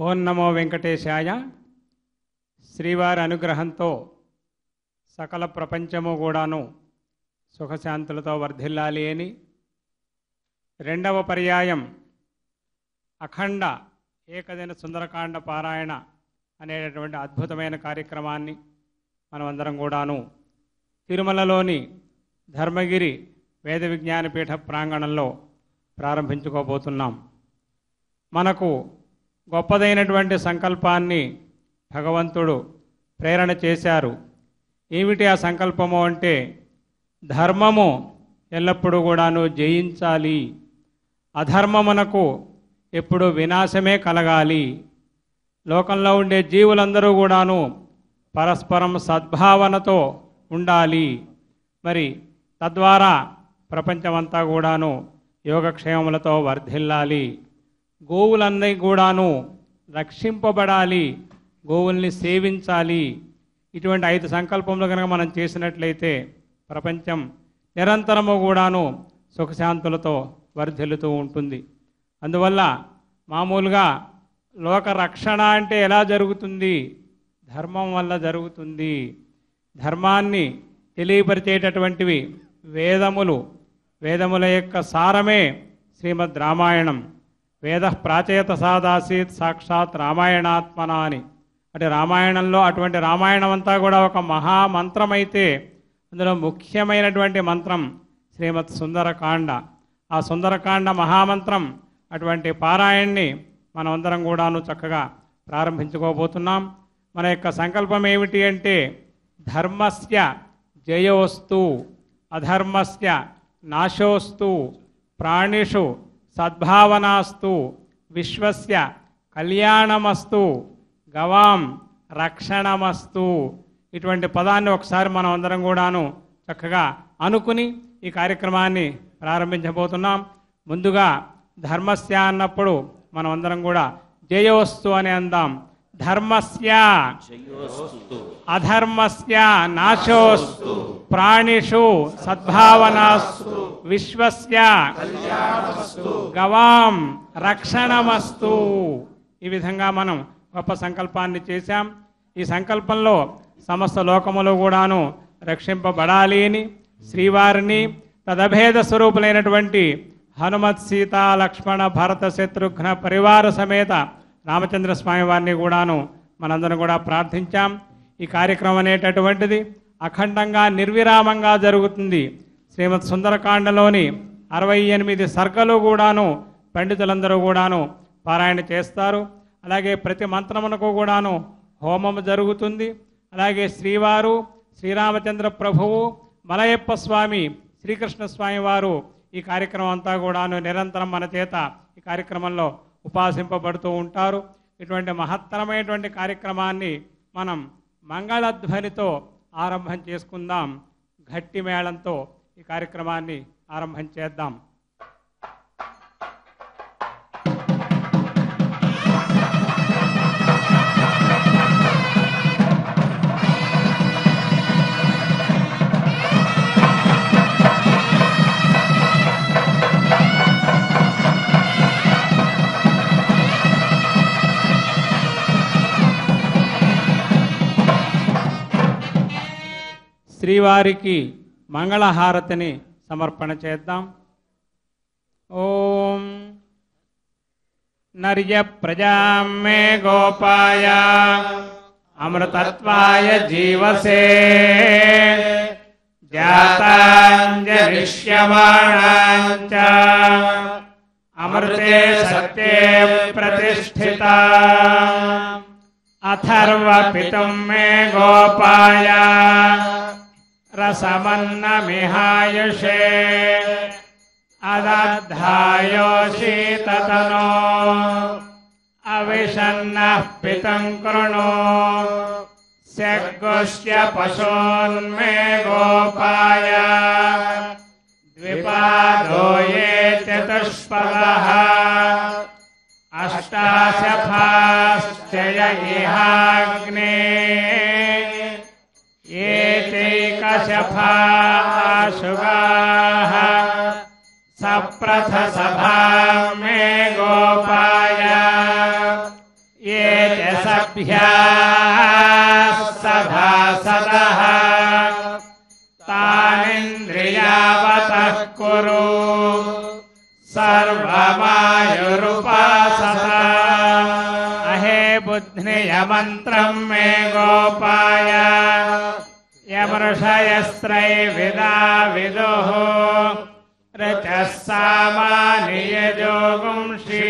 ఓం నమో వెంకటేశాయ. శ్రీవారి అనుగ్రహంతో సకల ప్రపంచము కూడాను సుఖశాంతులతో వర్ధిల్లాలి అని రెండవ పర్యాయం అఖండ ఏకదిన సుందరకాండ పారాయణ అనేటటువంటి అద్భుతమైన కార్యక్రమాన్ని మనమందరం కూడాను తిరుమలలోని ధర్మగిరి వేద విజ్ఞాన పీఠ ప్రాంగణంలో ప్రారంభించుకోబోతున్నాం. మనకు గొప్పదైనటువంటి సంకల్పాన్ని భగవంతుడు ప్రేరణ చేశారు. ఏమిటి ఆ సంకల్పము అంటే, ధర్మము ఎల్లప్పుడూ కూడాను జయించాలి, అధర్మమునకు ఎప్పుడు వినాశమే కలగాలి, లోకంలో ఉండే జీవులందరూ కూడాను పరస్పరం సద్భావనతో ఉండాలి, మరి తద్వారా ప్రపంచమంతా కూడాను యోగక్షేమములతో వర్ధిల్లాలి, గోవులన్నీ కూడాను రక్షింపబడాలి, గోవుల్ని సేవించాలి. ఇటువంటి 5 సంకల్పములు కనుక మనం చేసినట్లయితే ప్రపంచం నిరంతరము కూడాను సుఖశాంతులతో వర్ధిల్లుతూ ఉంటుంది. అందువల్ల మామూలుగా లోక రక్షణ అంటే ఎలా జరుగుతుంది? ధర్మం వల్ల జరుగుతుంది. ధర్మాన్ని తెలియపరిచేటటువంటివి వేదములు. వేదముల యొక్క సారమే శ్రీమద్ రామాయణం. వేద ప్రాచేత సాదాసీత్ సాక్షాత్ రామాయణాత్మన అని. అంటే రామాయణంలో అటువంటి రామాయణం అంతా కూడా ఒక మహామంత్రమైతే అందులో ముఖ్యమైనటువంటి మంత్రం శ్రీమద్ సుందరకాండ. ఆ సుందరకాండ మహామంత్రం అటువంటి పారాయణని మనమందరం కూడాను చక్కగా ప్రారంభించుకోబోతున్నాం. మన యొక్క సంకల్పం ఏమిటి అంటే, ధర్మస్య జయోస్తు అధర్మస్య నాశోస్తు ప్రాణిషు సద్భావనాస్తు విశ్వస్య కళ్యాణమస్తు గవాం రక్షణమస్తు. ఇటువంటి పదాన్ని ఒకసారి మనం అందరం కూడాను చక్కగా అనుకుని ఈ కార్యక్రమాన్ని ప్రారంభించబోతున్నాం. ముందుగా ధర్మస్య అన్నప్పుడు మనం అందరం కూడా జయోస్తు అని అందాం. ధర్మస్య అధర్మస్య నాశోస్తు ప్రాణిషు సద్భావనాస్తు విశ్వస్య గవాం రక్షణమస్తు. ఈ విధంగా మనం గొప్ప సంకల్పాన్ని చేశాం. ఈ సంకల్పంలో సమస్త లోకములు కూడాను రక్షింపబడాలి అని శ్రీవారిని తదభేద స్వరూపులైనటువంటి హనుమత్ సీతా లక్ష్మణ భరత శత్రుఘ్న పరివార సమేత రామచంద్ర స్వామి వారిని కూడాను మనందరం కూడా ప్రార్థించాం. ఈ కార్యక్రమం అనేటటువంటిది అఖండంగా నిర్విరామంగా జరుగుతుంది. శ్రీమద్ సుందరకాండలోని 68 సర్గలు కూడాను పండితులందరూ కూడాను పారాయణ చేస్తారు. అలాగే ప్రతి మంత్రమునకు కూడాను హోమము జరుగుతుంది. అలాగే శ్రీవారు, శ్రీరామచంద్ర ప్రభువు, మలయప్ప స్వామి, శ్రీకృష్ణ స్వామి వారు ఈ కార్యక్రమం అంతా కూడాను నిరంతరం మన చేత ఈ కార్యక్రమంలో ఉపాసింపబడుతూ ఉంటారు. ఇటువంటి మహత్తరమైనటువంటి కార్యక్రమాన్ని మనం మంగళధ్వనితో ఆరంభం చేసుకుందాం. గట్టి మేళంతో ఈ కార్యక్రమాన్ని ఆరంభం చేద్దాం. శ్రీవారికి మంగళహారతిని సమర్పణ చేద్దాం. ఓం నర్య ప్రజాం మే గోపాయ అమృతత్వాయ జీవసే జాతాంజలిష్యమాణాంచ అమృతే సత్యే ప్రతిష్ఠిత అథర్వపితుం మే గోపాయ రసమన్నమిహాయుషే అదద్ధాయోషీతతనో అవిషన్నః పితం కృణో శగ్గుష్య పశూన్మే గోపాయ ద్విపాదో యే చతుష్పదః అష్టాశఫాశ్చయ ఇహాగ్నే ఏకైకశఫాశుగాః सप्रथ सभा में गोपाय ये यमन्त्रं मे गोपाय यमऋषयस्त्रैविदा विदुः ऋचः सामानियजोगुंषि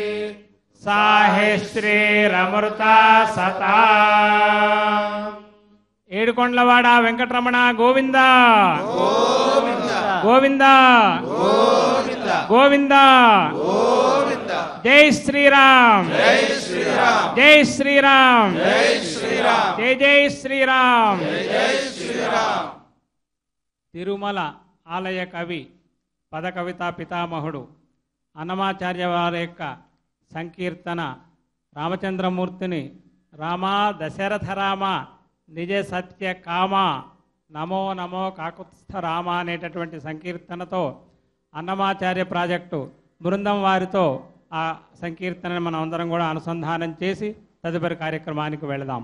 साहिश्रीरमृता सता ఏడుకొండలవాడ వెంకటరమణ గోవింద గోవింద గోవింద జై శ్రీరామ్ జై శ్రీరామ్ జై జై శ్రీరామ్. తిరుమల ఆలయ కవి పద కవితా పితామహుడు అన్నమాచార్య వారి యొక్క సంకీర్తన రామచంద్రమూర్తిని రామా దశరథ రామ నిజ సత్య కామ నమో నమో కాకుత్స్థ రామ అనేటటువంటి సంకీర్తనతో అన్నమాచార్య ప్రాజెక్టు బృందం వారితో ఆ సంకీర్తనను మనం అందరం కూడా అనుసంధానం చేసి తదుపరి కార్యక్రమానికి వెళదాం.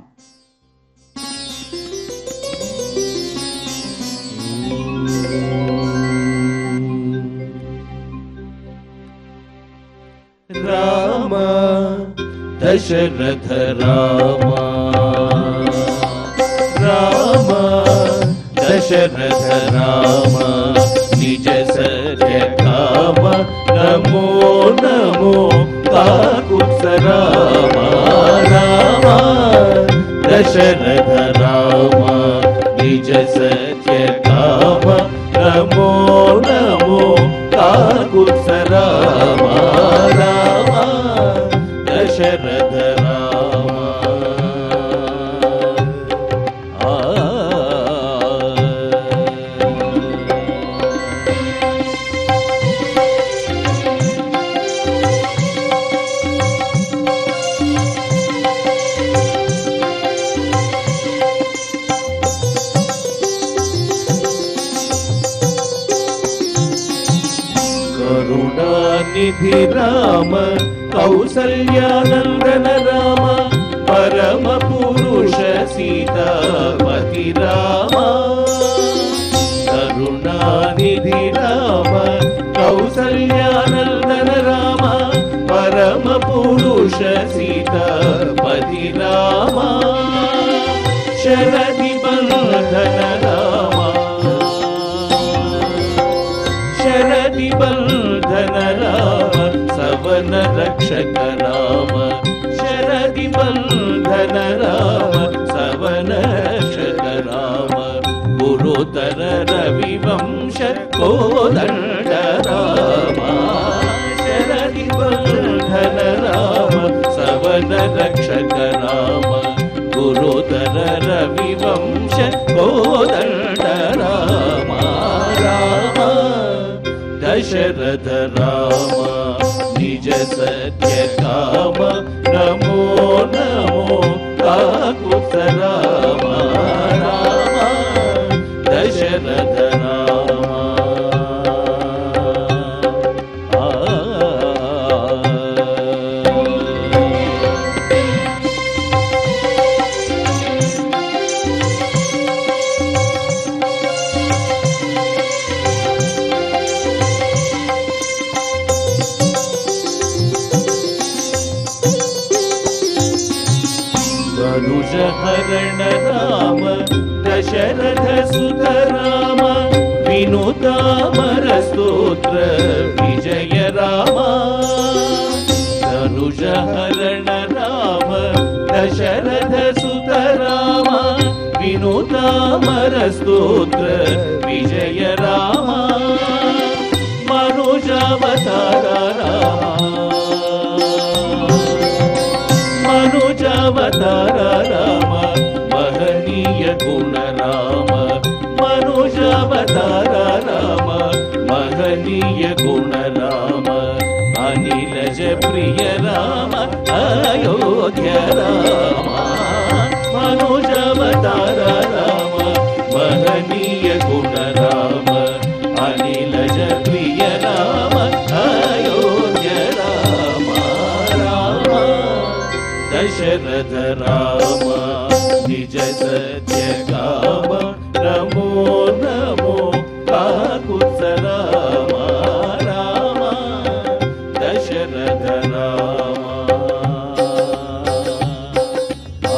రామ దశరథ రామ రామ దశరథ రామ నిజ సత్య కామ నమో నమో కాకుత్స్థ రామ రామ దశరథ రామ నిజ సత్య కామ నమో నమో కాకుత్స్థ రామ రామ దశరథ రామ. కరుణానిధి రామ కౌసల్యానందన రామ పరమ పురుష సీతాపతి రామ. కరుణానిధి రామ కౌసల్యానందన రామ పరమ పురుష సీతాపతి రామ. శరది బంధన రామ శరది బంధన రామ సవన రక్షక రామ శరది బంధన రామ సవన రక్షక రామ. గురుతర రవివంశ కోదండ రామ శరది బంధన రామ సవన రక్షక రామ. గురుతర రవివంశ కోదండ రామ రామ దశరథ రామ నిజ సత్య కామ నమో నమో కాకుత్స్థ రామ రామ దశరథ రామ. हरण राम दशरथ सुत राम विनुतामर स्तोत्र विजय राम. धनुष हरण राम दशरथ सुत राम विनुतामर स्तोत्र विजय राम. मनुजावतार राम मनुजावतार राम महनीय गुण राम. मनुजावतार राम महनीय गुण राम. अनिलज प्रिय राम अयोध्य राम. मनुजावतार राम महनीय गुण राम. अनिलज प्रिय राम अयोध्य राम राम दशरथ राम निज सत्य काम नमो नमो काकुत्स्थ राम राम दशरथ राम.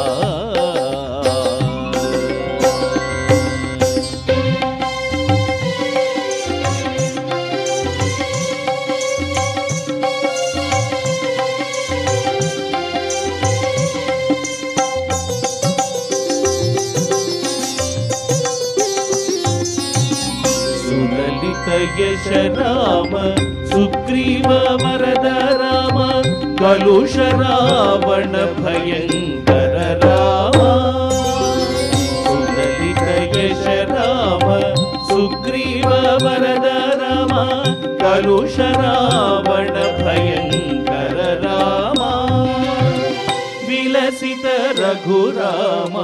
सुललित यश राम सुग्रीव वरद राम कलुष रावण भयंकर राम सुललित यश राम सुग्रीव वरद राम कलुष रावण भयंकर राम विलसित रघुराम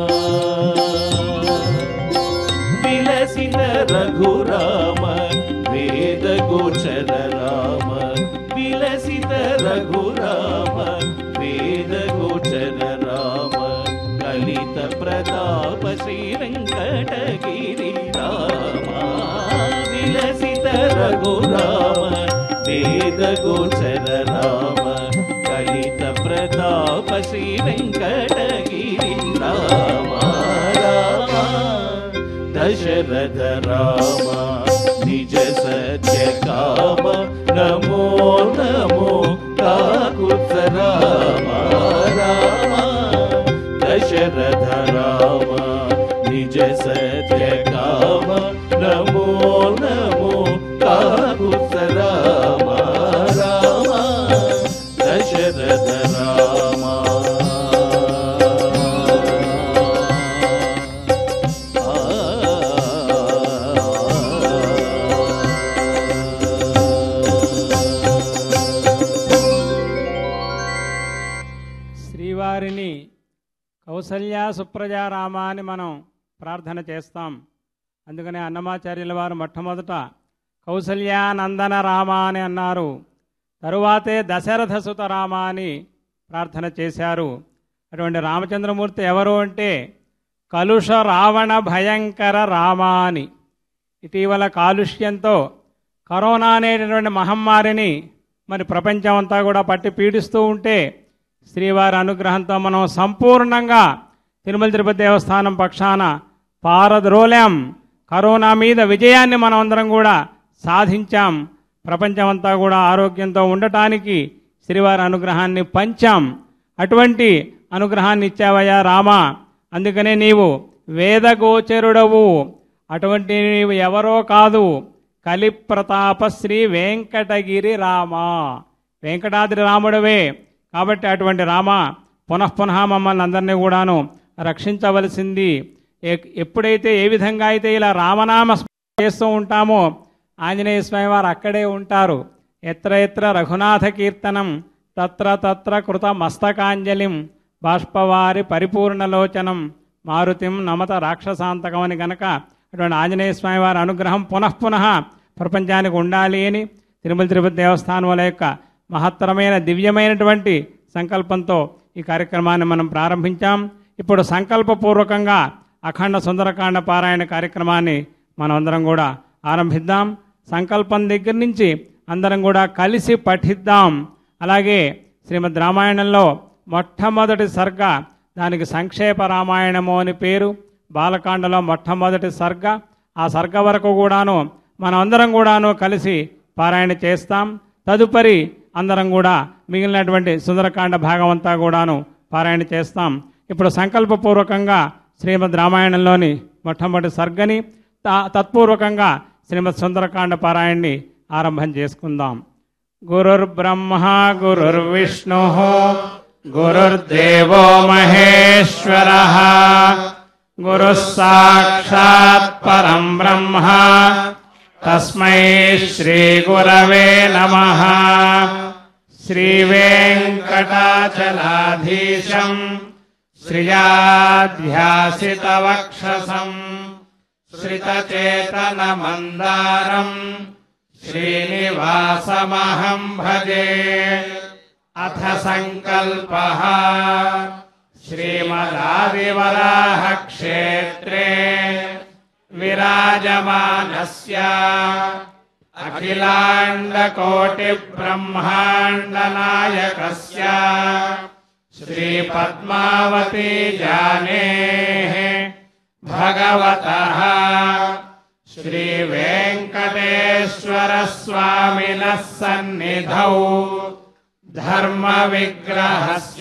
विलसित रघुराम वेद गोचर राम विलसित रघुराम वेद गोचर राम कलित प्रताप श्री वेंकटगिरि राम विलसित रघुराम वेद गोचर राम कलित प्रताप श्री वेंकटगिरि राम दशरथ राम निज सत्य काम नमो नमो काकुत्स राम राम दशरथ राम निज सत्य काम नमो नमो काकुत्स राम राम दशरथ राम శ్రీవారిని కౌసల్య సుప్రజా రామ అని మనం ప్రార్థన చేస్తాం. అందుకనే అన్నమాచార్యుల వారు మొట్టమొదట కౌసల్యానందన రామ అని అన్నారు. తరువాతే దశరథ సుత రామ అని ప్రార్థన చేశారు. అటువంటి రామచంద్రమూర్తి ఎవరు అంటే కలుష రావణ భయంకర రామ అని. ఇటీవల కాలుష్యంతో కరోనా అనేటటువంటి మహమ్మారిని మరి ప్రపంచం అంతా కూడా పట్టి పీడిస్తూ ఉంటే శ్రీవారి అనుగ్రహంతో మనం సంపూర్ణంగా తిరుమల తిరుపతి దేవస్థానం పక్షాన పారద్రోలాం. కరోనా మీద విజయాన్ని మనం అందరం కూడా సాధించాం. ప్రపంచం అంతా కూడా ఆరోగ్యంతో ఉండటానికి శ్రీవారి అనుగ్రహాన్ని పంచాం. అటువంటి అనుగ్రహాన్ని ఇచ్చావయ్యా రామ. అందుకనే నీవు వేదగోచరుడవు. అటువంటి నీవు ఎవరో కాదు, కలిప్రతాప శ్రీ వెంకటగిరి రామ, వెంకటాద్రి రాముడవే. కాబట్టి అటువంటి రామ పునఃపునః మమ్మల్ని అందరినీ కూడాను రక్షించవలసింది. ఎప్పుడైతే ఏ విధంగా అయితే ఇలా రామనామ చేస్తూ ఉంటామో ఆంజనేయ స్వామి వారు అక్కడే ఉంటారు. ఎత్ర ఎత్ర రఘునాథ కీర్తనం తత్ర తత్ర కృత మస్తకాంజలిం బాష్పవారి పరిపూర్ణలోచనం మారుతిం నమత రాక్షసాంతకం అని గనక అటువంటి ఆంజనేయ స్వామి వారి అనుగ్రహం పునఃపునః ప్రపంచానికి ఉండాలి అని తిరుమల తిరుపతి దేవస్థానం వాళ్ళ యొక్క మహత్తరమైన దివ్యమైనటువంటి సంకల్పంతో ఈ కార్యక్రమాన్ని మనం ప్రారంభించాం. ఇప్పుడు సంకల్పపూర్వకంగా అఖండ సుందరకాండ పారాయణ కార్యక్రమాన్ని మనం అందరం కూడా ఆరంభిద్దాం. సంకల్పం దగ్గర నుంచి అందరం కూడా కలిసి పఠిద్దాం. అలాగే శ్రీమద్ రామాయణంలో మొట్టమొదటి సర్గ, దానికి సంక్షేప రామాయణము అని పేరు. బాలకాండలో మొట్టమొదటి సర్గ. ఆ సర్గ వరకు కూడాను మనం అందరం కూడాను కలిసి పారాయణ చేస్తాం. తదుపరి అందరం కూడా మిగిలినటువంటి సుందరకాండ భాగం అంతా కూడాను పారాయణ చేస్తాం. ఇప్పుడు సంకల్పపూర్వకంగా శ్రీమద్ రామాయణంలోని మొట్టమొదటి సర్గని తత్పూర్వకంగా శ్రీమద్ సుందరకాండ పారాయణని ఆరంభం చేసుకుందాం. గురుర్బ్రహ్మ గురుర్విష్ణు గురుర్దేవో మహేశ్వరః గురుః సాక్షాత్ పరం బ్రహ్మ తస్మై శ్రీ గురవే నమః. శ్రీ వెంకటాచలాధీశం శ్రియాధ్యాసితవక్షసం శ్రితచేతనమందారం శ్రీనివాసమహం భజే. అథ సంకల్పః శ్రీమదాదివరాహ క్షేత్రే విరాజమానస్య అఖిలాండకోటి బ్రహ్మాండ నాయకస్య శ్రీ పద్మావతి జానేః భగవతః శ్రీ వెంకటేశ్వర స్వామినః సన్నిధౌ ధర్మ విగ్రహస్య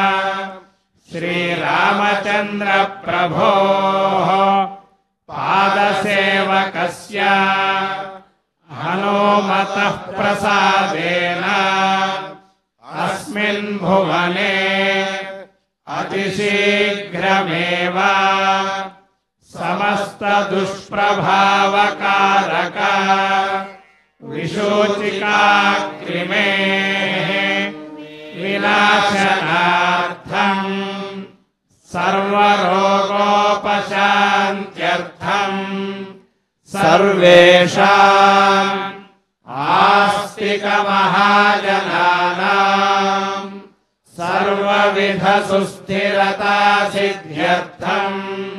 శ్రీరామచంద్ర ప్రభోః పాదసేవకస్య प्रसादेन अस्मिन् भुवने अतिशीघ्रमेव समस्त दुष्प्रभावकारक विशोचिकाग्निमेः विनाशनार्थं सर्वरोगोपशान्त्यर्थं सर्वेषाम् आस्तिकमहाजनानां सर्वविधसुस्थिरता सिद्ध्यर्थं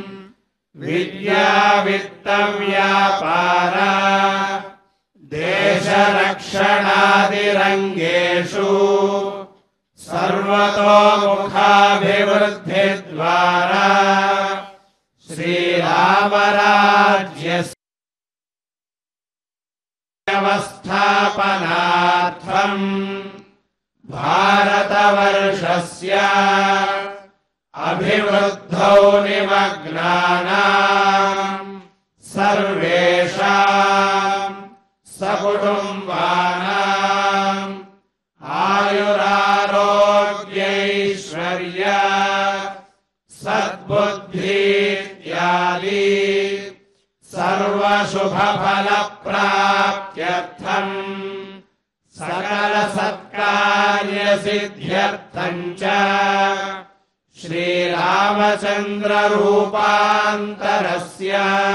विद्यावित्तव्यापार देशरक्षणादिरङ्गेषु सर्वतोमुखाभिवृद्धिद्वारा श्रीरामराज्यस्य व्यवस्थापनार्थं भारतवर्षस्य अभिवृद्धौ निमग्नानां सर्वेषां सकुटुम्बानाम् आयुरारोग्यैश्वर्य सद्बुद्धीत्यादि सर्वशुभफलप्राप्त्यर्थं सकलसत्कार्यसिद्ध्यर्थं च श्रीरामचन्द्ररूपान्तरस्य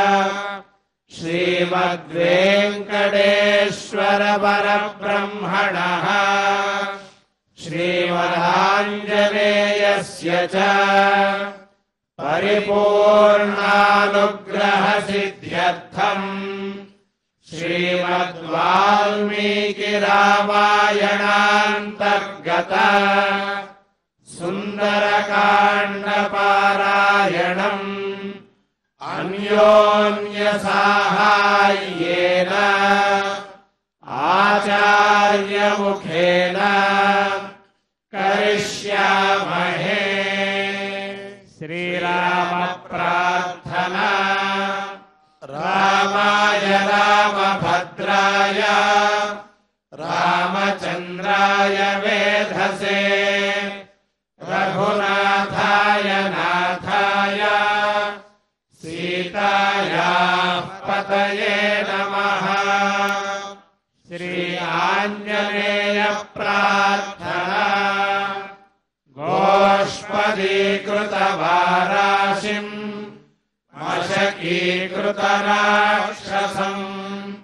श्रीमद्वेङ्कटेश्वर परब्रह्मणः श्रीमदाञ्जनेयस्य च परिपूर्णानुग्रहसिद्ध्यर्थं श्रीमद्वाल्मीकिरामायणान्तर्गत सुन्दरकाण्डपारायणम् अन्योन्यसाहाय्येन आचार्यमुखेन करिष्यामहे। श्रीराम प्रार्थना। रामाय रामभद्राय रामचन्द्राय वेधसे रघुनाथाय नाथाय सीतायाः पतये नमः। श्री आञ्जनेय प्रार्थना। गोष्पदीकृतवाराशिम् मशकीकृतराक्षसम्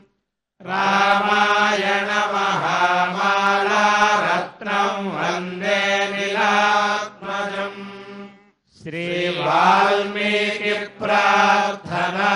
रामायण महामाला रत्नम् वन्दे नीलात्मजम्। श्री वाल्मीकि प्रार्थना।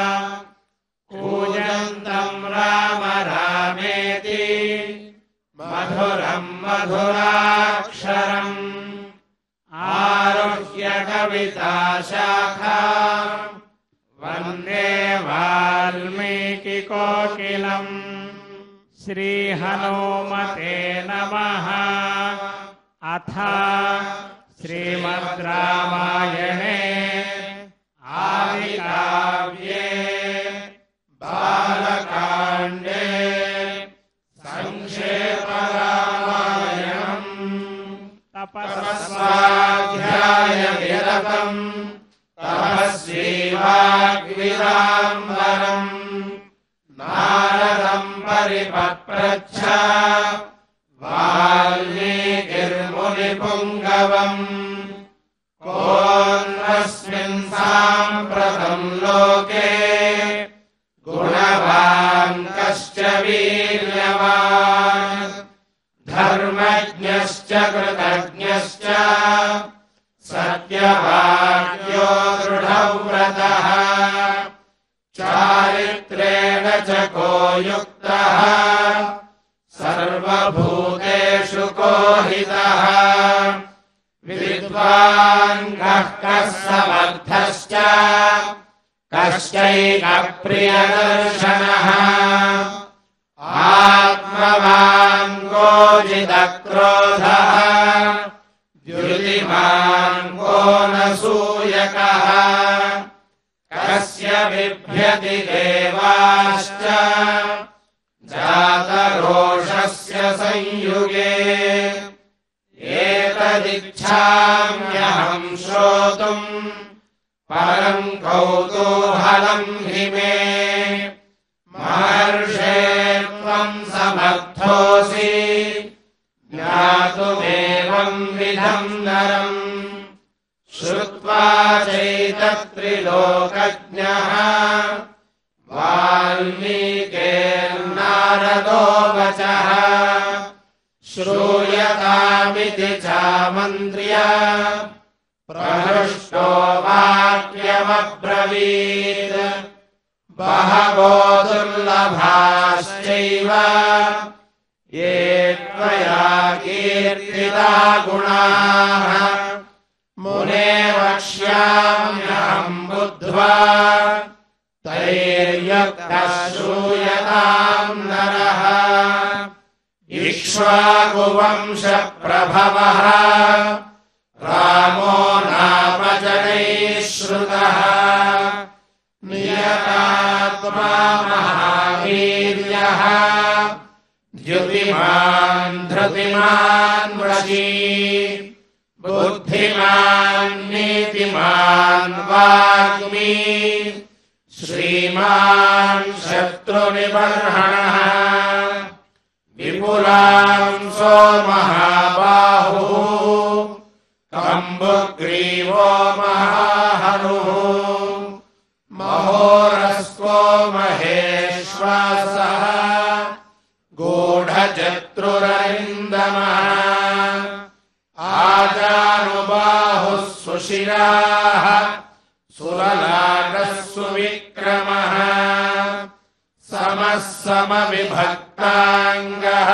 कूजन्तं राम रामेति मधुरं मधुराक्षरम् आरुह्य कविताशाखाम् वन्दे वाल्मीकि कोकिलम्। श्री हनुमते नमः। अथ श्रीमद् रामायणे आदिकाव्ये बालकाण्डे संक्षेपरामायणम् तपस्वाध्यायविरतम् तपस्वी वाग्विदाम्बरम् नारदम् परिपप्रच्छ वाल्मीकिर्मुनिपुङ्गवम्। कोऽन्वस्मिन् साम्प्रतम् लोके गुणवान् कश्च वीर्यवान् धर्मज्ञश्च कृतज्ञश्च सत्यवाक्यो दृढव्रतः चारित्रेण च को युक्तः सर्वभूतेषु को हितः विद्वान् कः समर्थश्च कश्चैकप्रियदर्शनः आत्मवान् गोजितक्रोधः द्युतिमान् को न सूयकः कस्य बिभ्यति देवाश्च जातरोषः संयुगे एतदिच्छाम्यहं श्रोतुम् परम् कौतूहलम् हि मे महर्षे त्वम् समर्थोऽसि ज्ञातुमेवम् विधम् नरम् श्रुत्वा चैतत्रिलोकज्ञः वाल्मीकिर्नारदो वचः श्रूयतामिति चामन्त्र्य प्रहृष्टो वाक्यमब्रवीत् बहवो दुर्लभाश्चैव ये त्वया कीर्तिता गुणाः मुने वक्ष्याम्यहम् बुद्ध्वा तैर्युक्तः श्रूयताम् नरः इक्ष्वाकुवंशप्रभवः रामो नाम जनैः श्रुतः नियतात्मा महावीर्यः द्युतिमान् धृतिमान् वशी बुद्धिमान् नीतिमान् वाग्मी श्रीमान् शत्रुनिबर्हणः विपुलांसो महाबाहुः कम्बुग्रीवो महाहनुः महोरस्को महेश्वासः गूढजत्रुररिन्दमः आजानुबाहुः सुशिराः सुललाटः सुविक्रमः समः समविभक्ताङ्गः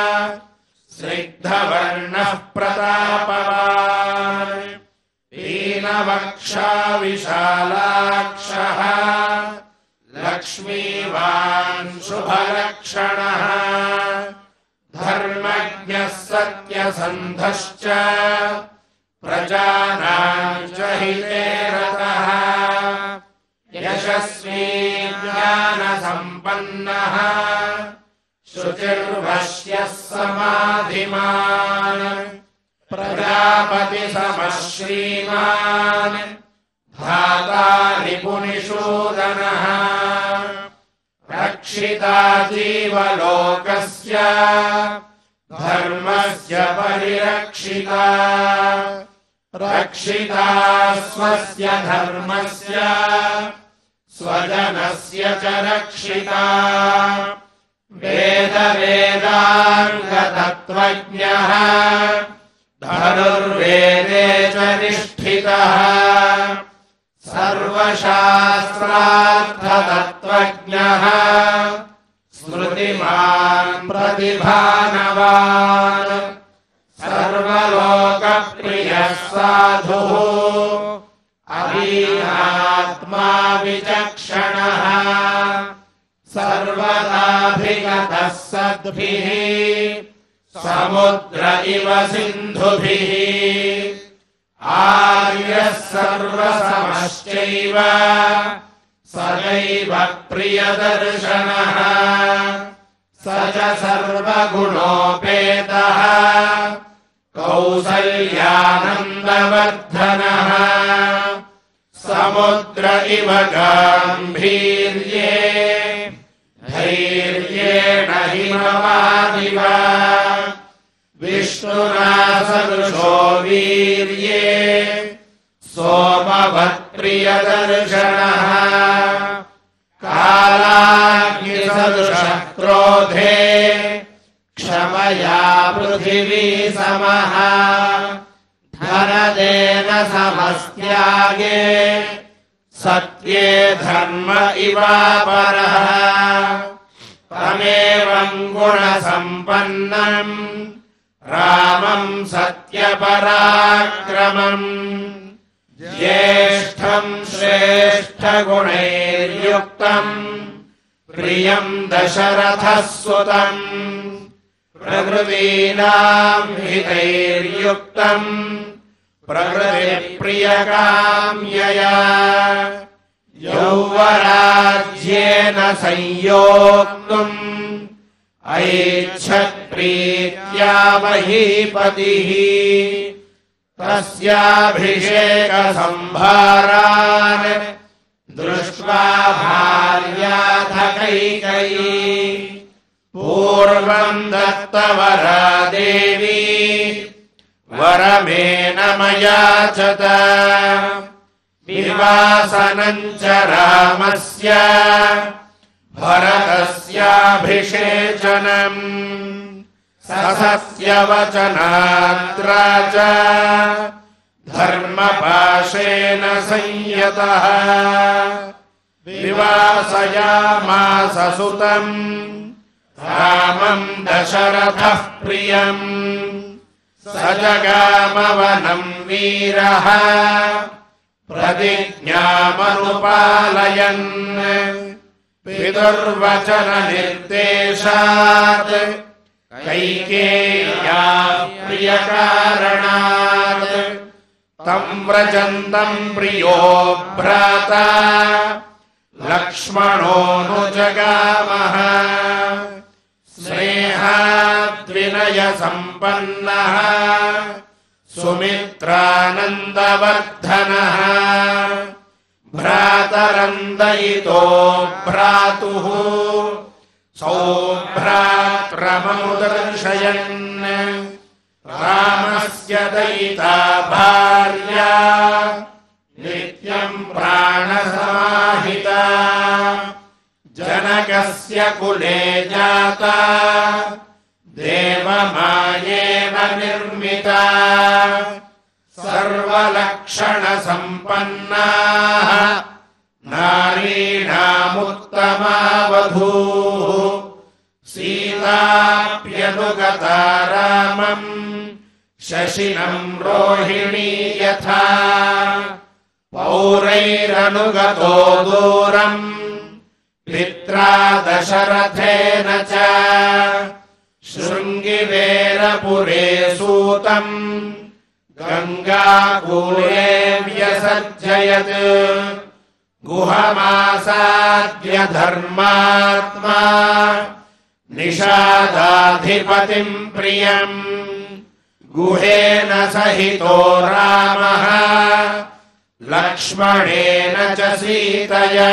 स्निग्धवर्णः प्रतापवान् पीनवक्षा विशालाक्षः लक्ष्मीवान् शुभलक्षणः धर्मज्ञः सत्यसन्धश्च प्रजानां च हिते रतः यशस्वी ज्ञानसम्पन्नः शुचिर्वश्यः समाधिमान् प्रजापतिसमः श्रीमान् धाता रिपुनिषूदनः रक्षिता जीवलोकस्य धर्मस्य परिरक्षिता रक्षिता स्वस्य धर्मस्य स्वजनस्य च रक्षिता वेदाङ्गतत्त्वज्ञः धनुर्वेदे च निष्ठितः सर्वशास्त्रार्थतत्त्वज्ञः स्मृतिमान् प्रतिभानवान् सर्वलोकप्रियः साधुः अधीनात्मा विचक्षणः सर्वदाभिगतः सद्भिः समुद्र इव सिन्धुभिः आर्यः सर्वसमश्चैव सदैव प्रियदर्शनः स च सर्वगुणोपेतः कौसल्यानन्दवर्धनः समुद्र इव गाम्भीर्ये धैर्येण हिमवादिव विष्णुना सदृशो वीर्ये सोमवत्प्रियदर्शनः कालाग्निसदृशः क्रोधे क्षमया पृथिवी समः धनदेन समस्त्यागे सत्ये धर्म इवापरः तमेवम् गुणसम्पन्नम् रामम् सत्यपराक्रमम् ज्येष्ठम् श्रेष्ठगुणैर्युक्तम् प्रियम् दशरथः सुतम् प्रकृतीनाम् हितैर्युक्तम् प्रकृतिप्रियकाम्यया यौवराज्येन संयोक्तुम् ऐच्छत् प्रीत्या महीपतिः तस्याभिषेकसंभारान् दृष्ट्वा भार्याथ कैकेयी पूर्वम् दत्तवरा देवी वरमेन मयाचत विवासनम् च रामस्य भरतस्याभिषेचनम् ससत्यवचनात्र च धर्मपाशेन संयतः विवासयामास सुतम् रामम् दशरथः प्रियम् स जगामवनम् वीरः प्रतिज्ञामनुपालयन् पितुर्वचन निर्देशात् कैकेय्या प्रियकारणात् तम् व्रजन्तम् प्रियो भ्राता लक्ष्मणोऽनुजगामः स्नेहाद्विनयसम्पन्नः सुमित्रानन्दवर्धनः भ्रातरन्दयितो भ्रातुः सौभ्रात्रमनुदर्शयन् रामस्य दयिता भार्या नित्यम् प्राणसमाहिता जनकस्य कुले जाता देवमायेन निर्मिता सर्वलक्षणसम्पन्नाः नारीणामुत्तमा वधूः सीताप्यनुगता रामम् शशिनम् रोहिणी यथा पौरैरनुगतो दूरम् पित्रा दशरथेन च शृङ्गिवेरपुरे सूतम् गङ्गाकूले व्यसर्जयत् गुहमासाद्य धर्मात्मा निषादाधिपतिम् प्रियम् गुहेन सहितो रामः लक्ष्मणेन च सीतया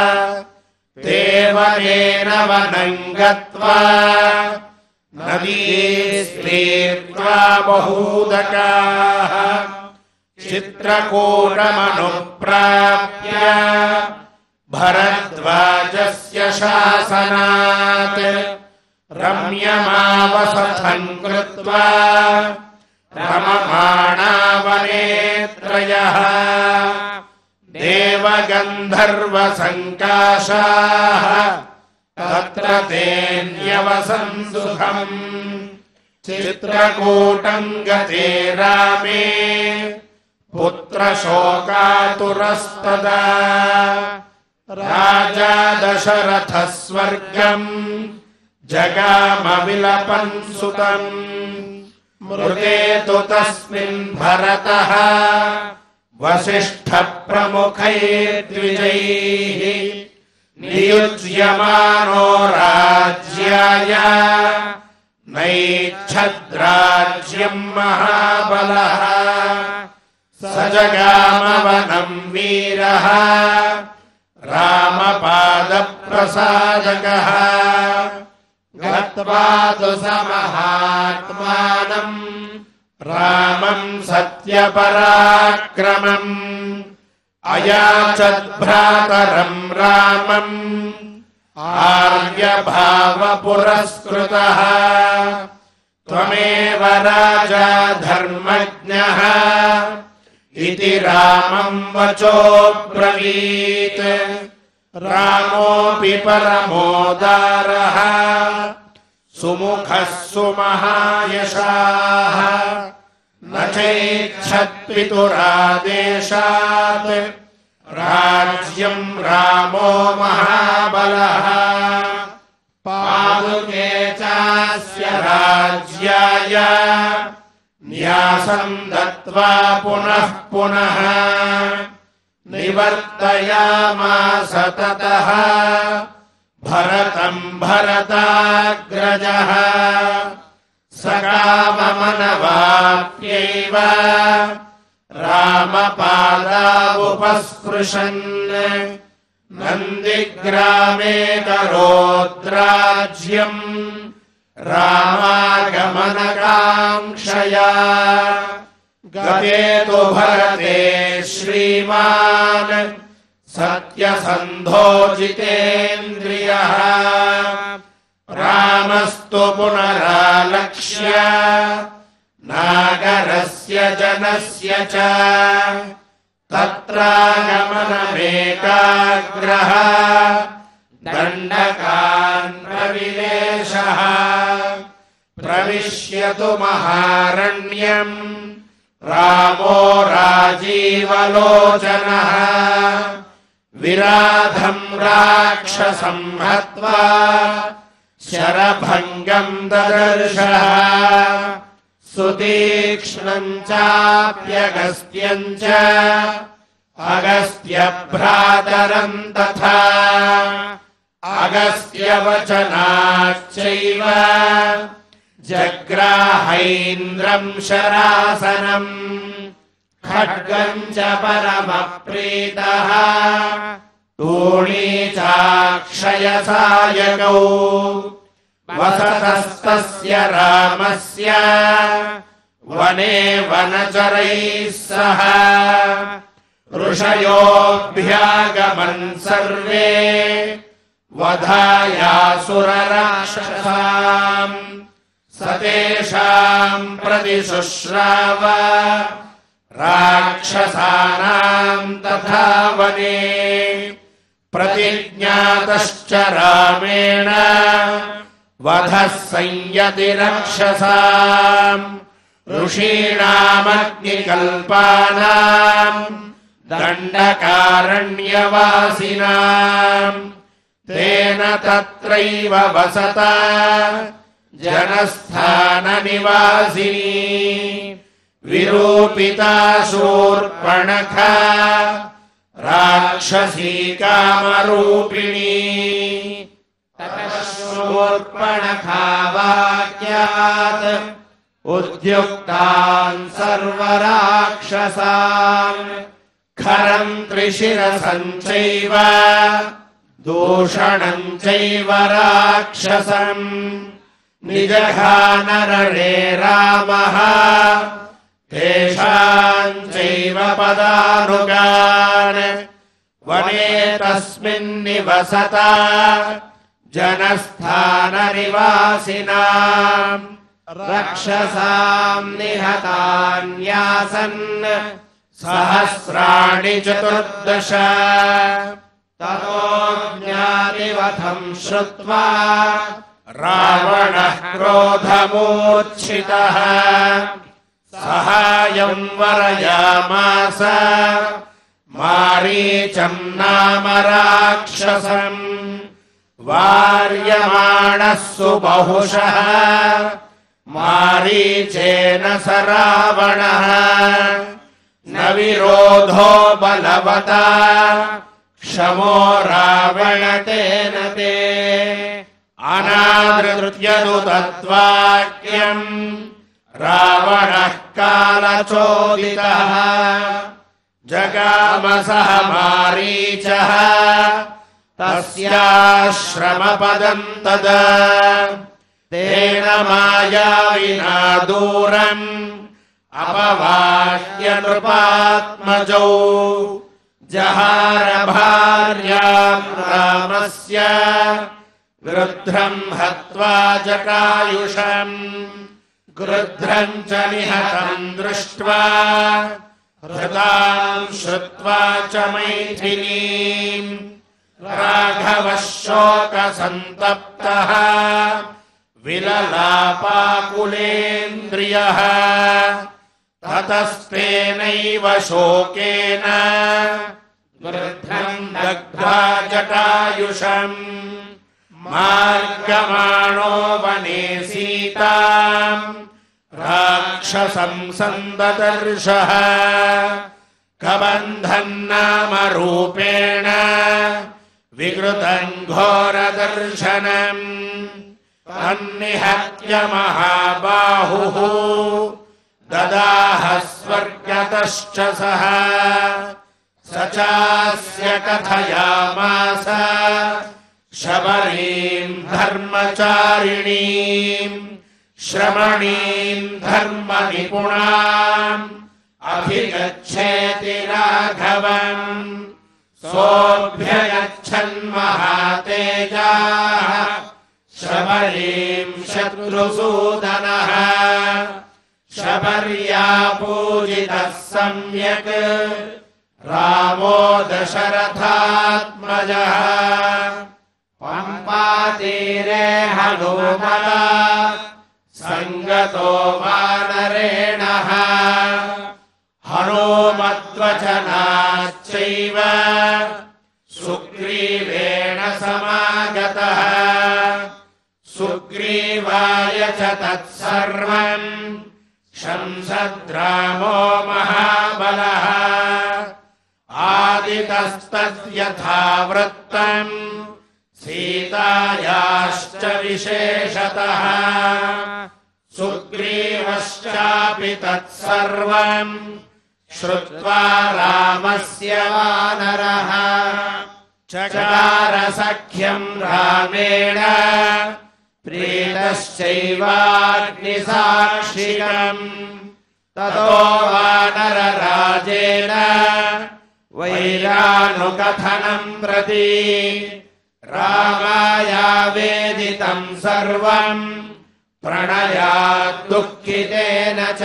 देवनेन वनम् गत्वा नदीस्तीर्त्वा बहूदकाः चित्रकूटमनुप्राप्य भरद्वाजस्य शासनात् रम्यमावसथम् कृत्वा रममाणा वने त्रयः देवगन्धर्वसङ्काशाः तत्र तेऽन्यवसन् सुखम् चित्रकूटम् गते रामे पुत्रशोकातुरस्तदा राजा दशरथः स्वर्गम् जगाम विलपन् सुतम् मृगे तु तस्मिन् भरतः वसिष्ठप्रमुखैर्द्विजैः नियुज्यमानो राज्याय नैच्छद्राज्यम् महाबलः स जगामवनम् वीरः रामपादप्रसादकः गत्वा तु स महात्मानम् रामम् सत्यपराक्रमम् अयाचद्भ्रातरम् रामम् आर्यभावपुरस्कृतः त्वमेव राजा धर्मज्ञः इति रामम् वचोब्रवीत् रामोऽपि परमोदारः सुमुखः सुमहायशाः न चैच्छत्पितुरादेशात् राज्यम् रामो महाबलः पादुके चास्य राज्याय न्यासम् दत्त्वा पुनः पुनः निवर्तयामास ततः भरतम् भरताग्रजः सकाममनवाप्यैव रामपादावुपस्पृशन् नन्दिग्रामे करोद्राज्यम् रामागमनकाङ्क्षया गते तु भरते श्रीमान् सत्यसन्धो जितेन्द्रियः रामस्तु पुनरालक्ष्य नागरस्य जनस्य च तत्रागमनमेकाग्रः दण्डकान् प्रविवेशः प्रविश्यतु महारण्यम् रामो राजीवलोचनः विराधम् राक्षसं हत्वा शरभङ्गम् ददर्शः सुतीक्ष्णम् चाप्यगस्त्यम् च अगस्त्यभ्रातरम् तथा अगस्त्यवचनाच्चैव जग्राहैन्द्रम् शरासनम् खड्गम् च परमप्रीतः तूणीचाक्षयसायकौ वसतस्तस्य रामस्य वने वनचरैः सह ऋषयोऽभ्यागमन् सर्वे वधायासुरराक्षसाम् स तेषाम् प्रतिशुश्राव राक्षसानाम् तथा वने प्रतिज्ञातश्च रामेण वधः संयतिरक्षसाम् ऋषीणामग्निकल्पानाम् दण्डकारण्यवासिनाम् तेन तत्रैव वसता जनस्थाननिवासिनी विरूपिता शूर्पणखा राक्षसी कामरूपिणी ततः शूर्पणखा वाक्यात् उद्युक्तान् सर्वराक्षसान् खरम् त्रिशिरसम् चैव दूषणम् चैव राक्षसम् निजघानरणे रामः तेषाम् चैव पदानुगान् वने तस्मिन्निवसता जनस्थाननिवासिनाम् रक्षसाम् निहतान्यासन् सहस्राणि 14 ततो ज्ञातिवथम् श्रुत्वा रावणः क्रोधमूर्च्छितः साहाय्यम् वरयामास मारीचम् नाम राक्षसम् वार्यमाणः सुबहुशः मारीचेन स रावणः न विरोधो बलवता क्षमो रावण तेन ते अनादृत्यनु तद्वाक्यम् रावणः कालचोदितः जगामसः मारीचः तस्याश्रमपदम् तदा तेन मायाविना दूरम् अपवाह्य नृपात्मजौ जहार भार्याम् रामस्य गृध्रम् हत्वा जटायुषम् गृध्रम् च निहतम् दृष्ट्वा हृताम् श्रुत्वा च मैथिलीम् राघवः शोकसन्तप्तः विललापाकुलेन्द्रियः ततस्तेनैव शोकेन गृध्रम् दग्ध्वा जटायुषम् मार्गमाणो वने सीताम् राक्षसम् सन्ददर्शः कबन्धन् नाम रूपेण विकृतम् घोरदर्शनम् तन्निहत्य महाबाहुः ददाह स्वर्गतश्च सः स चास्य कथयामास शबरीं धर्मचारिणीं श्रमणीं धर्मनिपुणाम् अभिगच्छेति राघवम् सोऽभ्यगच्छन्महातेजाः शबरीं शत्रुसूदनः शबर्या पूजितः सम्यक् रामो दशरथात्मजः पम्पातीरे हनुमता सङ्गतो वानरेणः हनुमद्वचनाच्चैव सुग्रीवेण समागतः सुग्रीवाय च तत्सर्वम् शंसद्रामो महाबलः आदितस्तद्यथा वृत्तम् सीतायाश्च विशेषतः सुग्रीवश्चापि तत्सर्वम् श्रुत्वा रामस्य वानरः चकार सख्यम् रामेण प्रीतश्चैवाग्निसाक्षिकम् ततो वानरराजेन वैरानुकथनम् प्रति रामायावेदितम् सर्वम् प्रणयात् दुःखितेन च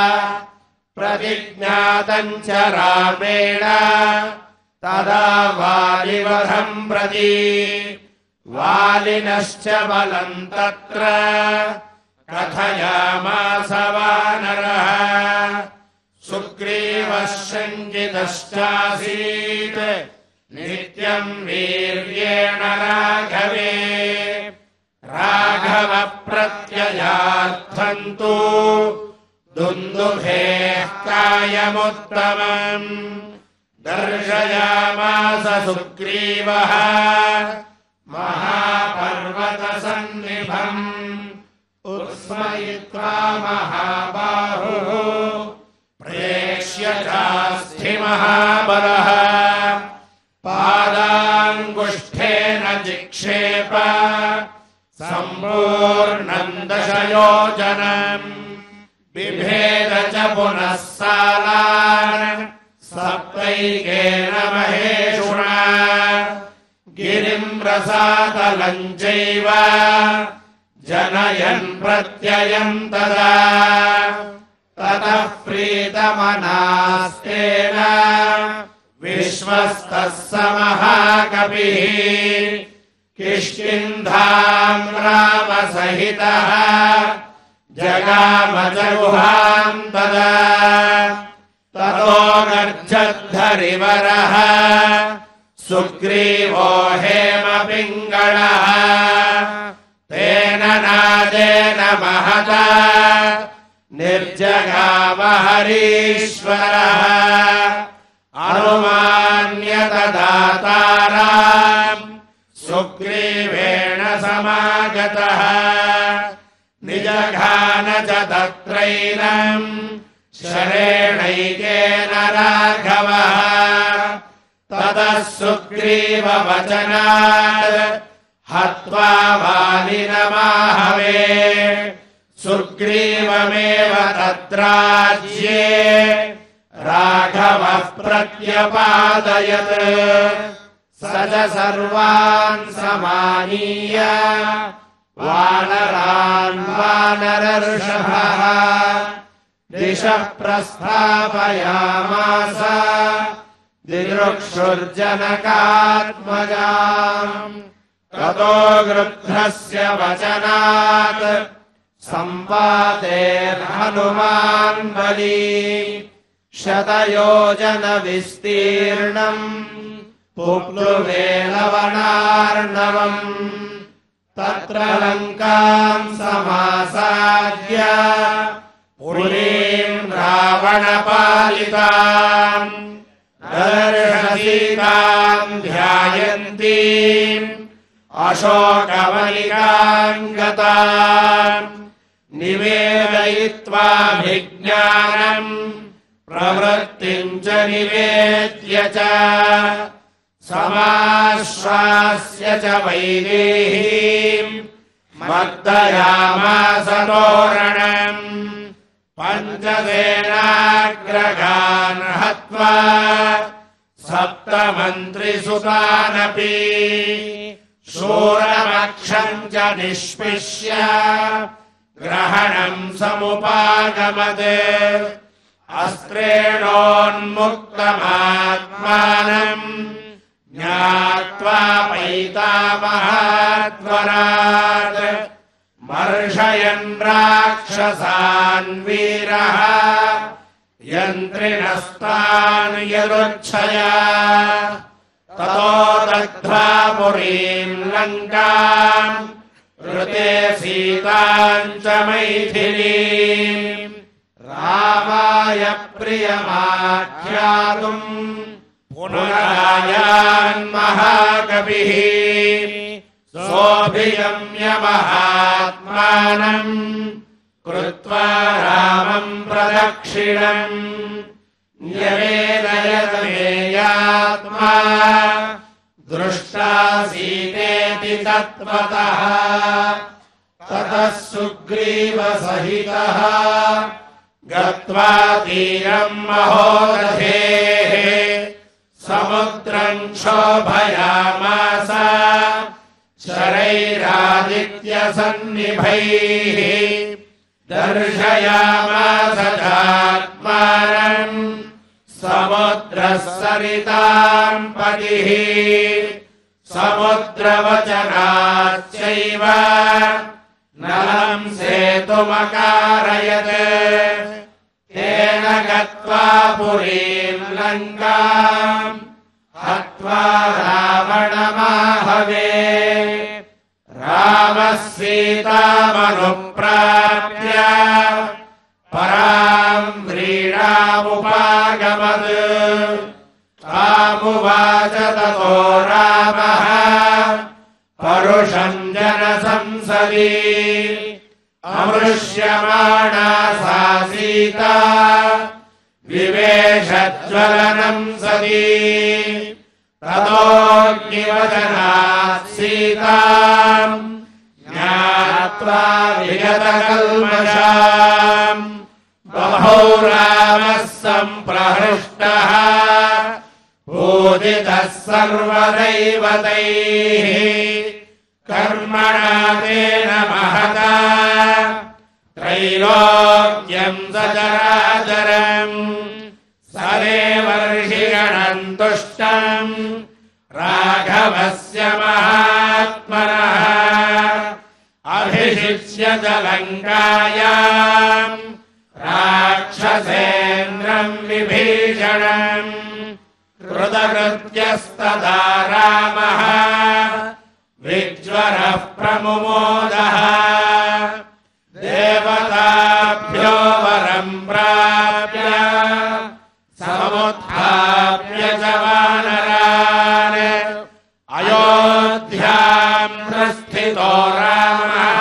प्रतिज्ञातम् च रामेण तदा वालिवधम् प्रति वालिनश्च बलम् तत्र कथयामास वानरः सुग्रीवः शङ्कितश्चासीत् नित्यम् वीर्येण राघवे राघव प्रत्ययार्थम् तु दुन्दुभेः कायमुत्तमम् दर्शयामास सुग्रीवः महापर्वतसन्निभम् उत्स्मयित्वा महाबाहुः प्रेक्ष्य चास्थि महाबलः पादाङ्गुष्ठेन जिक्षेप सम्पूर्णम् दशयोजनम् बिभेद च पुनः सालान् सप्तैकेन महेशुना गिरिम् रसातलम् चैव जनयन् प्रत्ययम् तदा ततः प्रीतमनास्तेन विश्वस्तः स महाकपिः किष्किन्धाम् रामसहितः जगाम जगुहाम् तदा ततो गर्जद्धरिवरः सुग्रीवो हेमपिङ्गळः तेन नादेन महता निर्जगाम हरीश्वरः अनुमान्यत दाताराम् सुग्रीवेण समागतः निजघान च तत्रैनम् शरेणैकेन राघवः ततः सुग्रीववचनात् हत्वा वालिनमाहवे सुग्रीवमेव तद्राज्ये राघवः प्रत्यपादयत् स च सर्वान् समानीय वानरान् वानरर्षभः दिशः प्रस्थापयामास दिदृक्षुर्जनकात्मजाम् ततो गृध्रस्य वचनात् सम्पातेर्हनुमान् बली शतयोजन विस्तीर्णम् पुप्लुवे लवणार्णवम् तत्र लङ्काम् समासाद्य पुरीम् रावणपालिताम् दर्शसीताम् ध्यायन्तीम् अशोकवलिकाङ्गताम् निवेदयित्वाभिज्ञानम् प्रवृत्तिम् च निवेद्य च समाश्वास्य च वैदेहीम् मर्दयामास तोरणम् पञ्चसेनाग्रगान् हत्वा सप्तमन्त्रिसुतानपि शूरमक्षम् च निष्पिष्य ग्रहणम् समुपागमत् अस्त्रेणोन्मुक्तमात्मानम् ज्ञात्वा पैतामहाद्वरात् मर्षयन् राक्षसान् वीरः यन्त्रिणस्तान् यदुच्छया ततो दग्ध्वा पुरीम् लङ्काम् ऋते सीताम् च मैथिलीम् रामाय प्रियमाख्यातुम् पुनरायान्महाकविः सोऽभिगम्य महात्मानम् कृत्वा रामम् प्रदक्षिणम् न्यवेदयतमेयात्मा दृष्टा सीतेति तत्त्वतः ततः सुग्रीवसहितः गत्वा तीरम् महोदधेः समुद्रम् क्षोभयामास शरैरादित्यसन्निभैः दर्शयामास चात्मानम् समुद्रः सरिताम् पतिः समुद्रवचनाच्चैव नलम् सेतुमकारयत् तेन गत्वा पुरीम् लङ्काम् हत्वा रावणमाहवे रामः सीतामनुप्राप्य पराम् व्रीडामुपागमत् तामुवाच ततो रामः परुषम् जनसंसदि अमृष्यमाणा सा सीता विवेशज्वलनम् सदी ततोऽग्निवचनात् सीताम् ज्ञात्वा विगतकल्मषाम् बभौ रामः सम्प्रहृष्टः पूजितः सर्वदैवतैः कर्मणा तेन महता त्रैलोक्यम् सचराचरम् सदेवर्षिगणम् तुष्टम् राघवस्य महात्मनः अभिषिच्य च लङ्कायाम् राक्षसेन्द्रम् विभीषणम् कृतकृत्यस्तदा रामः विज्वरः प्रमुमोदः देवताभ्यो वरम् प्राप्य समुत्थाप्य च वानरान् अयोध्याम् प्रस्थितो रामः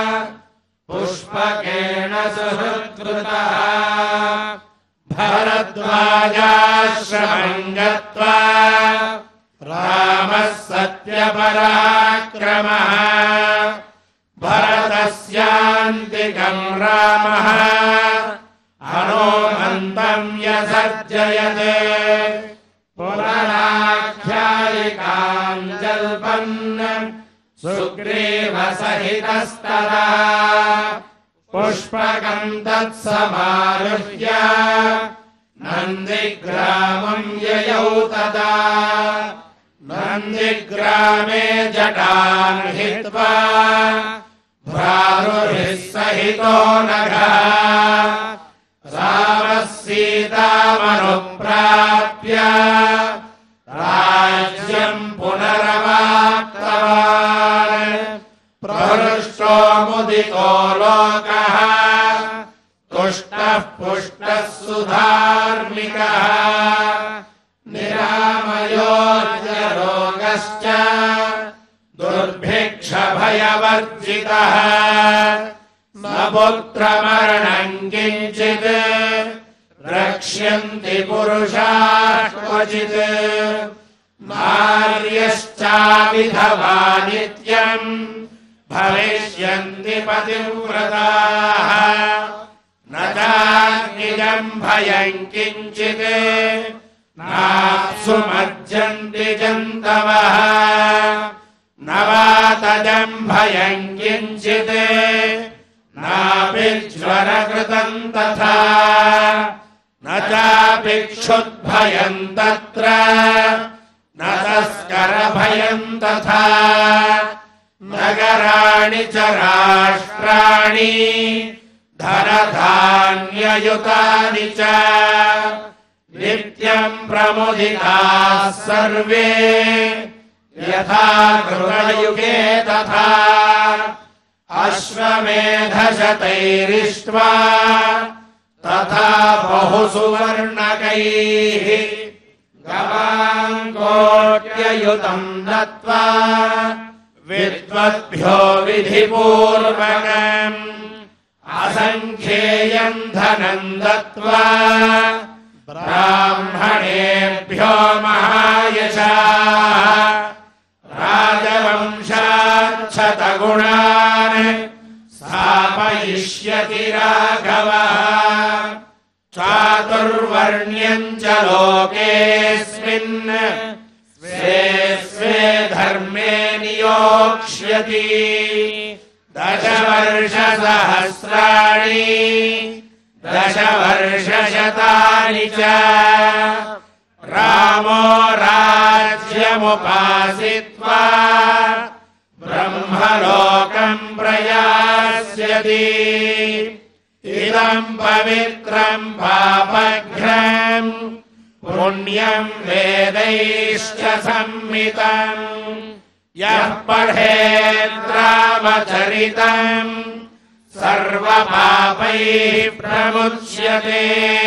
पुष्पकेण सुहृत्कृतः भरद्वाजाश्रमम् गत्वा रामः सत्यपराक्रमः भरतस्यान्तिकम् रामः हनूमन्तम् व्यसर्जयत् पुनराख्यायिकाम् जल्पन् सुग्रीवसहितस्तदा पुष्पकम् तत्समारुह्य नन्दिग्रामम् ययौ तदा नन्दिग्रामे जटान् हित्वा भ्रातुभिः सहितो नघः रामः सीतामनुप्राप्य राज्यम् पुनरवाप्तवान् प्रहृष्टो मुदितो लोकः तुष्टः पुष्टः सुधार्मिकः निरामयो रोगश्च दुर्भिक्षोऽभिशान्तये वर्जितः न पुत्रमरणम् किञ्चित् रक्ष्यन्ति पुरुषाः क्वचित् नार्यश्चाविधवा नित्यम् भविष्यन्ति पतिव्रताः न चान्निजम् भयम् किञ्चित् नाप्सु मज्जन्ति जन्तवः न वा तजम् भयम् किञ्चित् नापि ज्वरकृतम् तथा न चापि क्षुद्भयम् तत्र न तस्करभयम् तथा नगराणि च राष्ट्राणि धनधान्ययुतानि च नित्यम् प्रमुदिताः सर्वे यथा कृतयुगे तथा अश्वमेधशतैरिष्ट्वा तथा बहुसुवर्णकैः गवाङ्कोट्ययुतम् दत्त्वा विद्वद्भ्यो विधिपूर्वकम् असङ्ख्येयम् धनम् दत्त्वा ब्राह्मणेभ्यो महायशाः राजवंशाच्छतगुणान् स्थापयिष्यति राघवः चातुर्वर्ण्यम् च लोकेऽस्मिन् स्वे स्वे धर्मे नियोक्ष्यति दशवर्षसहस्राणि दशवर्षशतानि च रामो राज्यमुपासित्वा ब्रह्मलोकम् प्रयास्यति इदम् पवित्रम् पापघ्नम् पुण्यम् वेदैश्च संहितम् यः पठेत् रामचरितम् सर्वपापैः प्रमुच्यते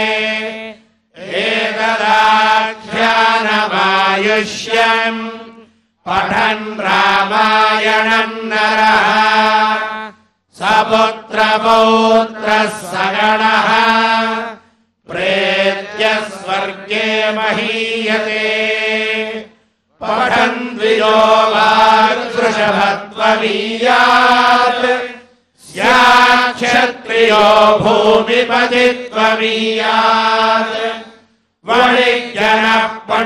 एतदाख्यानमायुष्यम् पठन् रामायणम् नरः सपुत्रपौत्रः सगणः प्रेत्य स्वर्गे महीयते पठन् द्विजो वागृषभत्वमीयात् स्याक्षत्रियो भूमिपतित्वमीयात् वणिज्ञनः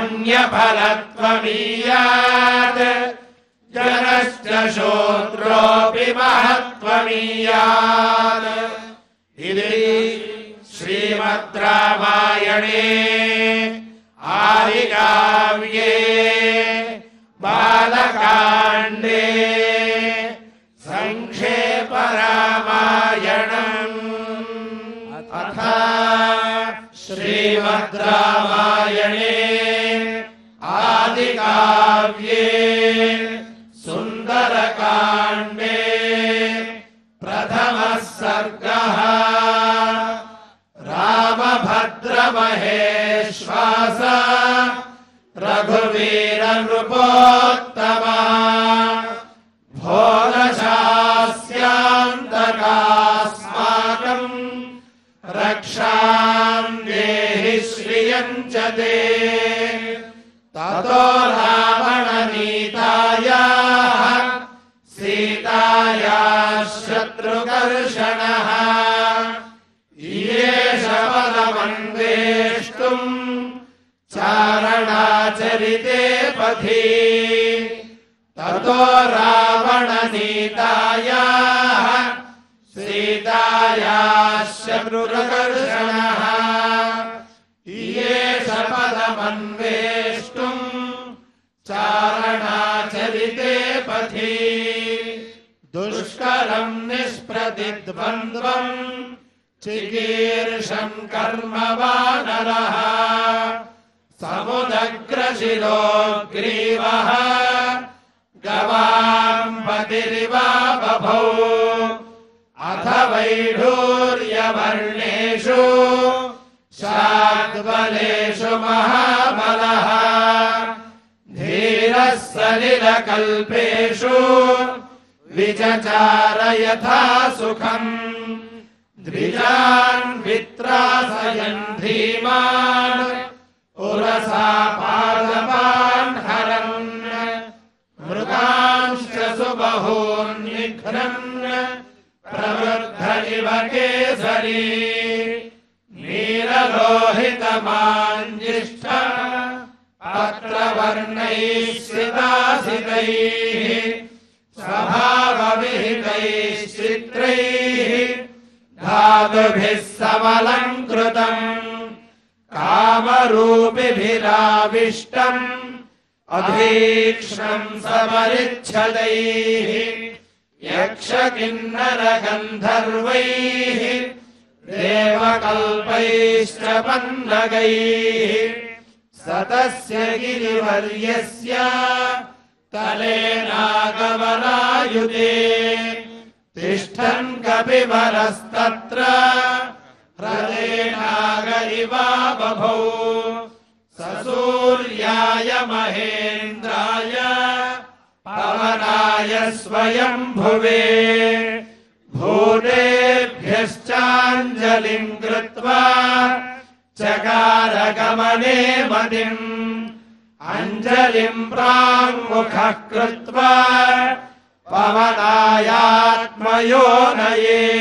पुण्यफलत्वमीयात् जनश्च शूद्रोऽपि महत्त्वमीयात् इति श्रीमद् रामायणे आदिकाव्ये बालकाण्डे संक्षेप रामायणम् अथ श्रीमद् रामायणे आदिकाव्ये सुन्दरकाण्डे प्रथमः सर्गः रामभद्रमहेश्वास रघुवीरनृपोत्तमा भोगशास्यान्तकास्माकम् रक्षाम् देहि श्रियम् च ते ततो रावणनीतायाः सीतायाः शत्रुकर्षणः ईश पदमन्वेष्टुम् चारणाचरिते पथि ततो रावणनीतायाः सीतायाः शत्रुकर्षणः ईश पदमन्वेष्टुम् चारणाचरिते पथि दुष्करम् निष्प्रतिद्वन्द्वम् चिकीर्षम् कर्म वानरः समुदग्रशिरो ग्रीवः गवाम्पतिरिवा बभौ अथ वैढूर्यवर्णेषु शाद्बलेषु महाबलः धीरः सलिलकल्पेषु विचचार यथा सुखम् द्विजान् वित्रासयन् धीमान् उरसा पादपान् हरन् मृगांश्च सुबहून् निघ्नन् प्रवृद्ध इव केसरी नीललोहितमाञ्जिष्ठ पत्रवर्णैः सितासितैः स्वभावविहितैः चित्रैः धातुभिः समलङ्कृतम् कामरूपिभिराविष्टम् अधीक्ष्णम् समरिच्छदैः यक्षकिन्नरगन्धर्वैः देवकल्पैश्च पन्नगैः सतस्य गिरिवर्यस्य तलेनागमनायुते तिष्ठन् कपिवरस्तत्र हृदेनाग इवा बभौ सूर्याय महेन्द्राय पवनाय स्वयंभुवे भूतेभ्यश्चाञ्जलिम् कृत्वा चकार गमने मतिम् अञ्जलिम् प्राङ्मुखः कृत्वा पवनायात्मयोनये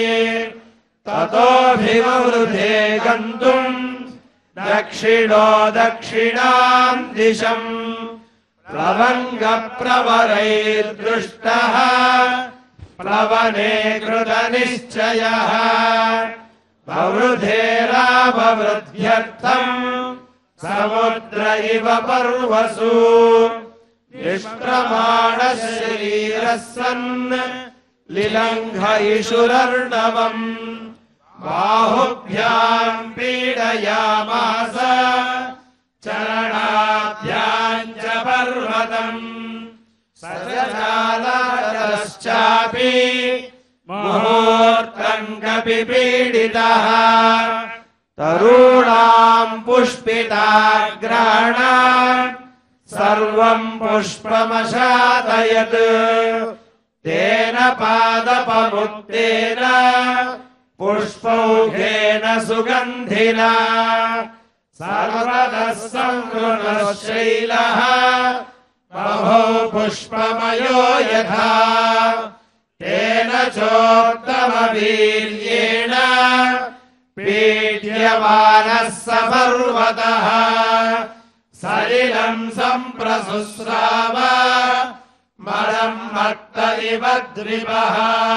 ततोऽभिवृधे गन्तुम् दक्षिणो दक्षिणाम् दिशम् प्लवङ्गप्रवरैर्दृष्टः प्लवने कृतनिश्चयः ववृधेराववृद्ध्यर्थम् समुद्र इव पर्वसु निष्प्रमाणः शरीरः सन् लिलङ्घयिषुरर्णवम् बाहुभ्याम् पीडयामास चरणाभ्याम् च पर्वतम् सजजालश्चापि मुहूर्तम् कपिपीडितः तरूणाम् पुष्पिताग्राणाम् सर्वम् पुष्पमशातयत् तेन पादपमुक्तेन पुष्पौघेन सुगन्धिना सर्वतः संवृतः शैलः बभौ पुष्पमयो यथा तेन चोत्तमवीर्येण पीड्यमानः स पर्वतः सलिलम् सम्प्रसुस्राव मलम् मत्त इव द्रिपः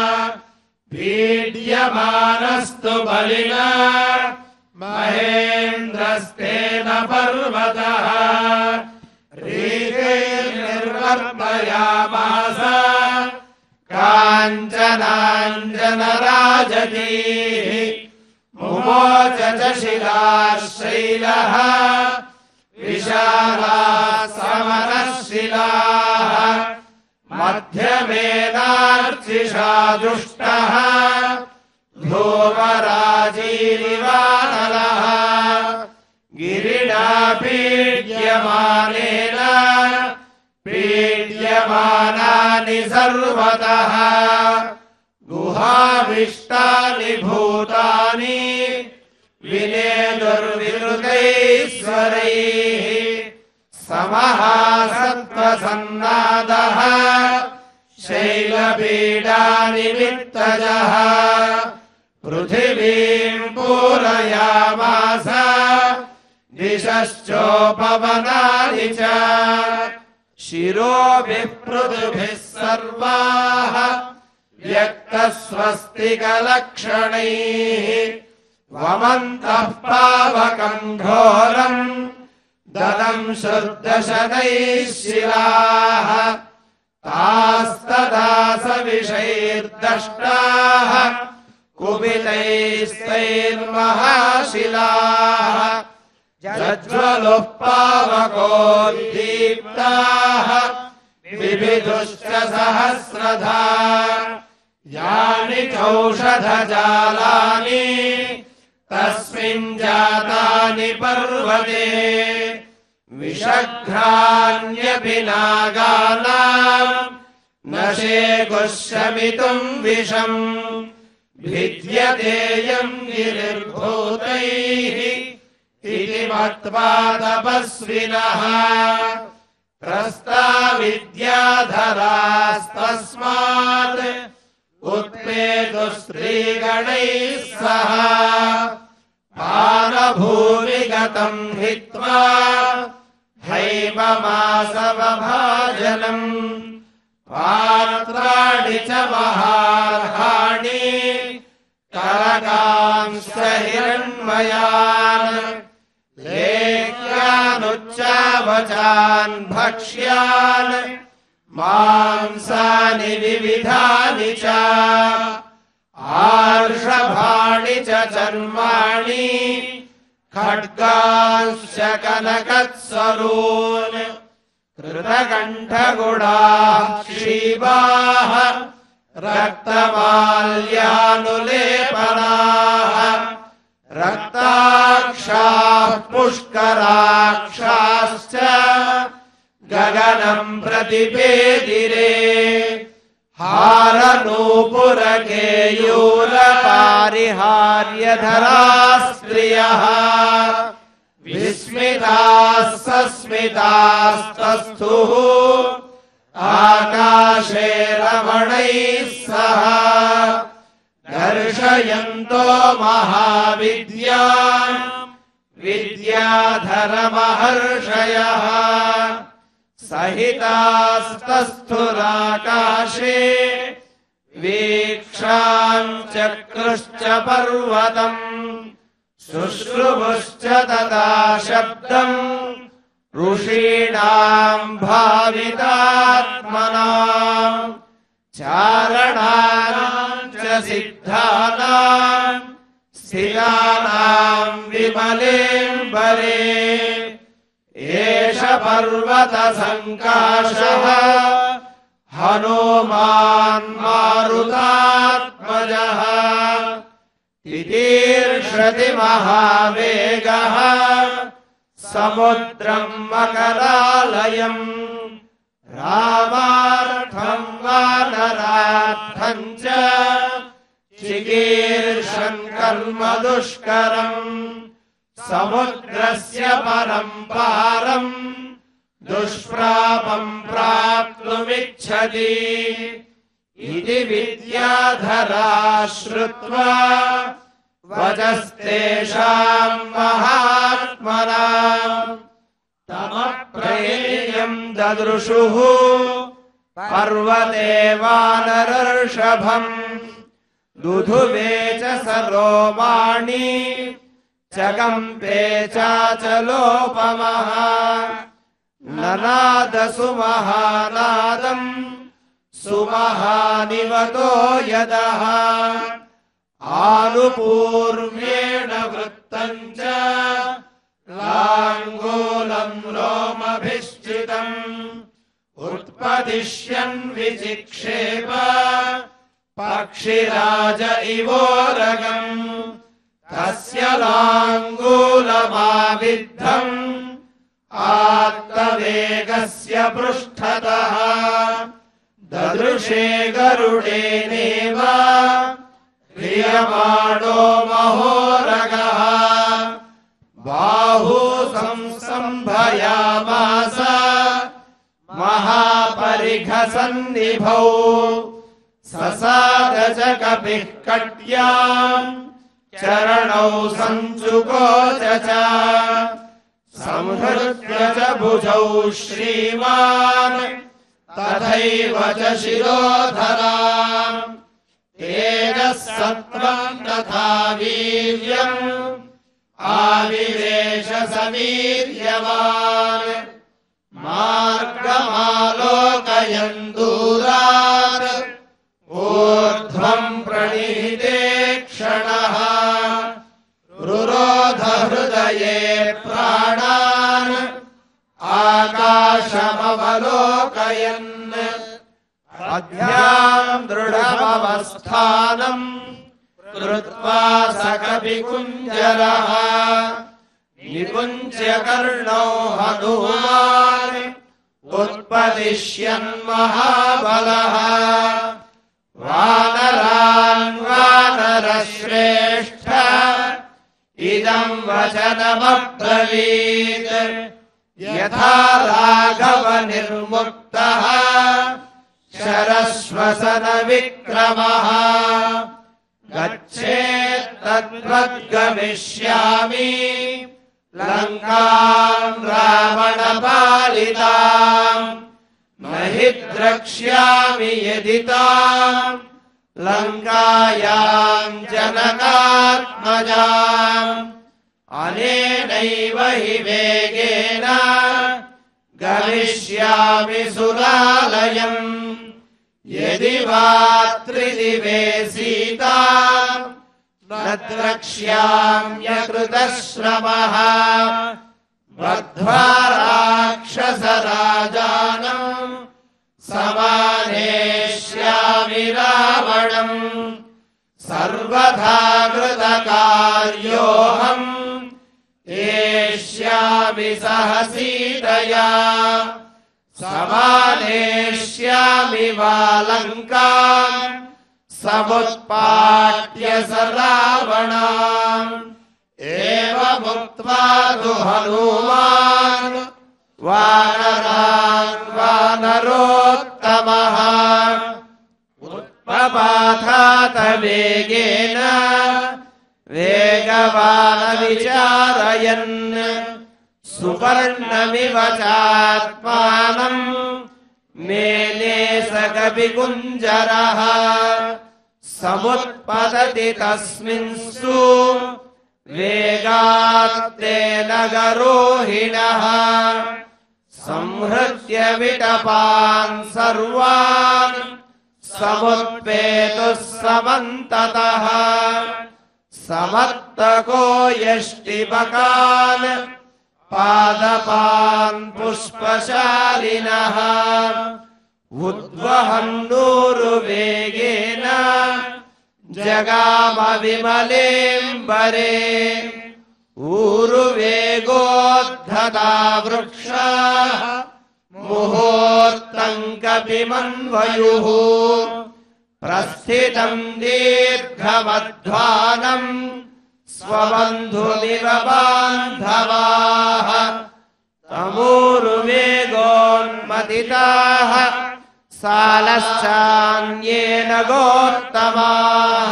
पीड्यमानस्तु बलिना महेन्द्रस्तेन पर्वतः रीतिर्निर्वर्तयामास काञ्चनाञ्जनराजतीः मुमोच च शिलाः शैलः विशालाः समरः शिलाः मध्यमेनार्चिषा दुष्टः धूमराजीरिवानलः गिरिणा पीड्यमानेन पीड्यमानानि सर्वतः गुहाविष्टानि भूतानि विनेदुर्विरुदैश्वरैः समहासत्त्वसन्नादः शैलपीडानिमित्तजः पृथिवीम् पूरयामास दिशश्चोपवनानि च शिरोभिः पृथुभिः सर्वाः व्यक्तस्वस्तिकलक्षणैः वमन्तः पावकम् घोरम् ददम् शुद्धशतैः शिलाः तास्तदा सविषैर्दष्टाः कुपितैस्तैर्महाशिलाः जज्ज्वलुः पावकोद्दीप्ताः विविधुश्च सहस्रधा यानि चौषधजालानि तस्मिन् जातानि पर्वते विषघ्राण्यपि नागानाम् न गुशमितुम् विषम् भिद्यतेयम् गिरिर्भूतैः इति मत्वा तपस्विनः त्रस्ता विद्याधरास्तस्मात् उत्पेतुस्त्रीगणैः सह पानभूमिगतम् हित्वा हैममासवभाजनम् पात्राणि च महार्हाणि करकांश्च हिरण्मयान् लेख्यानुच्चावचान् भक्ष्यान् मांसानि विविधानि च आर्षभाणि च चर्माणि खड्गांश्च कनकत्सरून् कृतकण्ठगुणाः क्षीबाः रक्तमाल्यानुलेपनाः रक्ताक्षाः पुष्कराक्षाश्च गगनम् प्रतिपेदिरे हारनूपुरकेयूरपारिहार्यधराः स्त्रियः विस्मिताः सस्मितास्तस्थुः आकाशे रमणैः सह दर्शयन्तो महाविद्याम् विद्याधरमहर्षयः सहितास्तस्थुराकाशे वीक्षाम् चक्रुश्च पर्वतम् शुश्रुभुश्च तथा शब्दम् ऋषीणाम् भावितात्मनाम् चारणानाम् च सिद्धानाम् स्थिराणाम् विमलेम्बरे एष पर्वतसङ्काशः हनुमान् मारुतात्मजः तितीर्षति महावेगः समुद्रम् मकरालयम् रामार्थम् वानरार्थम् च चिकीर्षन् कर्म दुष्करम् समुद्रस्य परम् पारम् दुष्प्रापम् प्राप्तुमिच्छति इति विद्याधरा श्रुत्वा वचस्तेषाम् महात्मनाम् तमप्रेयम् ददृशुः पर्वते वानरर्षभम् दुधुवे च सरोमाणि चकम्पे चाचलोपमः ननाद सुमहानादम् सुमहानिवतो यदः आनुपूर्व्येण वृत्तम् च लाङ्गूलम् लोमभिश्चितम् उत्पदिश्यन् विचिक्षेप पक्षिराज इवोरगम् तस्य लाङ्गूलमाविद्धम् आत्तवेगस्य पृष्ठतः ददृशे गरुडेनेव क्रियमाणो महोरगः बाहू संसम्भयामास महापरिघसन्निभौ ससाद च कपिः कट्याम् चरणौ सञ्चुकोच च संहृत्य च भुजौ श्रीमान् तथैव च शिरोधराम् तेजः सत्त्वम् तथा वीर्यम् आविवेश सवीर्यवान् मार्गमालोकयन् दूरात् ऊर्ध्वम् प्रणिहिते क्षणः रुरोध हृदये प्राणान् आकाशमवलोकयन् अध्याम् दृढमवस्थानम् कृत्वा स कपिकुञ्जरः निकुञ्च्य कर्णौ हनुमान् उत्पदिश्यन् महाबलः वानरान् वानरश्रेष्ठ इदं वचनमब्रवीत् यथा राघव निर्मुक्तः शरश्वसन विक्रमः गच्छेत्तद्वद्गमिष्यामि लङ्कां रावणपालिताम् न हि द्रक्ष्यामि यदि ताम् लङ्कायां जनकात्मजाम् अनेनैव हि वेगेन गमिष्यामि सुरालयम् यदि वा त्रिदिवे सीता न द्रक्ष्याम्यकृतश्रमः बद्ध्वा राक्षसराजानम् समानेष्यामि रावणम् सर्वथा कृतकार्योऽहम् एष्यामि सह सीतया समानेष्यामि वा लङ्काम् समुत्पाट्य स रावणाम् एवमुक्त्वा तु हनुमान् वानरान् वानरोत्तमः उत्पपाथात वेगेन वेगवान् विचारयन् सुपर्णमिव चात्मानम् मेने स कपिकुञ्जरः समुत्पतति तस्मिन्सु वेगात्तेन गरोहिणः संहृत्य विटपान् सर्वान् समुत्पेतुः समन्ततः समत्तको यष्टिपकान् पादपान् पुष्पशालिनः उद्वहन्नूरुवेगेन जगाम विमलेऽम्बरे ऊरुवेगोद्धता वृक्षाः मुहूर्तम् कपिमन्वयुः प्रस्थितम् दीर्घमध्वानम् स्वबन्धुमिव बान्धवाः तमूरुवेगोन्मथिताः सालश्चान्येन गोत्तमाः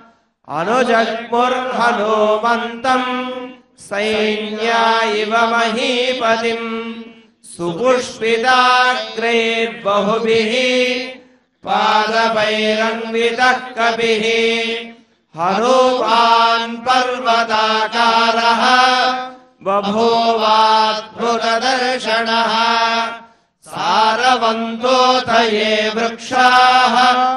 अनुजग्मुर्हनुमन्तम् सैन्या इव महीपतिम् सुपुष्पिताग्रैर्बहुभिः पादपैरन्वितः कपिः हनुमान् पर्वताकारः बभूवाद्भुतदर्शनः सारवन्तोऽथ ये वृक्षाः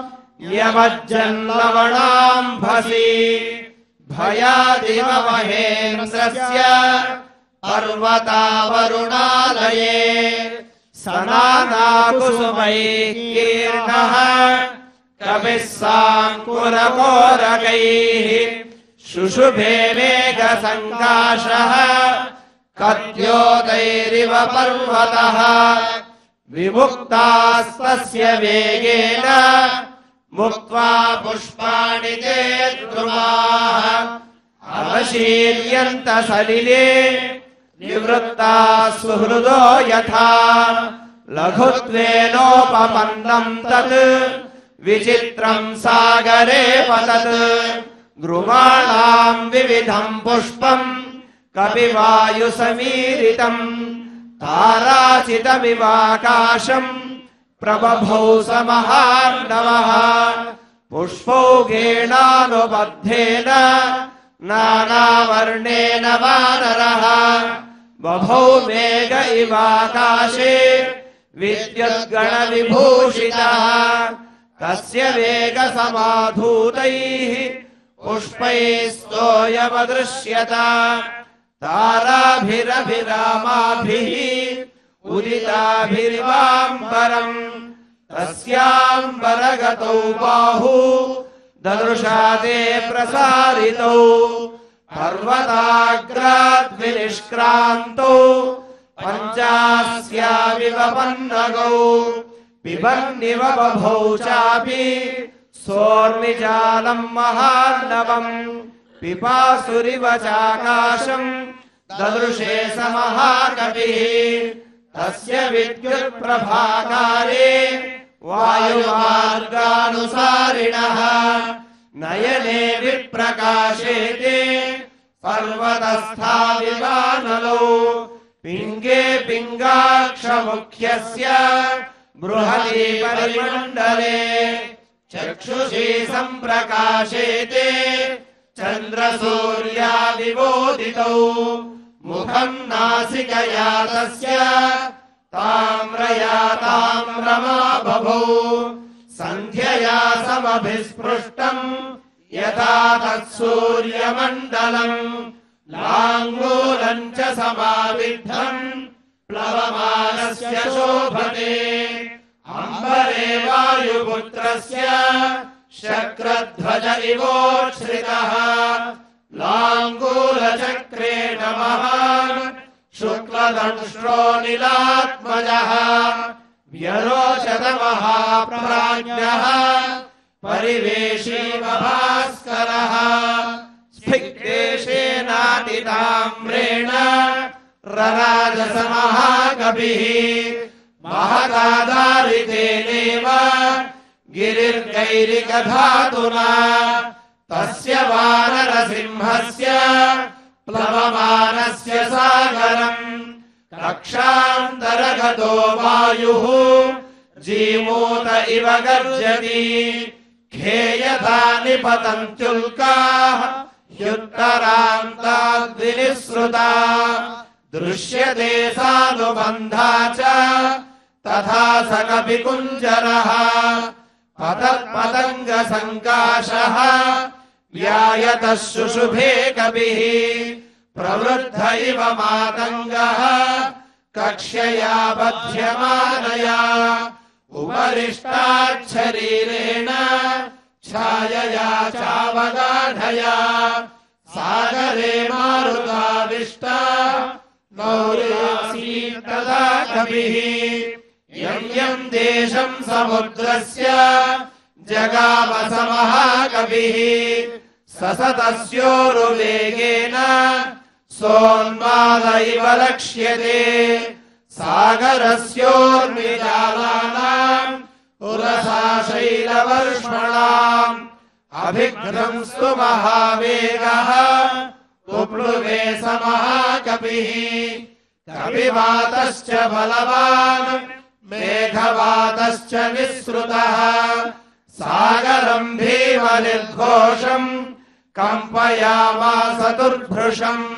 यमज्जन्लवणाम्भसि भयादिव महेन्द्रस्य पर्वतावरुणालये सनानाकुसुमैः कीर्णः कपिः साङ्कुरकोरकैः शुशुभे मेघसङ्काशः कद्योतैरिव पर्वतः विमुक्तास्तस्य वेगेन मुक्त्वा पुष्पाणि ते द्रुमाः अवशीर्यन्त सलिले निवृत्ताः सुहृदो यथा लघुत्वेनोपपन्नम् तत् विचित्रम् सागरे पतत् गृहाणाम् विविधम् पुष्पम् कपिवायुसमीरितम् ताराचितमिवाकाशम् प्रबभौ स महार्णवः पुष्पौघेणानुबद्धेन नानावर्णेन वानरः बभौ मेघ इवाकाशे विद्युद्गणविभूषितः तस्य वेगसमाधूतैः पुष्पैस्तोयमदृश्यत ताराभिरभिरामाभिः उदिताभिरिवाम्बरम् तस्याम्बरगतौ बाहू ददृशा ते प्रसारितौ पर्वताग्राद्विनिष्क्रान्तौ पञ्चास्याविव पन्नगौ पिबन्निव बभौ चापि सोर्मिजालम् महार्णवम् पिपासुरिव चाकाशम् ददृशे स महाकविः तस्य विद्युत्प्रभाकारे वायुमार्गानुसारिणः नयने विप्रकाशेते पर्वतस्थाविवानलौ पिङ्गे पिङ्गाक्षमुख्यस्य बृहति परिमण्डले चक्षुषी सम्प्रकाशेते चन्द्रसूर्याविवोदितौ मुखम् नासिकया तस्य ताम्रया ताम्रमा बभौ सन्ध्यया समभिस्पृष्टम् यथा तत्सूर्यमण्डलम् लाङ्गूलम् च समाविद्धम् प्लवमानस्य शोभते अम्बरे वायुपुत्रस्य शक्रध्वज इवोच्छ्रितः लाङ्गूलचक्रेण महान् शुक्लदंष्ट्रो नीलात्मजः व्यरोचत महाप्राज्ञः परिवेशी भास्करः स्फिक्देशेनातिताम्रेण रराजस महाकविः महदाधारितेनेव गिरिर्गैरिकधातुना तस्य वानरसिंहस्य प्लवमानस्य सागरम् कक्षान्तरगतो वायुः जीमूत इव गर्जति खेयथा निपतन्त्युल्काः ह्युत्तरान्ताद्विनिःसृता दृश्यते सानुबन्धा च तथा स कपिकुञ्जरः पतत्पतङ्गसङ्काशः व्यायतः शुशुभे कविः प्रवृद्ध इव मातङ्गः कक्ष्यया बध्यमानया उपरिष्टाच्छरीरेण छायया चावगाढया सागरे मारुताविष्टा नौरेसीत् तदा कविः यम् यम् देशम् समुद्रस्य जगाम स महाकविः ससतस्योरुवेगेन सोन्माद इव लक्ष्यते सागरस्योर्मिजालानाम् उरसा शैलवर्ष्मणाम् अभिघ्नंस्तु महावेगः पुप्लुवे स महाकविः कविवातश्च बलवान् मेघवातश्च निःसृतः सागरम् भीमनिर्घोषम् कम्पयामास दुर्भृशम्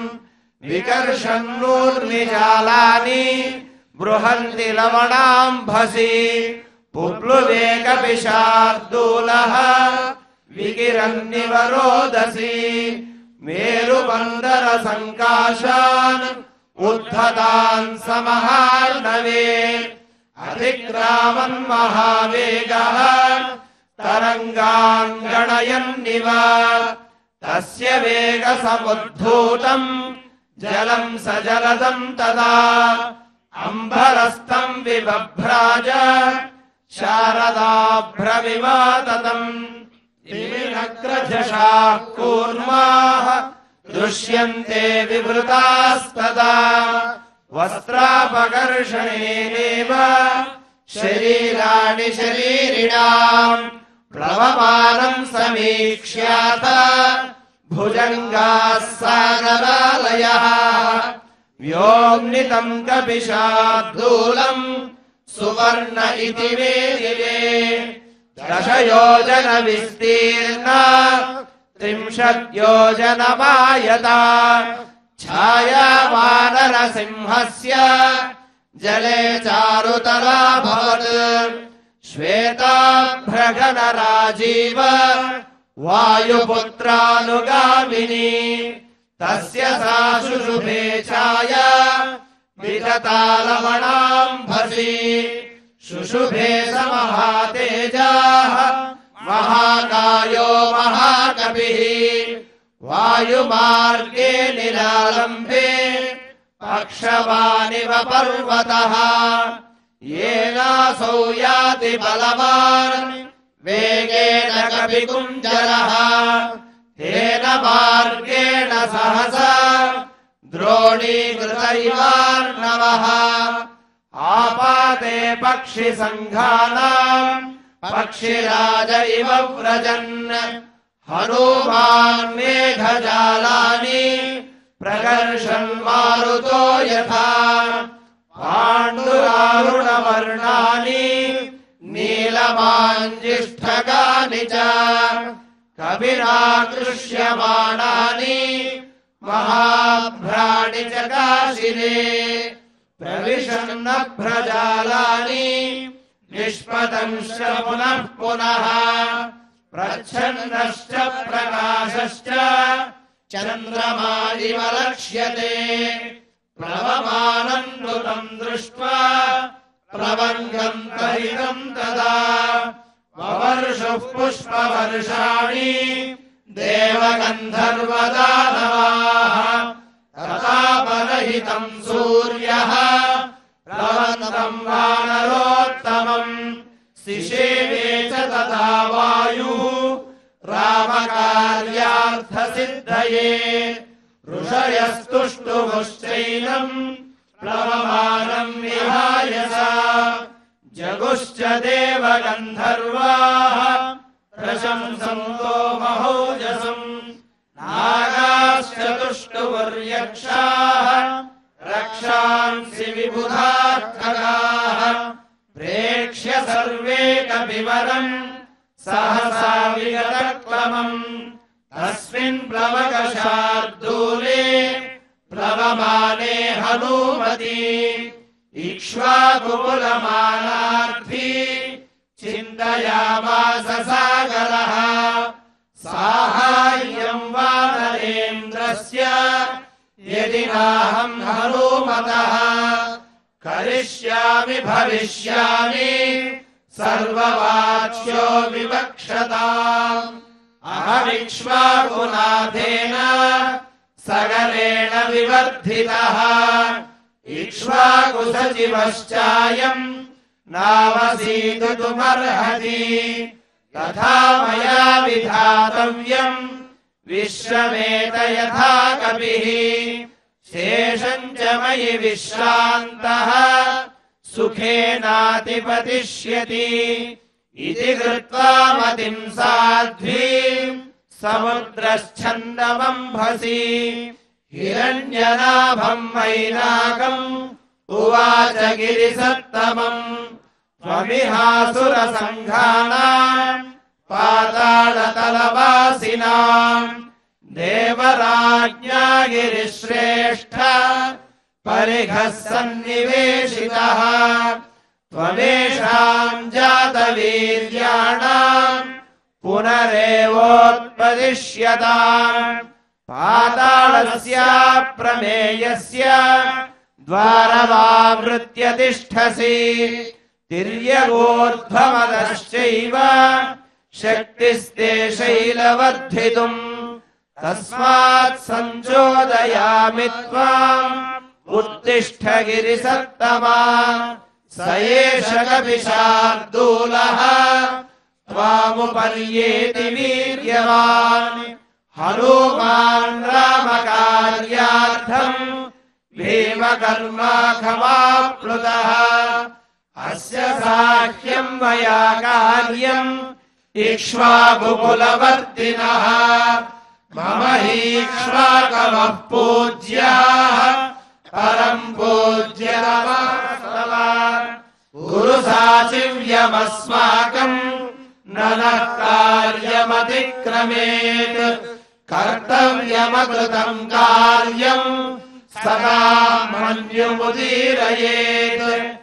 विकर्षन्नूर्मिजालानि बृहन्ति लवणाम्भसि पुप्लुवे कपिशार्दूलः विकिरन्निव रोदसी मेरुबन्दरसङ्काशान् उद्धतान् स महार्णवे अधिक्रामन् महावेगः तरङ्गान् गणयन्निव तस्य वेगसमुद्धूतम् जलम् स जलदम् तदा अम्बरस्थम् विबभ्राज शारदाभ्रविवाततम् दिविनग्रजशाः कूर्माः दृश्यन्ते विवृतास्तदा वस्त्रापकर्षणेनेव शरीराणि शरीरिणाम् प्लवमानम् समीक्ष्याथ भुजङ्गाः सागरालयः व्योम्नितम् कपिशार्दूलम् सुवर्ण इति वेदिरे दशयोजन विस्तीर्णा 30 योजनमायता छाया वानरसिंहस्य जले चारुतरा भवत् श्वेताभ्रगणराजीव वायुपुत्रानुगामिनी तस्य सा शुशुभे छाया विदता लवणाम्भसि शुशुभे स महातेजाः महाकायो महाकविः वायुमार्गे निरालम्बे अक्षवानिव पर्वतः येनासौ याति बलवान् वेगेन कपिकुञ्जरः तेन मार्गेण सहसा द्रोणीकृत इवार्णवः आपाते पक्षिसङ्घानाम् पक्षिराज इव व्रजन् हनूमान् मेघजालानि प्रकर्षन् मारुतो यथा पाण्डुरारुणवर्णानि नीलमाञ्जिष्ठकानि च कविराकृष्यमाणानि महाभ्राणि च काशिने प्रविशन्नभ्रजालानि निष्पतंश्च पुनः पुनः प्रच्छन्नश्च प्रकाशश्च चन्द्रमा इव लक्ष्यते प्लवमानम् नृतम् दृष्ट्वा प्लवङ्गम् तरितम् तदा ववर्षुः पुष्पवर्षाणि देवगन्धर्वदानवाः तथापरहितम् सूर्यः प्लवन्तम् वानरोत्तमम् सिषेवे च तथा वायुः रामकार्यार्थसिद्धये ऋषयस्तुष्टुमुश्चैनम् प्लवमानम् विहाय सा जगुश्च देवगन्धर्वाः प्रशंसन्तो महोजसम् नागाश्च तुष्टुवर्यक्षाः रक्षांसि विबुधाः खगाः प्रेक्ष्य सर्वे कपिवरम् सहसा विगतक्लमम् तस्मिन् प्लवकशार्दूले प्लवमाने हनूमति इक्ष्वाकुकुलमानार्थी चिन्तयामास सागरः साहाय्यम् वानरेन्द्रस्य यदि नाहम् हनूमतः करिष्यामि भविष्यामि सर्ववाच्यो विवक्षताम् अहमिक्ष्वाकुनाथेन सगरेण विवर्धितः इक्ष्वाकुसचिवश्चायम् नावसीतुमर्हति तथा मया विधातव्यम् विश्वमेत यथा कपिः शेषम् च मयि विश्रान्तः सुखेनातिपतिष्यति इति कृत्वा मतिम् साध्वीम् समुद्रश्छन्दमम्भसि हिरण्यनाभम् मैनाकम् उवाच गिरिसत्तमम् त्वमिहासुरसङ्घानाम् पातालतलवासिनाम् देवराज्ञा गिरिश्रेष्ठ परिघः सन्निवेशितः त्वमेषाम् जातवीर्याणाम् पुनरेवोत्पदिष्यताम् पातालस्याप्रमेयस्य द्वारमावृत्य तिष्ठसि तिर्यगोर्ध्वमदश्चैव शक्तिस्ते शैलवर्धितुम् तस्मात् सञ्चोदयामि त्वाम् उत्तिष्ठ गिरिसत्तमा स एष कपिशार्दूलः त्वामुपर्येति वीर्यवान् हनूमान् रामकार्यार्थम् भीमकर्माखमाप्लुतः अस्य साह्यम् मया कार्यम् इक्ष्वाकुकुलवर्तिनः मम हीक्ष्वाकवः पूज्याः परम् पूज्यतमस्तव गुरुसाचिव्यमस्माकम् ननः कार्यमतिक्रमेत् कर्तव्यमकृतम् कार्यम् सदा मन्युमुदीरयेत्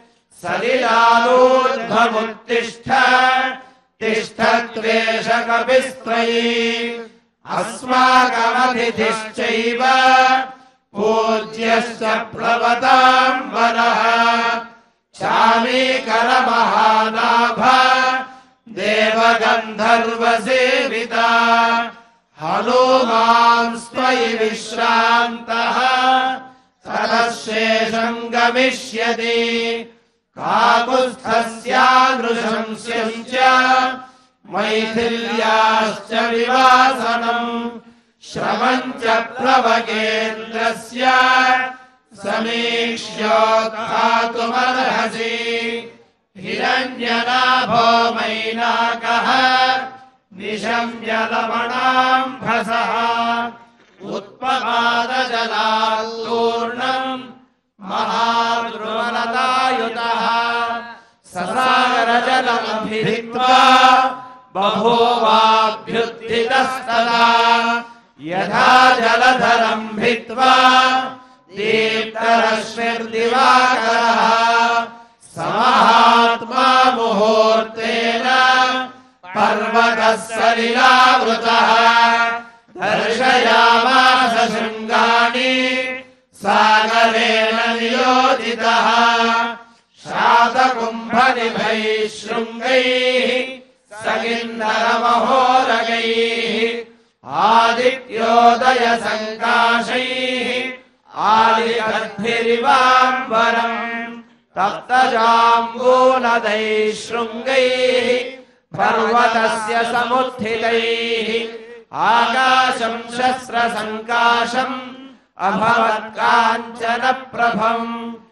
सलिलालोद्भमुत्तिष्ठ तिष्ठत्वेष कपिस्त्वयि अस्माकमतिथिश्चैव पूज्यश्च प्लवताम् वरः चामीकरमहानाभ देवगन्धर्वसेविता हनूमान् स्वयि विश्रान्तः ततः शेषम् गमिष्यति काकुत्स्थस्यानृशंस्यम् च मैथिल्याश्च विवासनम् श्रवम् च प्लवकेन्द्रस्य समीक्ष्योत्थातुमर्हसि हिरण्यनाभो मैनाकः निशम्य लवणाम्भसः उत्पपादजलाल्पूर्णम् महाद्रुमलतायुतः ससागरजलम् भित्त्वा बभूवाभ्युत्थितस्तदा यथा जलधरम् भित्त्वा दीप्तरश्मिर्दिवाकरः समहात्मा मुहूर्तेन पर्वतः सलिलावृतः दर्शयामास शृङ्गाणि सागरेण नियोजितः शातकुम्भनिभैः शृङ्गैः सगिन्धरमहोरगैः आदित्योदयसङ्काशैः आलिकद्भिरिवाम्बरम् तप्तजाम्बूनदैः शृङ्गैः पर्वतस्य समुत्थितैः आकाशम् शस्त्रसङ्काशम् अभवत्काञ्चनप्रभम्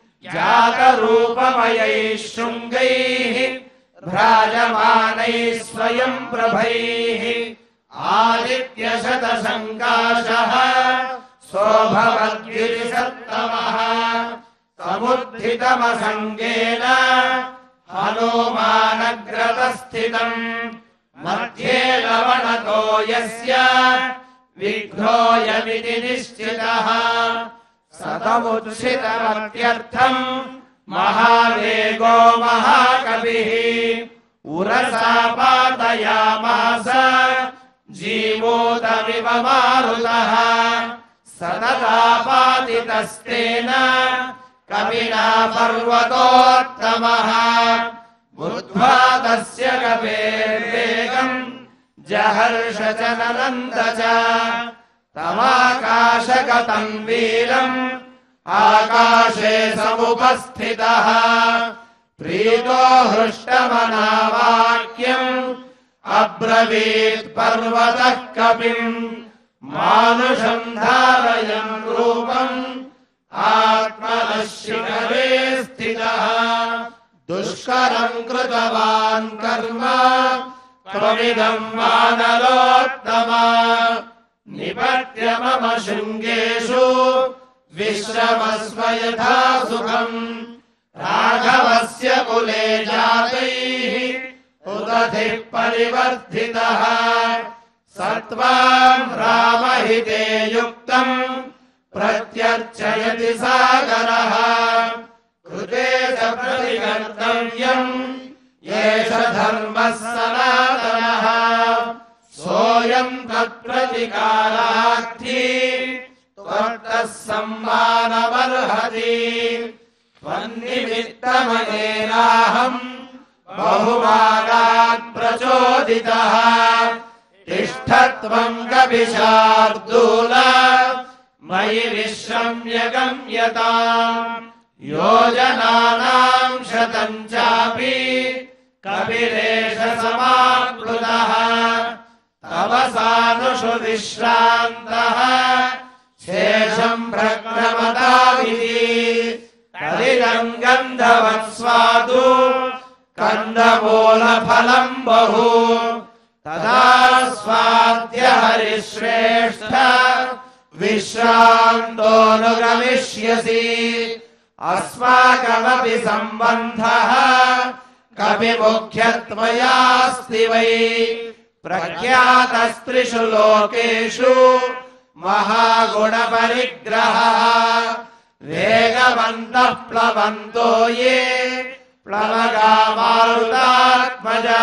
जातरूपमयैः शृङ्गैः भ्राजमानैः स्वयम् प्रभैः आदित्यशतसङ्काशः सोऽभवद्गिरिसत्तमः समुत्थितमसङ्गेन हनुमानग्रतस्थितम् मध्ये लवणतो यस्य विघ्नोऽयमिति निश्चितः सतमुत्सितमत्यर्थम् महावेगो महाकविः उरसा पातयामास जीवोतमिव मारुतः सततापातितस्तेन कविना पर्वतोत्तमः बुद्ध्वा तस्य कपेर्वेगम् जहर्ष च ननन्द च तमाकाशगतम् वीरम् आकाशे समुपस्थितः प्रीतो हृष्टमनावाक्यम् अब्रवीत् पर्वतः कपिम् मानुषम् धारयन् रूपम् आत्मनः शिखरे स्थितः दुष्करम् कृतवान् कर्म त्वमिदम् वानरोत्तमा निपत्य मम शृङ्गेषु विश्रमस्व यथा सुखम् राघवस्य कुले जातैः उदधिः परिवर्धितः सत्त्वाम् रामहिते युक्तम् प्रत्यर्चयति सागरः कृते च प्रतिकर्तव्यम् एष धर्मः सनातनः सोऽयम् तत्प्रतिकारार्थी त्वत्तः सम्मानमर्हति त्वन्निमित्तमनेनाहम् बहुमानात् प्रचोदितः तिष्ठ त्वम् कपिशार्दूल मयि विश्रम्य गम्यताम् योजनानाम् शतम् चापि कपिलेश समाप्लुतः तव सानुषु विश्रान्तः शेषम् भ्रग्नमताविधि कलिलम् गन्धवत्स्वादु कन्दमूलफलम् बहु तदा स्वाद्य हरिश्रेष्ठ विश्रान्तोऽनुगमिष्यसि अस्माकमपि सम्बन्धः कपिमुख्यत्वयास्ति वै प्रख्यातस्त्रिषु लोकेषु महागुणपरिग्रहः वेगवन्तः प्लवन्तो ये प्लवगामारुतात्मजा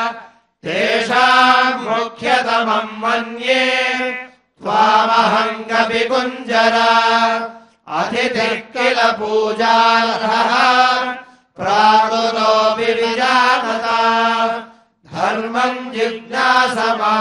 तेषाम् मुख्यतमम् मन्ये त्वामहम् कपिकुञ्जरा अतिथिः किल पूजार्हः प्राकृतोऽपि विजानता धर्मम्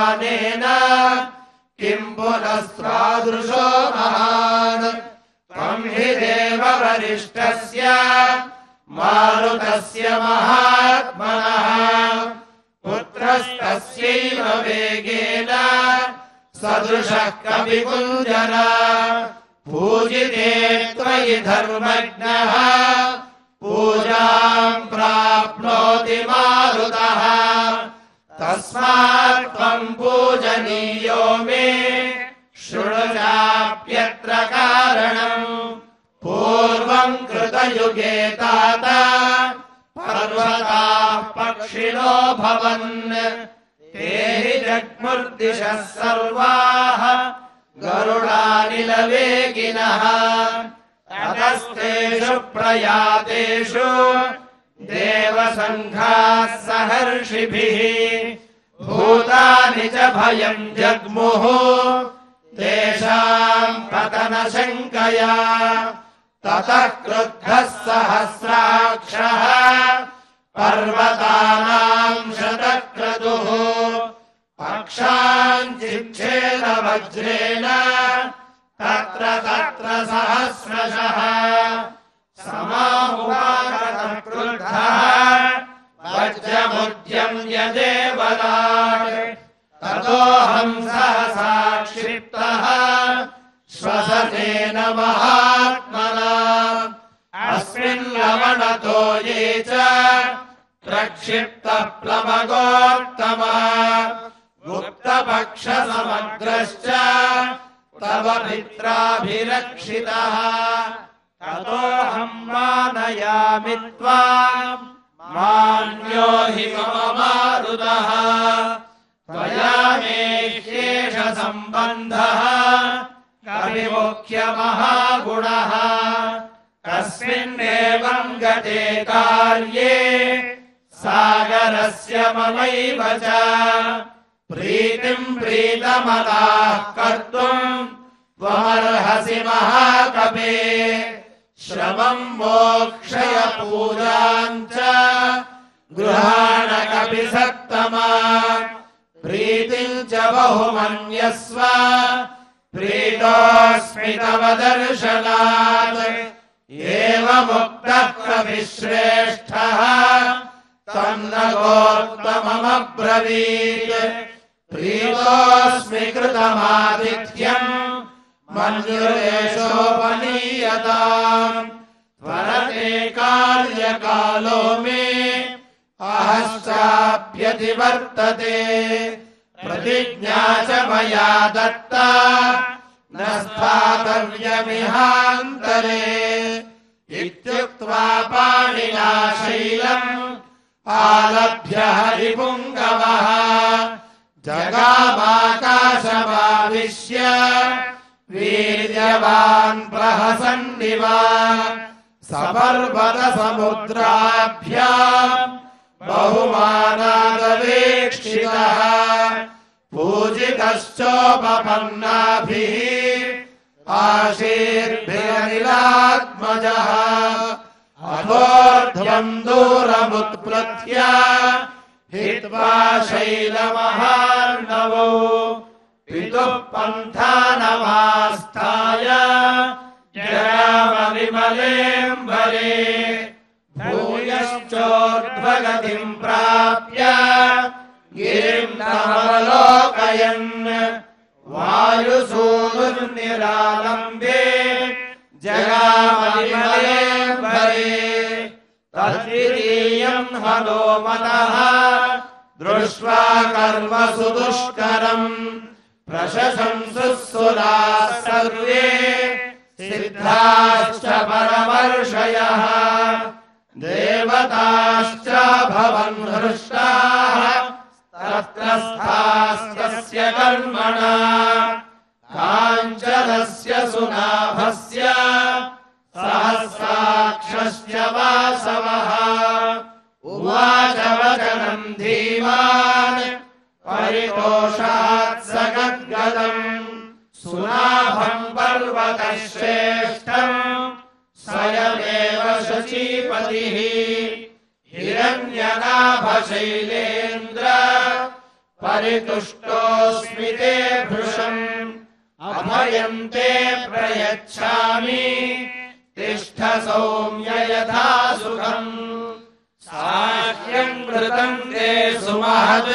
जिज्ञासमानेन किम् पुनस्तादृशो महान् त्वम् हि देववरिष्ठस्य मारुतस्य महात्मनः पुत्रस्तस्यैव वेगेन सदृशः कविकुञ्जर पूजिते त्वयि धर्मज्ञः पूजां प्राप्नोति मारुतः तस्मात् त्वं पूजनीयो मे शृणु चाप्यत्र कारणम् पूर्वं कृतयुगे तात पर्वताः पक्षिणो भवन् ते हि जग्मुर्दिशः सर्वाः गरुडानिलवेगिनः ततस्तेषु प्रयातेषु देवसङ्घाः सहर्षिभिः भूतानि च भयं जग्मुः तेषां पतनशङ्कया ततः क्रुद्धः सहस्राक्षः पर्वतानां शतक्रतुः पक्षान् चिच्छेद वज्रेण तत्र तत्र सहस्रशः समाहुवागतः क्रुद्धः वज्रमुद्यम्य देवदाट् ततोऽहं सहसा क्षिप्तः श्वसनेन महात्मना अस्मिन् लवणतो ये च प्रक्षिप्तः प्लवगोत्तमा गुप्तपक्षसमग्रश्च तव मित्राभिरक्षितः ततोऽहं मानयामि त्वाम् मान्यो हि मम मारुतः त्वया मे ह्येष सम्बन्धः कविमुख्यमहागुणः कस्मिन्नेवं गते कार्ये सागरस्य ममैव च प्रीतिं प्रीतमनाः कर्तुम् त्वमर्हसि महाकवे श्रमं मोक्षय पूजां च गृहाण कपिसत्तमा प्रीतिं च बहुमन्यस्व प्रीतोऽस्मि तव दर्शनात् एवमुक्तः कविश्रेष्ठः तन्नगोत्तममब्रवीत् प्रीतोऽस्मि कृतमातिथ्यम् मन्युरेशोपनीयताम् त्वरते कार्यकालो मे अहश्चाप्यतिवर्तते प्रतिज्ञा च मया दत्ता न स्थातव्यमिहान्तरे इत्युक्त्वा पाणिना शैलम् आलभ्य हरिपुङ्गवः जगामाकाशमाविश्य वीर्यवान् प्रहसन्निव सपर्वतसमुद्राभ्याम् बहुमानादवेक्षितः पूजितश्चोपपन्नाभिः आशीर्भिरनिलात्मजः अथोर्ध्वम् दूरमुत्प्लत्य हित्वा शैलमहार्णवो पितुः पन्थानमास्थाय जगामविमलेऽम्बरे भूयश्चोर्ध्वगतिम् प्राप्य गिरिम् नमवलोकयन् वायुसूनुर्निरालम्बे जगामविमलेऽम्बरे तद्वितीयम् हनोमतः दृष्ट्वा कर्मसु दुष्करम् प्रशंसुः सुराः सर्वे सिद्धाश्च परमर्षयः देवताश्च भवन् हृष्टाः तत्र स्थास्तस्य कर्मणा काञ्चनस्य सुनाभस्य सहस्राक्षश्च वासवः उवाच वचनम् धीमान् परितोषात् स गद्गदम् सुनाभम् पर्वतः श्रेष्ठम् स्वयमेव शचीपतिः हिरण्यनाभशैलेन्द्र परितुष्टोऽस्मि ते भृशम् अभयं ते प्रयच्छामि तिष्ठ सौम्य यथा सुखम् साह्यं कृतं ते सुमहत्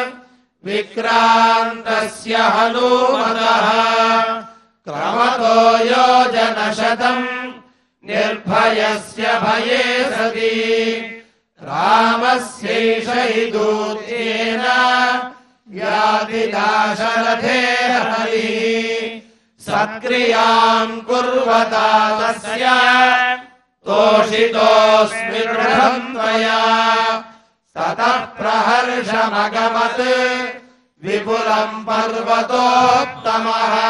विक्रान्तस्य हनूमतः क्रमतो योजनशतम् निर्भयस्य भये सति रामस्यैष हि दूत्येन याति दाशरथे हरिः सत्क्रियां कुर्वता तस्य तोषितोऽस्मि दृढं त्वया ततः प्रहर्षमगमत् विपुलं पर्वतोत्तमः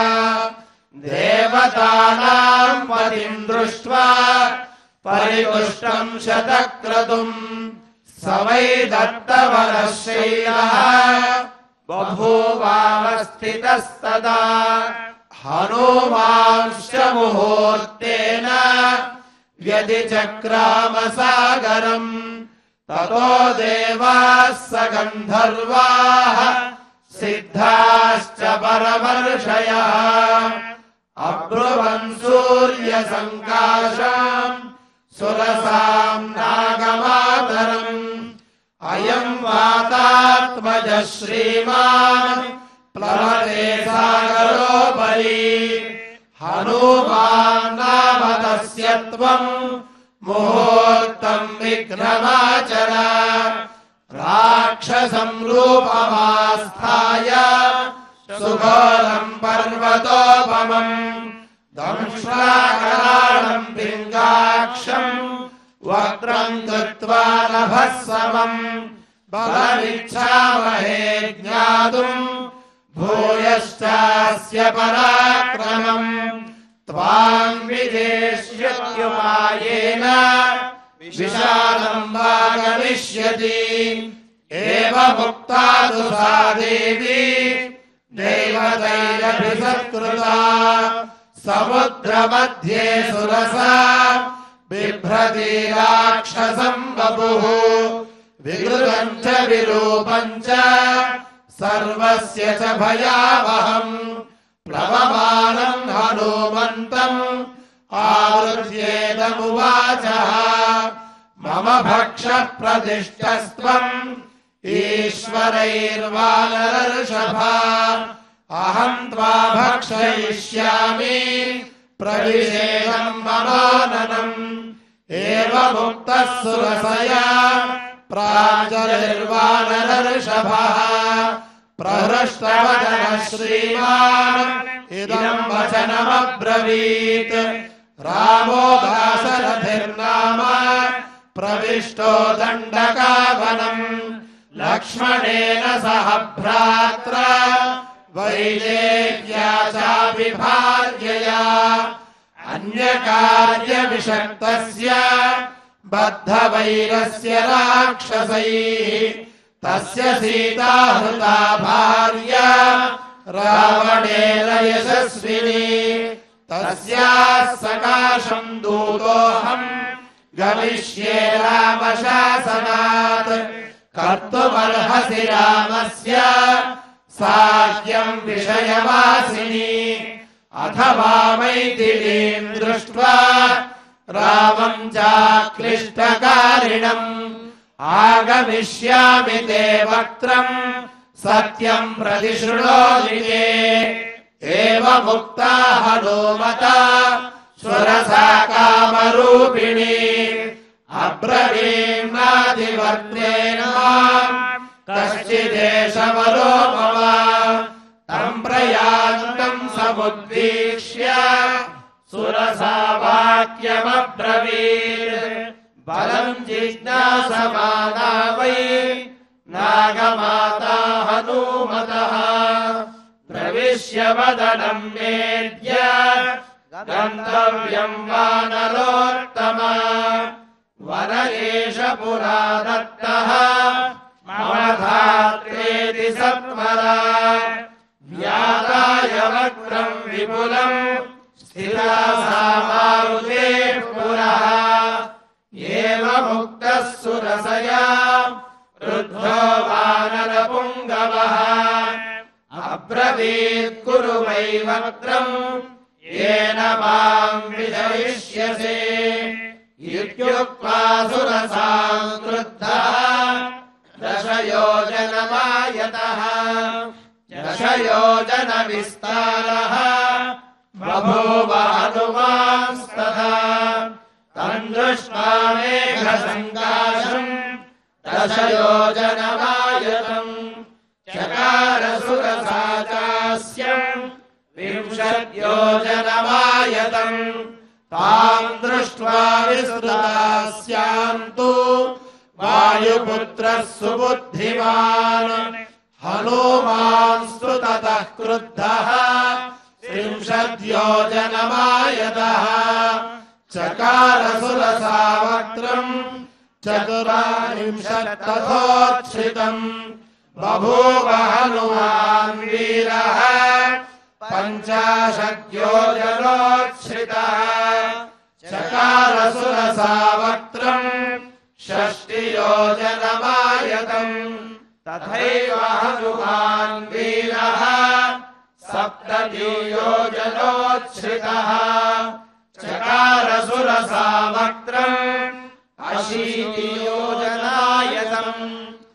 देवतानां पतिं दृष्ट्वा परितुष्टं शतक्रतुम् स वै दत्तवरशैलः बभूवावस्थितस्तदा हनूमांश्च मुहूर्तेन व्यतिचक्राम सागरम् ततो देवाः स गन्धर्वाः सिद्धाश्च परमर्षयः अब्रुवन् सूर्यसङ्काशाम् सुरसाम् नागमातरम् अयम् वातात्मजः श्रीमान् प्लवते सागरोपरि हनूमान् नाम तस्य त्वम् मुहूर्तम् विघ्नमाचर राक्षसम् रूपमास्थाय सुघोरम् पर्वतोपमम् दंष्ट्राकराळम् पिङ्गाक्षम् वक्त्रम् कृत्वा नभः समम् बलमिच्छामहे ज्ञातुम् भूयश्चास्य पराक्रमम् त्वाम् विजेष्यत्युपायेन विशालम् वा गमिष्यति एवमुक्ता तु सा देवी दैवतैरभिसत्कृता समुद्रमध्ये सुरसा बिभ्रति राक्षसम् वपुः विकृतम् च विरूपम् च सर्वस्य च भयावहम् प्लवमानम् हनूमन्तम् आवृत्येदमुवाचः मम भक्षः प्रतिष्ठस्त्वम् ईश्वरैर्वानरर्षभा अहम् त्वा भक्षयिष्यामि प्रविशेषम् ममाननम् एवमुक्तः सुरसया प्राञ्जलिर्वानरर्षभः प्रहृष्टवदनः श्रीमान् इदम् वचनमब्रवीत् रामो दाशरथिर्नाम प्रविष्टो दण्डकावनम् लक्ष्मणेन सह भ्रात्रा वैदेह्या चापि भार्यया अन्यकार्यविषक्तस्य बद्धवैरस्य राक्षसैः तस्य सीता हृता भार्या रावणेन यशस्विनी तस्याः सकाशम् दूतोऽहम् गमिष्ये रामशासनात् कर्तुमर्हसि रामस्य साह्यम् विषयवासिनी अथवा मैथिलीम् दृष्ट्वा रामम् चाक्लिष्टकारिणम् आगमिष्यामि ते वक्त्रम् सत्यम् प्रतिशृणोमि ते एवमुक्ता हनूमता सुरसा कामरूपिणी अब्रवीम्नादिवर्तेन माम् कश्चिदेशवरो मम तम् प्रयान्तम् समुद्वीक्ष्य सुरसा वाक्यमब्रवीत् बलम् जिज्ञासमाना वै नागमाता हनूमतः प्रविश्य वदनम् मेद्य गन्तव्यम् वानरोत्तमा वन एष पुरा दत्तः मम धात्रेति सत्वरा व्यादाय वक्त्रम् विपुलम् स्थिता सा मारुतेः पुरः एवमुक्तः सुरसया रुद्धो वानरपुङ्गवः अब्रवीत् कुरु वै वक्त्रम् येन माम् विजयिष्यसे इत्युक्त्वा सुरसाम् क्रुद्धः दशयोजनमायतः दशयोजनविस्तारः बभूव हनुमांस्तथा तं दृष्ट्वा मेघसङ्काशम् दशयोजनमायतम् चकार सुरसा चास्यम् 20 योजनमायतम् ताम् दृष्ट्वा विस्तृतास्याम् तु वायुपुत्रः सुबुद्धिमान् हनुमांस्तु ततः क्रुद्धः 30 योजनमायतः चकार सुरसा वक्त्रम् 40 तथोच्छ्रितम् बभूव हनुमान् वीरः 50 योजनोच्छ्रितः चकार सुरसा वक्त्रम् 60 योजनमायतम् तथैव हनुमान् वीरः 70 योजनोच्छ्रितः चकार सुरसा वक्त्रम् 80 योजनायतम्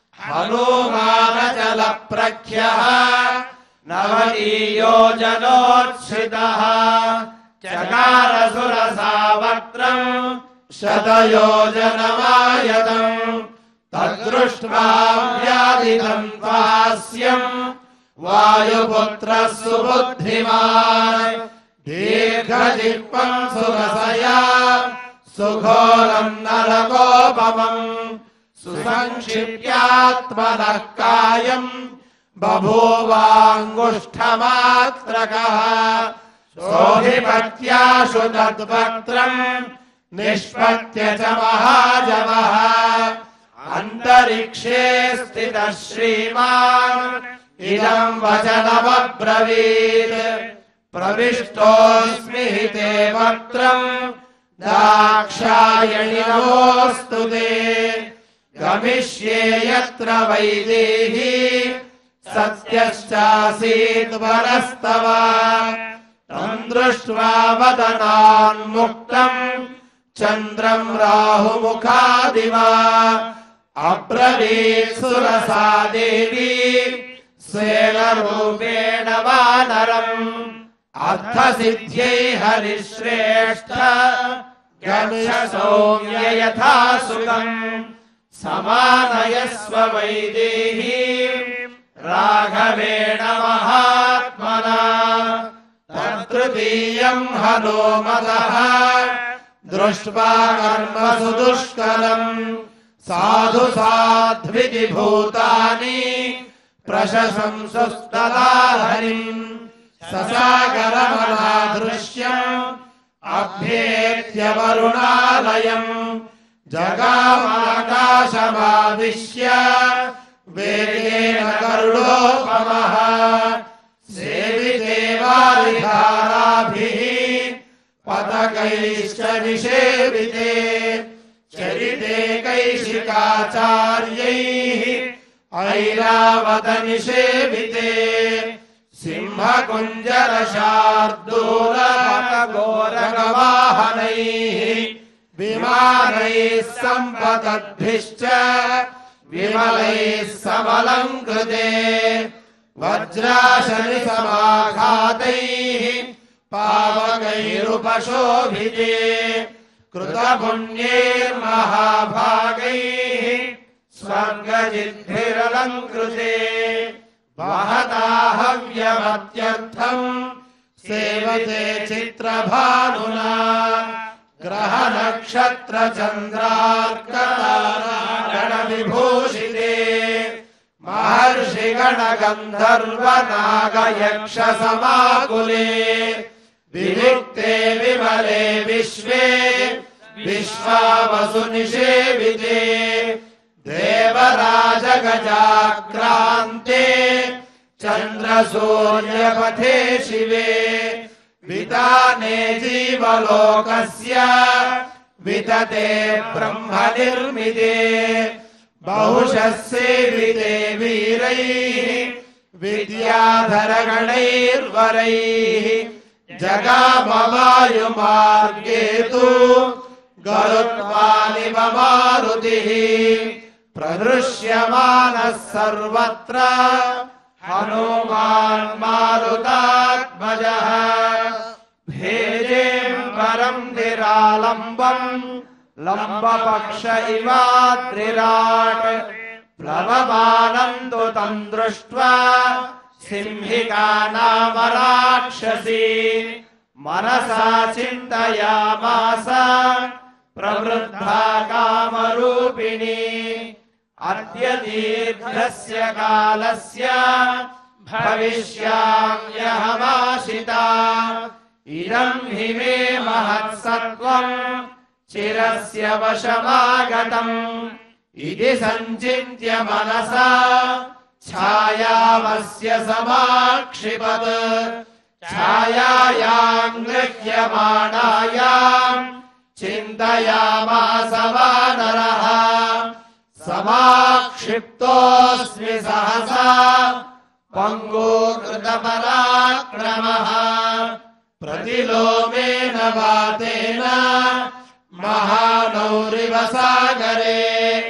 हनुमानजलप्रख्यः 90 योजनोच्छ्रितः चकार सुरसा वक्त्रम् 100 योजनमायतम् तद्दृष्ट्वा व्याधितम् त्वास्यम् वायुपुत्रः सुबुद्धिमान् दीर्घजिह्वम् सुरसया सुघोरम् नरकोपमम् सुसंक्षिप्यात्मनः कायम् बभूवाङ्गुष्ठमात्रकः सोऽधिपत्याशु तद्वक्त्रम् निष्पत्य च महाजवः अन्तरिक्षे स्थितः श्रीमान् इदम् वचनमब्रवीत् प्रविष्टोऽस्मि हि ते वक्त्रम् दाक्षायणि नमोऽस्तु ते गमिष्ये यत्र वैदेही सत्यश्चासीत् वरस्तव तम् दृष्ट्वा वदनान्मुक्तम् चन्द्रम् राहुमुखादिवा अब्रवीत् सुरसा देवी स्वेन वानरम् अर्थसिद्ध्यै हरिश्रेष्ठ गच्छ सौम्य यथा सुखम् समानयस्व वैदेही राघवेण महात्मना तत्तृतीयम् हनूमतः दृष्ट्वा कर्म सुदुष्करम् साधु साध्विति भूतानि प्रशंसुस्तदा हरिम् ससागरमनादृश्यम् अभ्येत्य वरुणालयम् जगामाकाशमाविश्य वेगेन गरुडोपमः सेविते वारिधाराभिः पतकैश्च निषेविते चरिते कैशिकाचार्यैः ऐरावत निषेविते सिंहकुञ्जरशार्दूलपटगोरगवाहनैः विमानैः सम्पतद्भिश्च विमलैः समलङ्कृते वज्राशनि समाघातैः पावकैरुपशोभिते कृतपुण्यैर्महाभागैः स्वर्गजिद्भिरलङ्कृते महताहव्यमत्यर्थम् सेवते चित्रभानुना ग्रहनक्षत्रचन्द्रार्कतारागणविभूषिते महर्षिगणगन्धर्वनागयक्षसमाकुले विविक्ते विमले विश्वे विश्वावसुनिषेविते देवराजगजाक्रान्ते चन्द्रसूर्यपथे शिवे विताने जीवलोकस्य वितते ब्रह्मनिर्मिते बहुशः सेविते वीरैः विद्याधरगणैर्वरैः जगामवायुमार्गे तु गरुत्मानिव मारुतिः प्रदृश्यमानः सर्वत्र हनुमान् मारुतात्मजः भेजेम्बरम् निरालम्बम् लम्बपक्ष इवाद्रिराट् प्लवमानम् तु तम् दृष्ट्वा सिंहिका नाम राक्षसी मनसा चिन्तयामास प्रवृद्धा कामरूपिणी अद्य दीर्घस्य कालस्य भविष्याम्यहमाशिता इदम् हि मे महत्सत्त्वम् चिरस्य वशमागतम् इति सञ्चिन्त्य मनसा छायामस्य समाक्षिपत् छायायाम् गृह्यमाणायाम् चिन्तयामास वानरः समाक्षिप्तोऽस्मि सहसा पङ्गुकृतपराक्रमः प्रतिलोमेन वातेन महानौरिव सागरे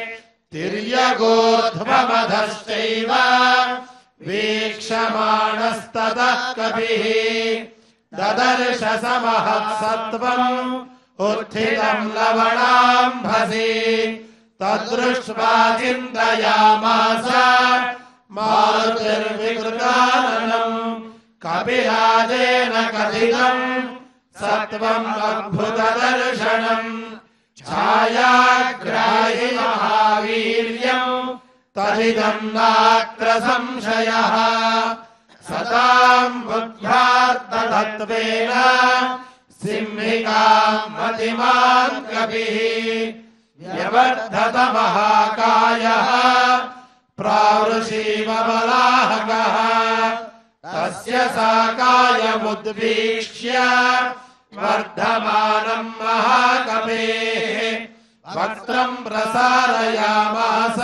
तिर्यगोध्वमधश्चैव वीक्षमाणस्ततः कपिः ददर्श समहत्सत्त्वम् उत्थितम् लवणाम्भसि तद्दृष्ट्वा चिन्तयामास मारुतिर्विकृताननम् कपिराजेन कथितम् सत्त्वम् अद्भुतदर्शनम् छायाग्राहि महावीर्यम् तदिदम् नात्र संशयः सताम् बुद्ध्यार्थतत्त्वेन सिंहिकाम् मतिमान् कपिः व्यवर्धत महाकायः प्रावृषीमबलाहकः तस्य साकायमुद्वीक्ष्य वर्धमानम् महाकपेः वक्त्रम् प्रसारयामास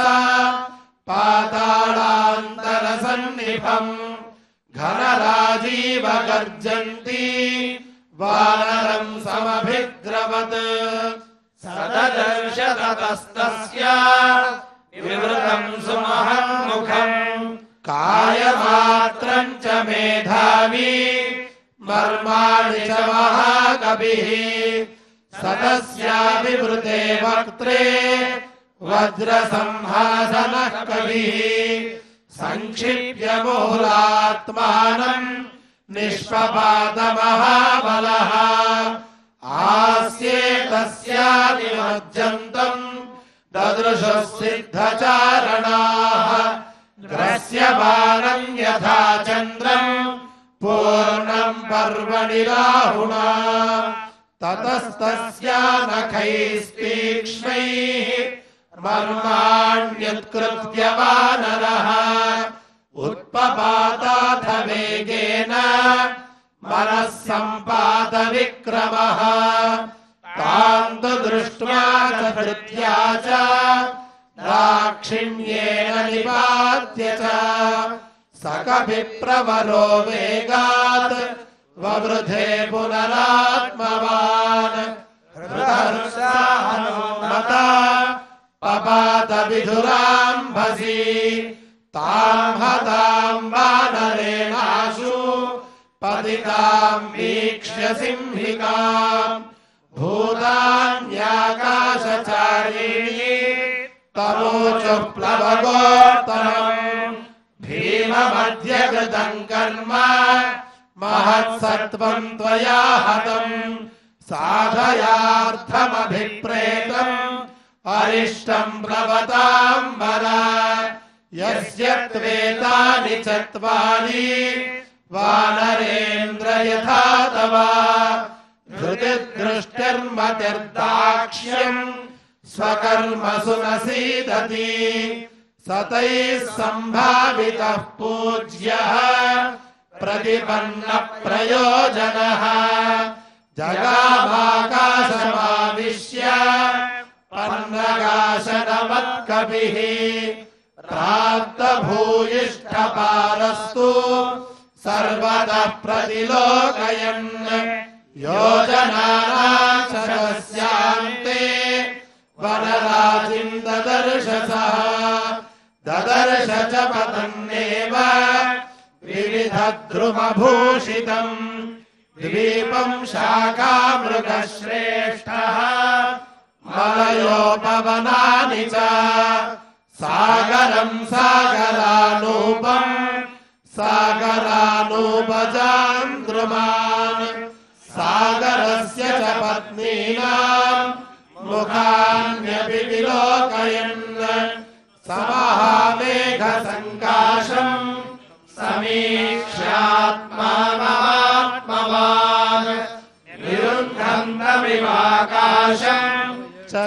पाताळान्तरसन्निभम् घनराजीव गर्जन्ति वानरम् समभिद्रवत् सददर्श ततस्तस्य विवृतम् सुमहन्मुखम् कायमात्रम् च मेधावी मर्माणि च महाकविः सतस्याविवृते वक्त्रे वज्रसंहासनः कविः संक्षिप्य मूलात्मानम् निष्पपात महाबलः आस्ये तस्यादिमज्जन्तम् ददृशः सिद्धचारणाः ग्रस्यमानम् यथा चन्द्रम् पूर्णम् पर्वणि राहुणा ततस्तस्या नखैस्तीक्ष्णैः मर्माण्युत्कृत्य वानरः उत्पपाताथ वेगेन मनः सम्पात विक्रमः ताम् तु दृष्ट्वा च धृत्या च दाक्षिण्येन निपात्य च सकभिप्रवरो वेगात् ववृधे पुनरात्मवान् हृदहर्षाहनुमता पपात विधुराम्भसि ताम् हताम् वानरेणाशु पतिताम् वीक्ष्य सिंहिकाम् भूतान्याकाशचारिणी तमोचुः प्लवगोत्तमम् भीममध्यकृतम् कर्म महत्सत्त्वम् त्वया हतम् साधयार्थमभिप्रेतम् अरिष्टम् प्लवताम्बर यस्य त्वेतानि चत्वारि वानरेन्द्र यथा तव धृतिदृष्टिर्मतिर्दाक्ष्यम् स्वकर्मसु न सीदति सतैः सम्भावितः पूज्यः प्रतिपन्न प्रयोजनः जगामाकाशमाविश्य पन्नगाशनमत्कविः प्राप्तभूयिष्ठपालस्तु सर्वतः प्रतिलोकयन् योजनानां शतस्यान्ते वनराजिं ददर्श सः ददर्श च पतन्नेव विविधद्रुमभूषितम् द्वीपं शाखामृगश्रेष्ठः मलयोपवनानि च सागरं सागरानूपम् सागरानूपजान्द्रुमान् सागरस्य च पत्नीनां मुखान्यपि विलोकयन् समहामेघसङ्काशम् समीक्ष्यात्मानमात्मवान् निरुन्धन्तमिवाकाशम्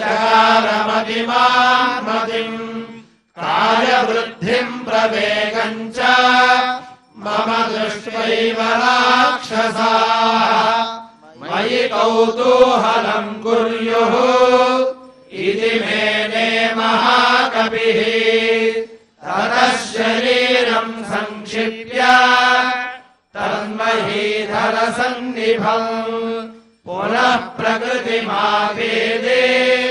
चकारमतिमान्मतिम् कार्यवृद्धिम् प्रवेगम् च मम दृष्ट्वैव राक्षसाः मयि कौतूहलम् कुर्युः इति मेने महाकविः ततः शरीरम् संक्षिप्य तन्महीधरसन्निभम् पुनः प्रकृतिमापेदे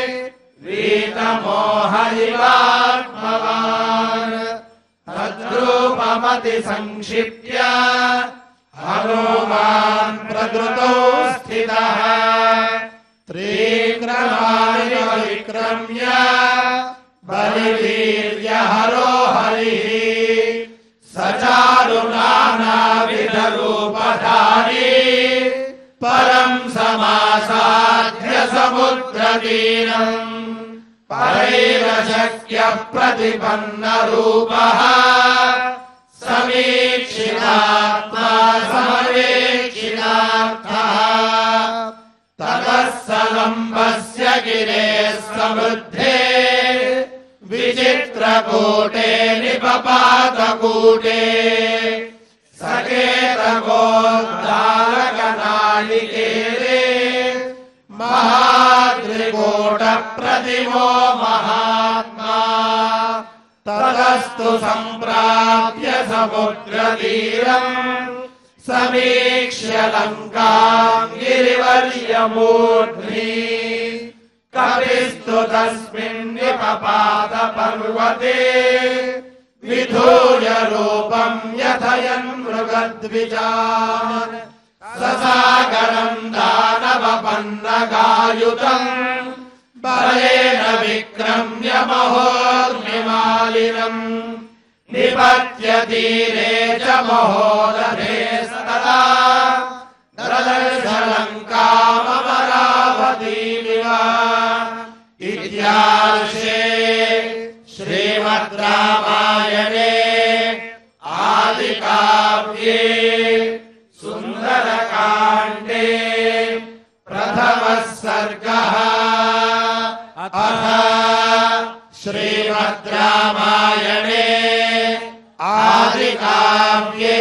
वीतमोहरिवात्मवान् तद्रूपमति संक्षिप्य हनुमान् प्रकृतौ स्थितः त्रिक्रमाणि विक्रम्य बलिवीर्यहरो हरिः स चारुनानाविधरूपधारी परम् समासाद्य समुद्रतीरम् परैरशक्यः प्रतिपन्नरूपः समीक्षितात्मा समवेक्षितार्थः ततः सलम्बस्य गिरेः समृद्धे विचित्रकूटे निपपातकूटे सकेतकोद्दालकनालिकेरे महाद्रिकूटप्रतिमो महात्मा ततस्तु सम्प्राप्य समुद्रतीरम् समीक्ष्य लङ्काम् गिरिवर्यमूर्ध्नि कविस्तु तस्मिन् निपपात पर्वते विधूय रूपम् यथयन् मृगद्विजान् ससागरम् दानवपन्नगायुतम् बलेन विक्रम्य महोर्मिमालिनम् निपत्य तीरे च महोदधे सदा ददर्श लङ्काममरावतीमिव इत्यार्षे श्रीमद् रामायणे आदिकाव्ये सुन्दरकाण्डे प्रथमः सर्गः अथ श्रीमद् रामायणे आदिकाव्ये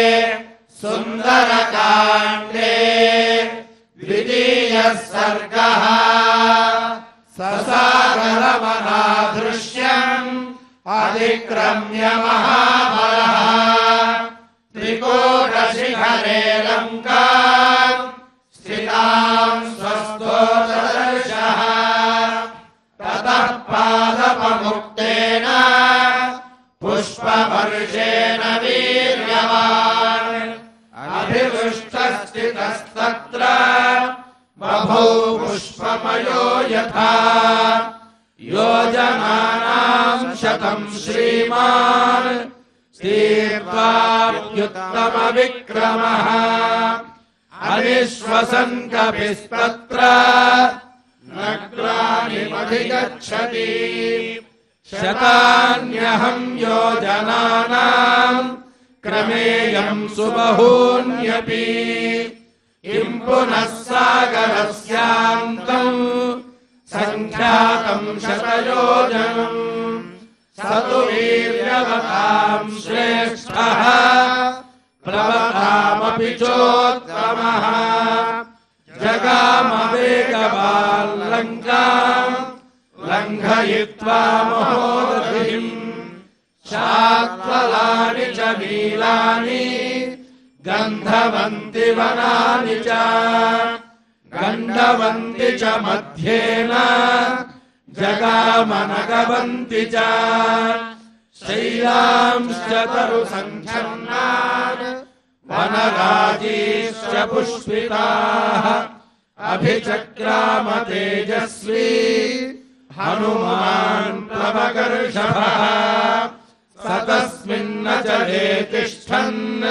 सुन्दरकाण्डे द्वितीयः सर्गः ससागरमनादृश्यम् अधिक्रम्य महाबलः त्रिकूटशिखरे लङ्काम् स्थिताम् स्वस्थो ददर्शः ततः पादपमुक्तेन पुष्पवर्षेण वीर्यवान् अभिवृष्टस्थितस्तत्र बभौ पुष्पमयो यथा योजनानां शतम् श्रीमान् तीर्वाप्युत्तमविक्रमः अनिश्वसन् कपिस्तत्र नग्राणिमधिगच्छति शतान्यहम् योजनानाम् क्रमेयम् सुबहून्यपि किम् पुनः सागरस्यान्तम् सङ्ख्यातम् शतयोजनम् स तु वीर्यवताम् श्रेष्ठः प्रवतामपि चोत्तमः जगामवेगवान् लङ्काम् लङ्घयित्वा महोदधिम् वनात्फलानि च नीलानि गन्धवन्ति वनानि च गण्डवन्ति च मध्येन जगामनगवन्ति च शैलांश्च तरुसङ्ख्यन्नान् वनराजीश्च पुष्पिताः अभिचक्राम तेजस्वी हनुमान् प्लवगर्षभः सतस्मिन्न जले तिष्ठन्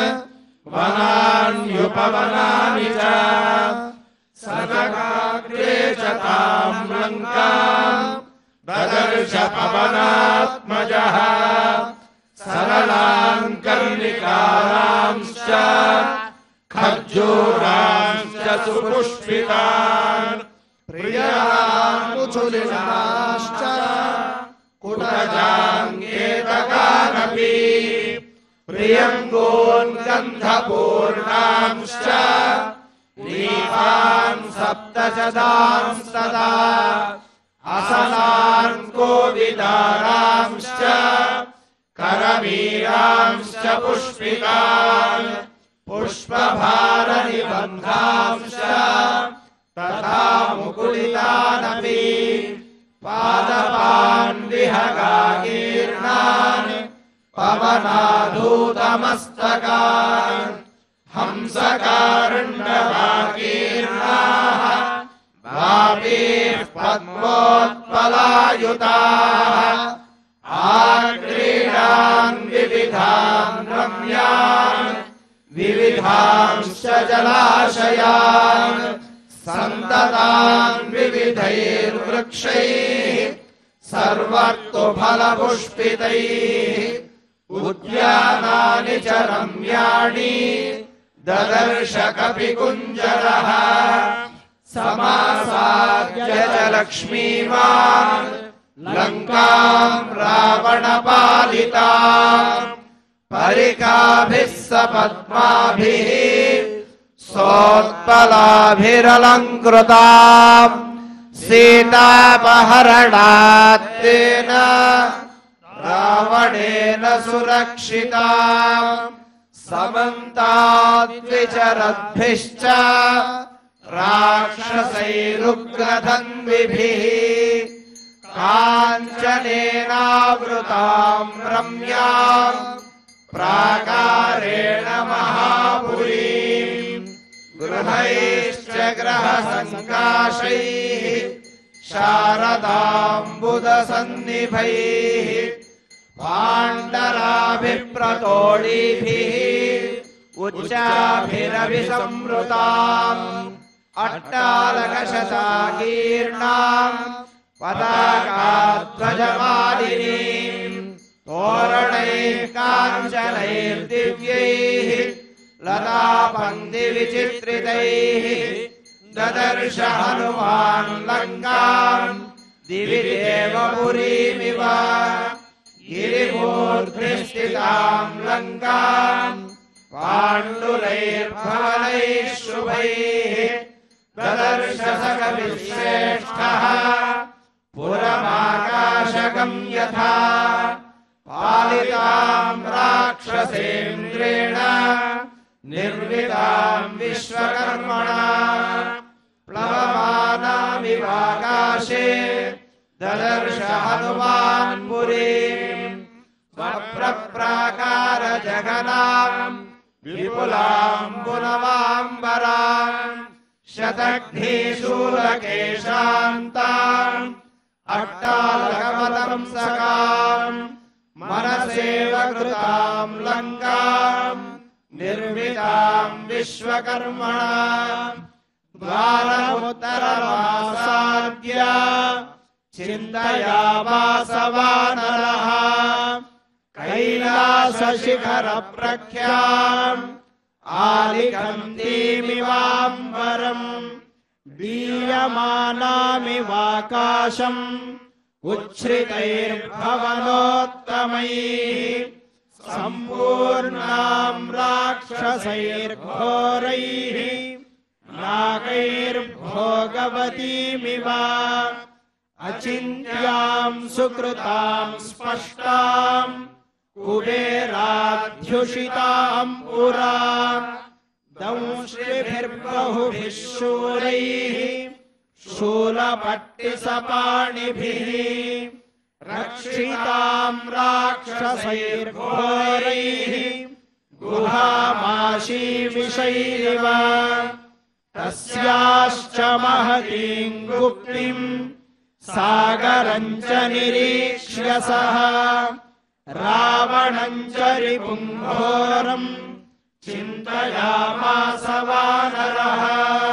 वनान्युपवनानि च सदकाग्रे च तां लङ्काम् ददर्श पवनात्मजः सरलान् कर्णिकारांश्च खर्जूरांश्च सुपुष्पितान् प्रियामुचुलिनाश्च कुटजाङ्गेतकानपि प्रियङ्गोन् गन्धपूर्णांश्च नीपान् सप्तशतांस्तदा असनान् कोविदारांश्च करवीरांश्च पुष्पितान् पुष्पभारनिबन्धांश्च तथा मुकुलितानपि पादपान् विहगाकीर्णान् पवनाधूतमस्तकान् हंसकारुण्डवाकीर्णाः वापीः पद्मोत्पलायुताः आक्रीडान् विविधान् रम्यान् विविधांश्च जलाशयान् सन्ततान् विविधैर्वृक्षैः सर्वतोफलपुष्पितैः उद्यानानि च रम्याणि ददर्श कपिकुञ्जरः समासाद्य च लक्ष्मीवान् लङ्काम् रावणपालिताम् परिकाभिः सपद्माभिः सोत्पलाभिरलङ्कृताम् सीतापहरणात् तेन रावणेन सुरक्षिताम् समन्ताद्विचरद्भिश्च राक्षसैरुग्रधन्विभिः काञ्चनेनावृताम् रम्याम् प्राकारेण महापुरीम् गृहैश्च ग्रहसङ्काशैः शारदाम्बुदसन्निभैः पाण्डराभिप्रतोळीभिः उच्चाभिरभिसंवृताम् अट्टालकशताकीर्णाम् पताकाध्वजमालिनीम् तोरणैः काञ्चनैर्दिव्यैः लतापङ्क्तिविचित्रितैः ददर्श हनुमान् लङ्काम् दिवि देवपुरीमिव गिरिमूर्ध्निस्थिताम् लङ्काम् पाण्डुरैर्भवनैः शुभैः ददर्श स कविश्रेष्ठः पुरमाकाशकम् यथा पालिताम् राक्षसेन्द्रेण निर्मिताम् विश्वकर्मणा प्लवमानामिवाकाशे ददर्श हनुमान् पुरीम् स्वप्रप्राकार जगनाम् विपुलाम् पुनवाम्बराम् शतघ्नीशूलकेशान्ताम् अट्टालकवतंसकाम् मनसेव कृताम् लङ्काम् निर्मिताम् विश्वकर्मणा द्वारमुत्तरमासाद्य चिन्तयामास वानरः कैलासशिखरप्रख्याम् आलिकन्तीमिवाम्बरम् दीयमानामिवाकाशम् उच्छ्रितैर्भवनोत्तमैः सम्पूर्णाम् राक्षसैर्घोरैः नागैर्भोगवतीमिव अचिन्त्याम् सुकृताम् स्पष्टाम् कुबेराध्युषिताम् पुरा दंष्ट्रिभिर्बहुभिः शूरैः शूलपट्टिसपाणिभिः रक्षिताम् राक्षसैर्घोरैः गुहामाशीविषैरिव तस्याश्च महतीम् गुप्तिम् सागरम् च निरीक्ष्य सः रावणम् च रिपुम् घोरम् चिन्तयामास वानरः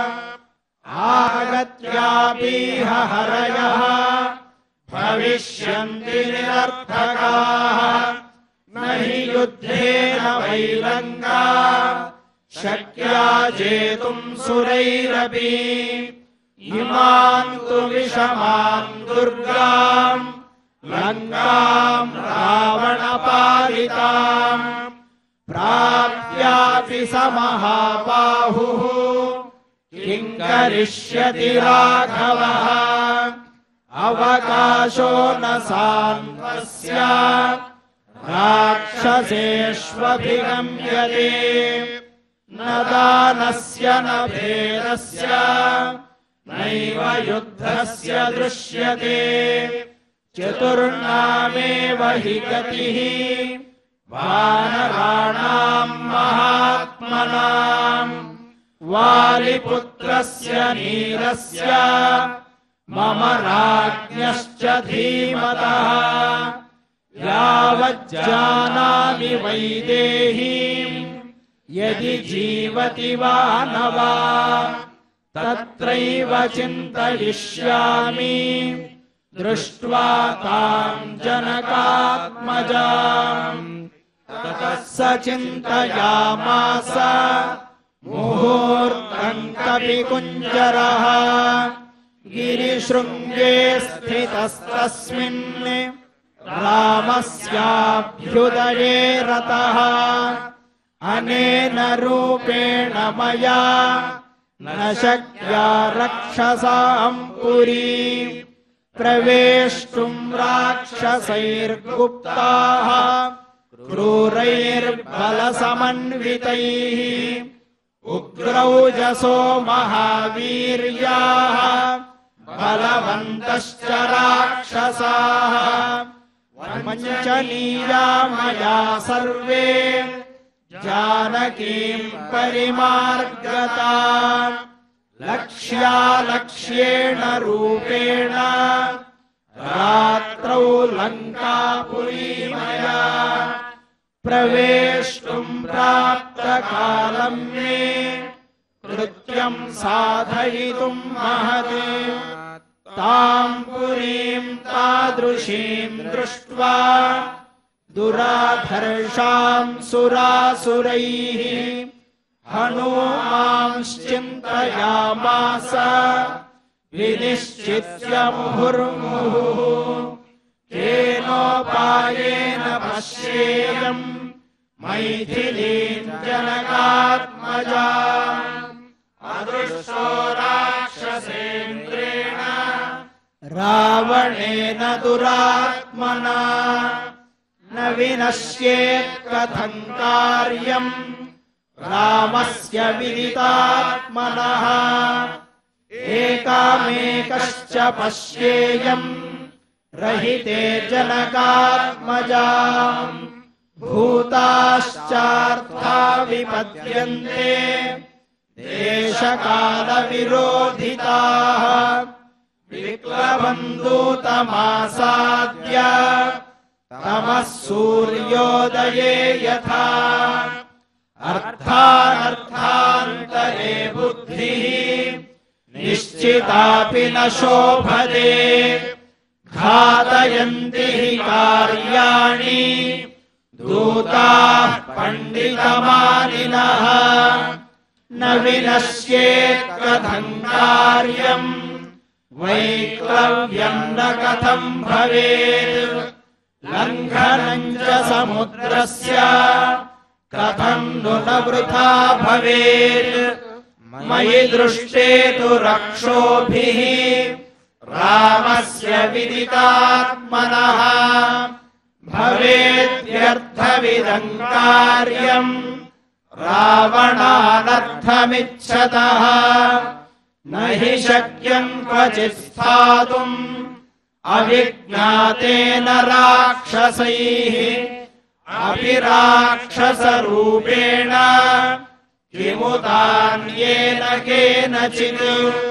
आगत्यापीह हरयः भविष्यन्ति निरर्थकाः न हि युद्धेन वैलङ्का शक्या जेतुम् सुरैरपि इमाम् तु विषमाम् दुर्गाम् लङ्काम् रावणपालिताम् प्राप्यापि स महाबाहुः किम् करिष्यति राघवः अवकाशो न सान्त्वस्य राक्षसेष्वभिगम्यते न दानस्य न भेदस्य नैव युद्धस्य दृश्यते चतुर्णामेव हि गतिः वानराणाम् महात्मनाम् वालिपुत्रस्य नीलस्य मम राज्ञश्च धीमतः यावज्जानामि वैदेहीम् यदि जीवति वा न वा तत्रैव चिन्तयिष्यामि दृष्ट्वा ताम् जनकात्मजाम् ततः स चिन्तयामास मुहूर्तम् कपिकुञ्जरः गिरिशृङ्गे स्थितस्तस्मिन् रामस्याभ्युदये रतः अनेन रूपेण मया न शक्या रक्षसाम् पुरी प्रवेष्टुम् राक्षसैर्गुप्ताः क्रूरैर्बलसमन्वितैः उग्रौजसो महावीर्याः बलवन्तश्च राक्षसाः वञ्चनीया मया सर्वे जानकीम् परिमार्गता लक्ष्यालक्ष्येण रूपेण रात्रौ लङ्कापुरी मया प्रवेष्टुम् प्राप्तकालम् मे कृत्यम् साधयितुम् महते ताम् पुरीम् तादृशीम् दृष्ट्वा दुराधर्षाम् सुरासुरैः हनूमांश्चिन्तयामास विनिश्चित्य मुहुर्मुहुः केनोपायेन पश्येयम् मैथिलीम् जनकात्मजाम् अदृष्टो राक्षसेन्द्रेण रावणेन दुरात्मना न विनश्येत् कथम् कार्यम् रामस्य विदितात्मनः एकामेकश्च पश्येयम् रहिते जनकात्मजाम् भूताश्चार्था विपद्यन्ते देशकालविरोधिताः विक्लबन्धूतमासाद्य तमः सूर्योदये यथा अर्थानर्थान्तरे बुद्धिः निश्चितापि न शोभते घातयन्ति हि कार्याणि दूताः पण्डितमानिनः न विनश्येत् कथम् कार्यम् वैक्लव्यम् न कथम् भवेत् लङ्घनम् च समुद्रस्य कथम् नु न वृथा भवेत् मयि दृष्टे तु रक्षोभिः रामस्य विदितात्मनः भवेद्यर्थविदं कार्यम् रावणानर्थमिच्छतः न हि शक्यम् क्वचित् स्थातुम् अविज्ञातेन राक्षसैः अपि राक्षसरूपेण किमुतान्येन केनचित्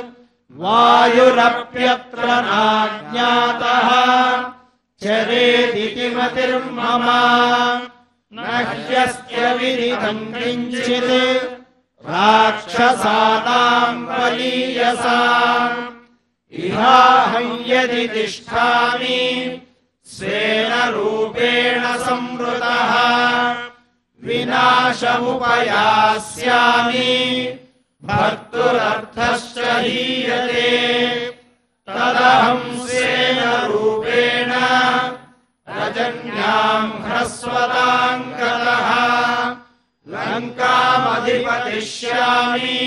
वायुरप्यत्र नाज्ञातः चरेदिति मतिर्मम न ह्यस्य विदितं किञ्चित् राक्षसानां बलीयसाम् इहाहं यदि तिष्ठामि स्वेन रूपेण संवृतः विनाशमुपयास्यामि भर्तुरर्थश्च हीयते तदहं स्वेन रूपेण रजन्यां ह्रस्वतां गतः लङ्कामधिपतिष्यामि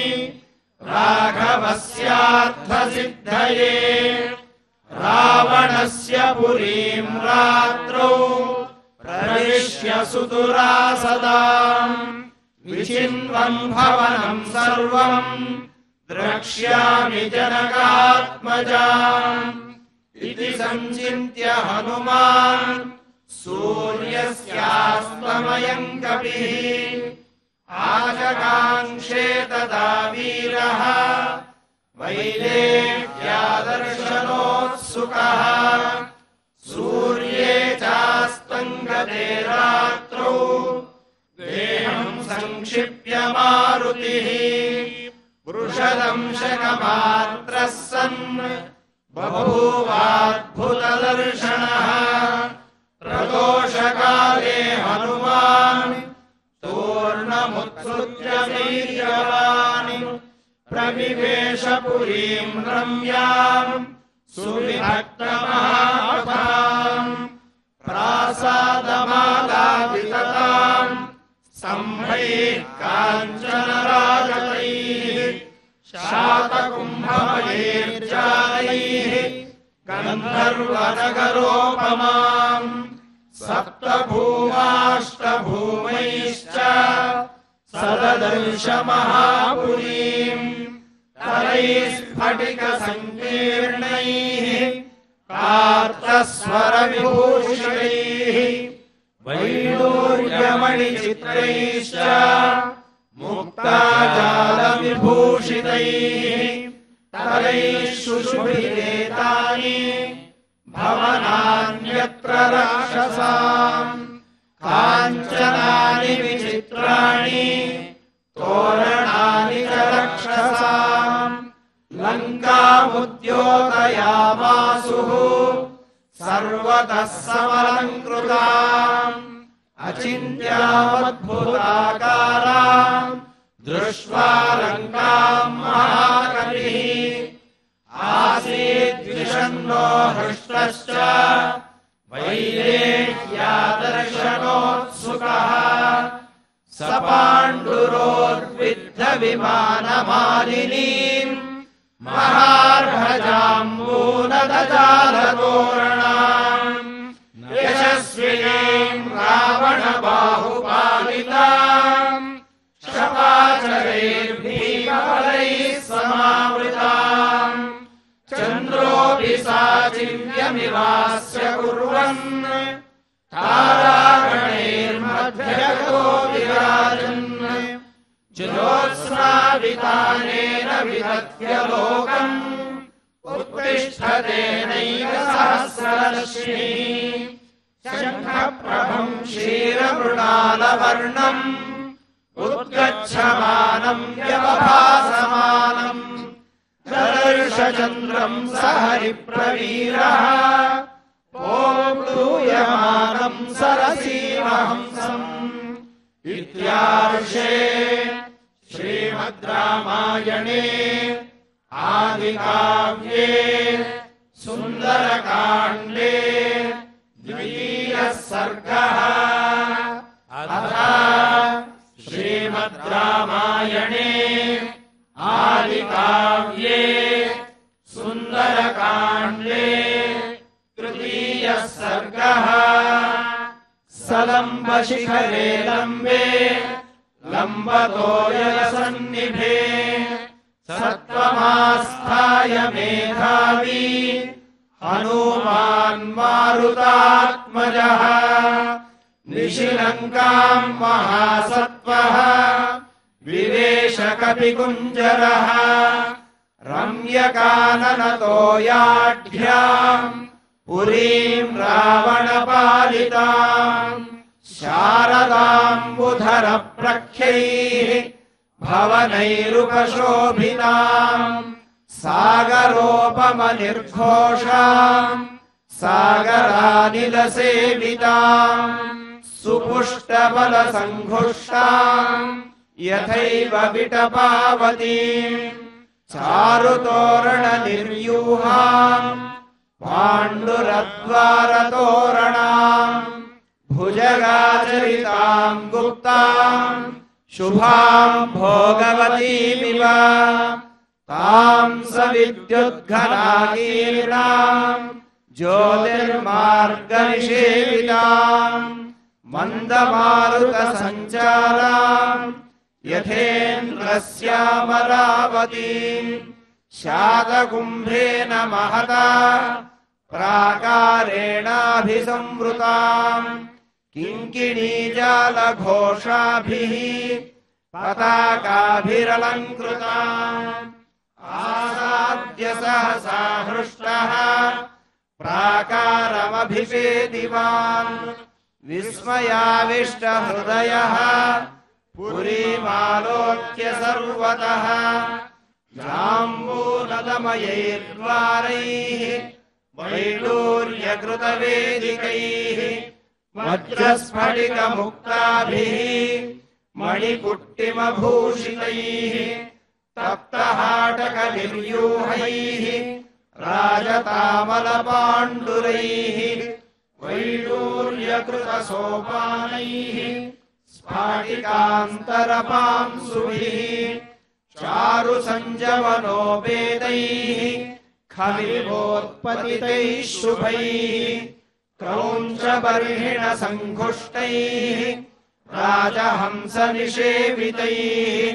राघवस्यार्थसिद्धये रावणस्य पुरीं रात्रौ प्रविश्य सुदुरासदाम् विचिन्वन् भवनं सर्वम् द्रक्ष्यामि जनकात्मजाम् इति संचिन्त्य हनुमान् सूर्यस्यास्तमयं कपिः आजकाङ्क्षे तदा वीरः वैदेह्यादर्शनोत्सुकः सूर्ये चास्तङ्गते रात्रौ देहं संक्षिप्य मारुतिः वृषदंशकमात्रः सन् बभूवाद्भुतदर्शनः प्रदोषकाले हनुमान् तूर्णमुत्सृज्य वीर्यवान् प्रविवेश पुरीं रम्याम् सुविभक्तमहापथाम् प्रासादमालावितताम् सम्भैः काञ्चनराजतैः शातकुम्भमयैर्जालैः गन्धर्वनगरोपमाम् सप्तभूमाष्टभूमैश्च सददर्श महापुरीम् तलैः स्फटिकसङ्कीर्णैः कार्तस्वरविभूषितैः वैडूर्यमणिचित्रैश्च मुक्ताजालविभूषितैः तलैः शुशुभिरेतानि भवनान्यत्र राक्षसाम् काञ्चनानि विचित्राणि तोरणानि च रक्षसाम् लङ्कामुद्योतयामासुः सर्वतः समलङ्कृताम् अचिन्त्यामद्भुताकाराम् दृष्ट्वा लङ्काम् महाकविः आसीद्विषण्णो हृष्टश्च वैदेह्यादर्शनोत्सुकः स पाण्डुरोद्विद्धविमानमालिनीम् महार्हजाम्बूनदजालतोरणाम् यशस्विनीम् रावणबाहुपालिताम् शपाचरैर्भीमफलैः समावृताम् चन्द्रोऽपि साचिव्यमिवास्य कुर्वन् तारागणैर्मध्यगतो विराजन् ज्योत्स्नावितानेन विदध्य लोकम् उत्तिष्ठतेनैव सहस्ररश्मिः शङ्खप्रभम् क्षीरमृणालवर्णम् उद्गच्छमानम् व्यवभासमानम् ददर्शचन्द्रम् स हरिप्रवीरः पूयमानम् सरसीमहंसम् इत्यार्षे श्रीमद् रामायणे आदिकाव्ये सुन्दरकाण्डे द्वितीयः सर्गः अथ श्रीमद् रामायणे आदिकाव्ये सुन्दरकाण्डे तृतीयः द्वितीयः सर्गः सलम्बशिखरे लम्बे लम्बतो यलसन्निभे सत्त्वमास्थाय मेधावी हनुमान् मारुतात्मजः निशिलङ्कां महासत्त्वः विवेश कपिकुञ्जरः रम्यकाननतो याढ्याम् पुरीं रावणपालिताम् शारदाम्बुधरप्रख्यैः भवनैरुपशोभिताम् सागरोपमनिर्घोषाम् सागरानिलसेविताम् सुपुष्टबलसङ्घुष्टाम् यथैव विटपावतीम् चारुतोरणनिर्यूहाम् पाण्डुरद्वारतोरणाम् भुजगाचरिताम् गुप्ताम् शुभाम् भोगवतीमिव ताम् सविद्युद्घनाकीर्णाम् ज्योतिर्मार्गनिषेविताम् मन्दमारुतसञ्चाराम् यथेन्द्रस्यामरावतीम् शातकुम्भेन महता प्राकारेणाभिसंवृताम् किङ्किणीजालघोषाभिः पताकाभिरलङ्कृताम् आसाद्य सहसा हृष्टः प्राकारमभिषेदिवान् विस्मयाविष्टहृदयः पुरीमालोक्य सर्वतः जाम्बूनदमयैर्द्वारैः वैडूर्यकृतवेदिकैः वज्रस्फटिकमुक्ताभिः मणिपुट्टिमभूषितैः तप्तहाटकनिर्यूहैः राजतामलपाण्डुरैः वैडूर्यकृतसोपानैः स्फाटिकान्तरपांसुभिः चारुसञ्जवनोपेतैः खविवोत्पतितैः शुभैः क्रौञ्चबर्हिणसङ्घुष्टैः राजहंसनिषेवितैः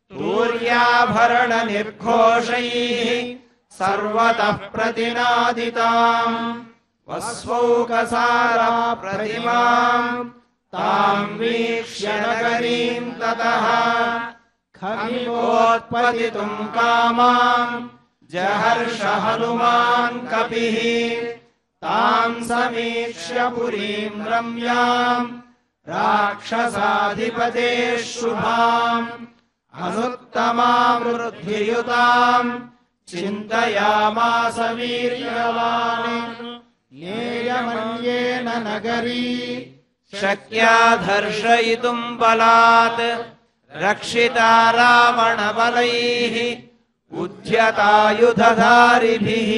तूर्याभरणनिर्घोषैः सर्वतः प्रतिनादिताम् वस्वौकसारा प्रतिमाम् ताम् वीक्ष्य नगरीम् ततः खविवोत्पतितुम् कामाम् जहर्ष हनुमान् कपिः ताम् समीक्ष्य पुरीम् रम्याम् राक्षसाधिपतेः शुभाम् अनुत्तमामृद्धियुताम् चिन्तयामास वीर्यवान् ज्ञेयमन्येन नगरी शक्या धर्षयितुम् बलात् रक्षिता रावणबलैः उद्यतायुधधारिभिः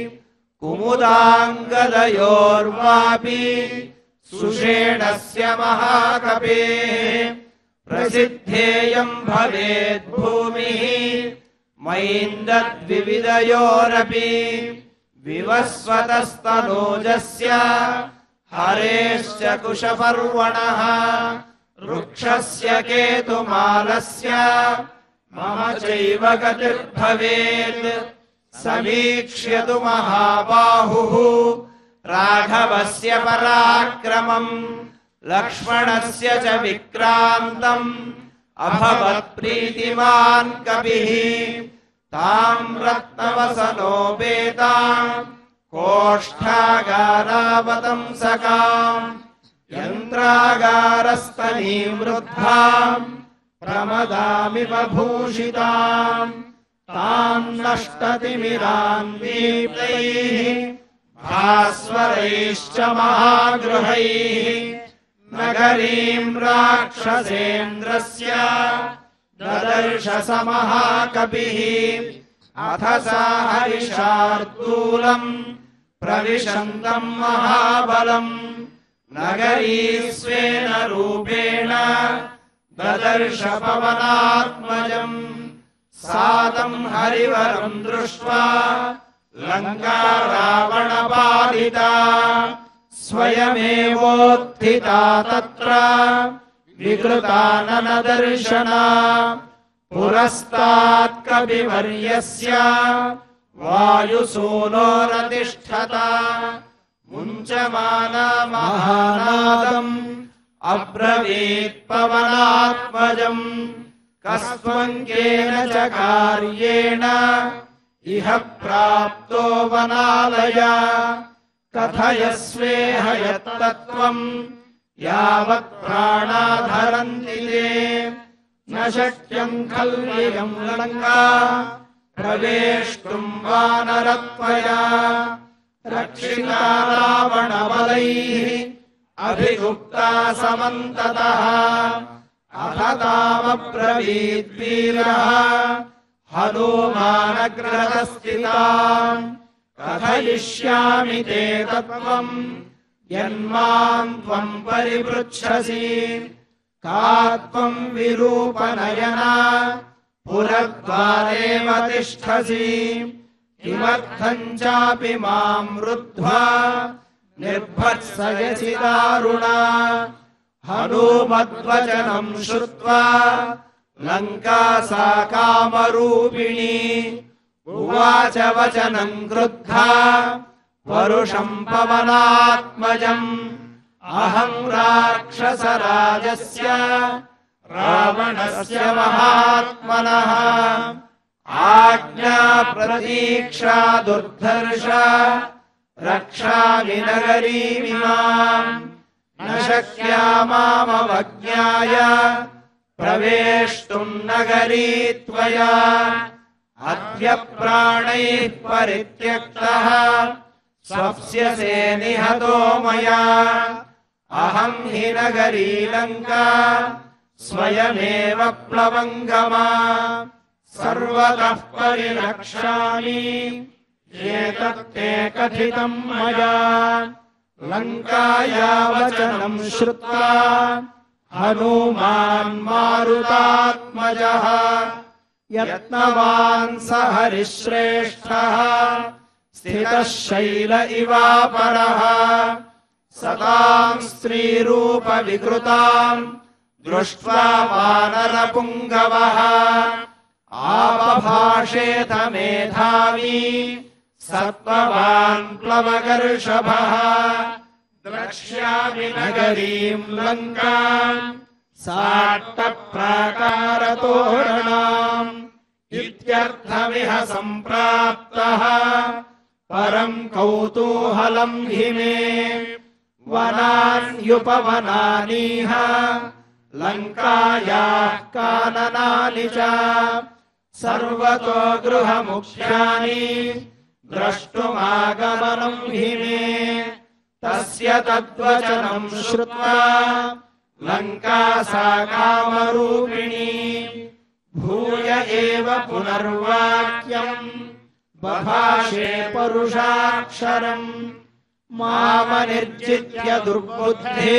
कुमुदाङ्गदयोर्वापि सुषेणस्य महाकपेः प्रसिद्धेयम् भवेत् भूमिः मैन्दद्विविधयोरपि विवस्वतस्तनूजस्य हरेश्च कुशपर्वणः वृक्षस्य केतुमालस्य मम चैव गतिर्भवेत् समीक्ष्यतु महाबाहुः राघवस्य पराक्रमम् लक्ष्मणस्य च विक्रान्तम् अभवत्प्रीतिमान् कपिः ताम् रत्नवसनोपेताम् कोष्ठागारावतंसकाम् यन्त्रागारस्तनीम् वृद्धाम् प्रमदामिव भूषिताम् ताम् नष्टतिमिरान्वीप्तैः भास्वरैश्च महागृहैः नगरीम् राक्षसेन्द्रस्य ददर्श स महाकपिः अथ सा हरिशार्दूलम् प्रविशन्तम् महाबलम् नगरी स्वेन रूपेण ददर्श पवनात्मजम् सातम् हरिवरम् दृष्ट्वा लङ्का रावणबाधिता स्वयमेवोत्थिता तत्र विकृताननदर्शना पुरस्तात् कविवर्यस्य वायुसूनोरतिष्ठता मुञ्चमाना महानादम् अब्रवीत् पवनात्मजम् कस्त्वम् केन च कार्येण इह प्राप्तो वनालय कथयस्वेह यत्तत्त्वम् यावत् प्राणाधरन्ति ते न शक्यम् खल्वियम् लङ्का प्रवेष्टुम् वानरत्वया रक्षिता रावणबलैः अभिगुप्ता समन्ततः अथ तामब्रवीद्वीरः हनूमानग्रहस्थिताम् कथयिष्यामि ते तत्त्वम् यन्माम् त्वम् परिपृच्छसि का त्वम् विरूपनयना पुरद्वारेव तिष्ठसि किमर्थम् चापि माम् रुद्ध्वा निर्भत्सयसि दारुणा हनूमद्वचनम् श्रुत्वा लङ्का सा कामरूपिणी उवाच वचनम् क्रुद्धा परुषम् पवनात्मजम् अहम् राक्षसराजस्य रावणस्य महात्मनः आज्ञा प्रतीक्षा दुर्धर्ष रक्षामि नगरीमिमाम् न शक्या मामवज्ञाय प्रवेष्टुम् नगरी त्वया अद्य प्राणैः परित्यक्तः स्वप्स्यसे निहतो मया अहम् हि नगरी लङ्का स्वयमेव प्लवङ्गमा सर्वतः परिरक्षामि एतत्ते कथितम् मया लङ्काया वचनम् श्रुत्वा हनूमान् मारुतात्मजः यत्नवान् स हरिश्रेष्ठः स्थितः शैल इवापरः सताम् स्त्रीरूपविकृताम् दृष्ट्वा वानरपुङ्गवः आपभाषेत मेधावी सत्त्ववान् प्लवगर्षभः द्रक्ष्यामि नगरीम् लङ्काम् साट्टप्राकारतोरणाम् इत्यर्थमिह सम्प्राप्तः परम् कौतूहलम् हि मे वनान्युपवनानीह लङ्कायाः काननानि च सर्वतो गृहमुख्यानि द्रष्टुमागमनम् हि मे तस्य तद्वचनम् श्रुत्वा लङ्का सा कामरूपिणी भूय एव पुनर्वाक्यम् बभाषे परुषाक्षरम् मामनिर्जित्य दुर्बुद्धे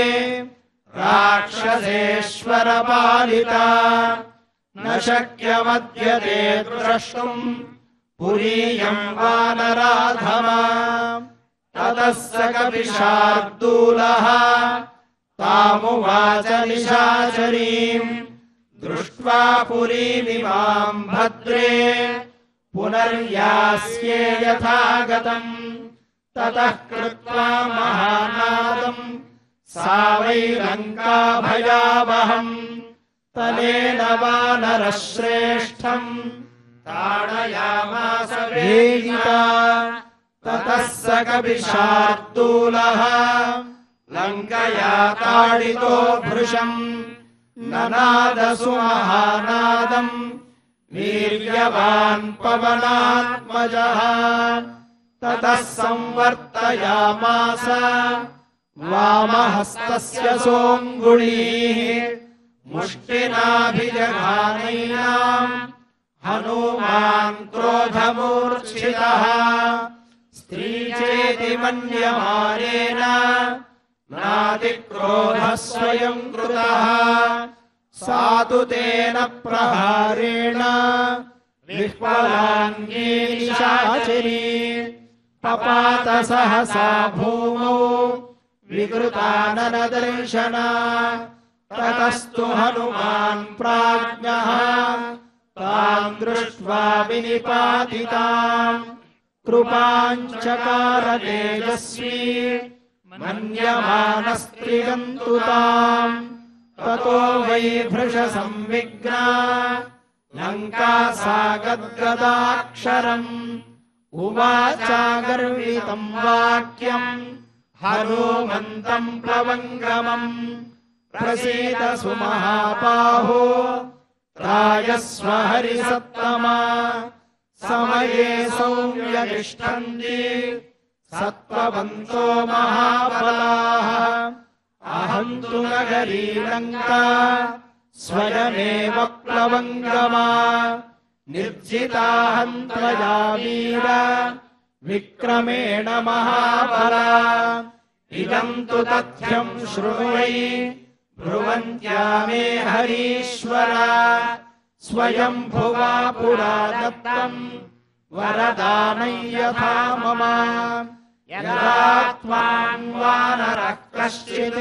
राक्षसेश्वरपालिता न शक्यमद्य ते द्रष्टुम् पुरीयम् वानराधमा ततः स कपिशार्दूलः तामुवाच निशाचरीम् दृष्ट्वा पुरीमिमाम् भद्रे पुनर्यास्ये यथा गतम् ततः कृत्वा महानादम् सा वै लङ्का भयावहम् तलेन वानरश्रेष्ठम् ताडयामास वेगिता ततः स कपिशार्दूलः लङ्कया ताडितो भृशम् ननादसु महानादम् वीर्यवान् पवनात्मजः ततः संवर्तयामास वामहस्तस्य सोऽङ्गुलीः मुष्टिनाभिजघानैनाम् हनूमान् क्रोधमूर्च्छितः स्त्रीचेति मन्यमानेन नातिक्रोधः स्वयम् कृतः सा तु तेन प्रहारेण विह्वलाङ्गी निशाचरी पपात सहसा भूमौ विकृताननदर्शना ततस्तु हनुमान् प्राज्ञः तां दृष्ट्वा विनिपातिताम् कृपाञ्चकार तेजस्वी मन्यमानस्त्रियन्तु ताम् ततो वै भृशसंविघ्ना लङ्का सा गद्गदाक्षरम् उवाचागर्वितम् वाक्यम् हनुमन्तम् प्लवङ्गमम् प्रसीद सुमहाबाहो त्रायस्व हरिसत्तमा समये सौम्यतिष्ठन्ति सत्त्ववन्तो महाबलाः अहं तु नगरी लङ्का स्वयमेव प्लवङ्गमा निर्जिताहं त्वया वीर विक्रमेण महाबला इदं तु तथ्यं शृणु वै ब्रुवन्त्या मे हरीश्वर स्वयंभुवा पुरा दत्तम् वरदानं यथा मम यदा त्वां वानरः कश्चित्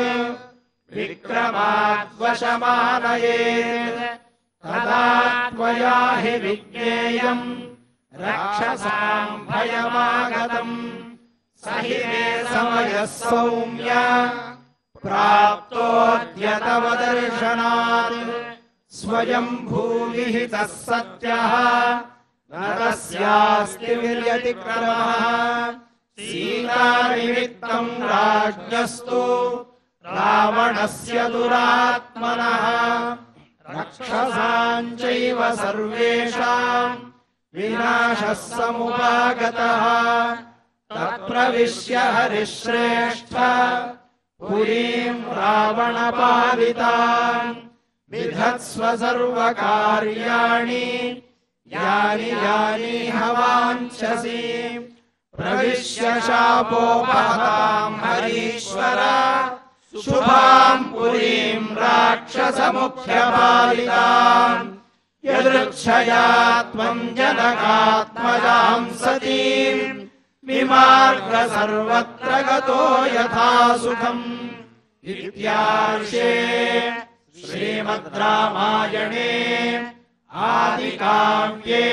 विक्रमाद्वशमानयेत् तदा त्वया हि विज्ञेयम् रक्षसां भयमागतम् स हि मे समयः सौम्य प्राप्तोऽद्य तव दर्शनात् स्वयंभूविहितः सत्यः न तस्यास्ति व्यतिक्रमः सीतानिमित्तम् राज्ञस्तु रावणस्य दुरात्मनः रक्षसाम् चैव सर्वेषाम् विनाशः समुपागतः तत्प्रविश्य हरिश्रेष्ठ पुरीम् रावणपालिताम् विधत्स्व सर्वकार्याणि यानि यानि हवाञ्छसि प्रविश्य शापोपहताम् हरीश्वर शुभाम् पुरीम् राक्षसमुख्यपालिताम् यदृच्छया त्वम् जनकात्मजाम् सतीम् विमार्ग सर्वत्र गतो यथा सुखम् इत्यार्षे श्रीमद् रामायणे आदिकाव्ये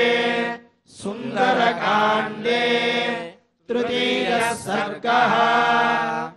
सुन्दरकाण्डे तृतीयः सर्गः।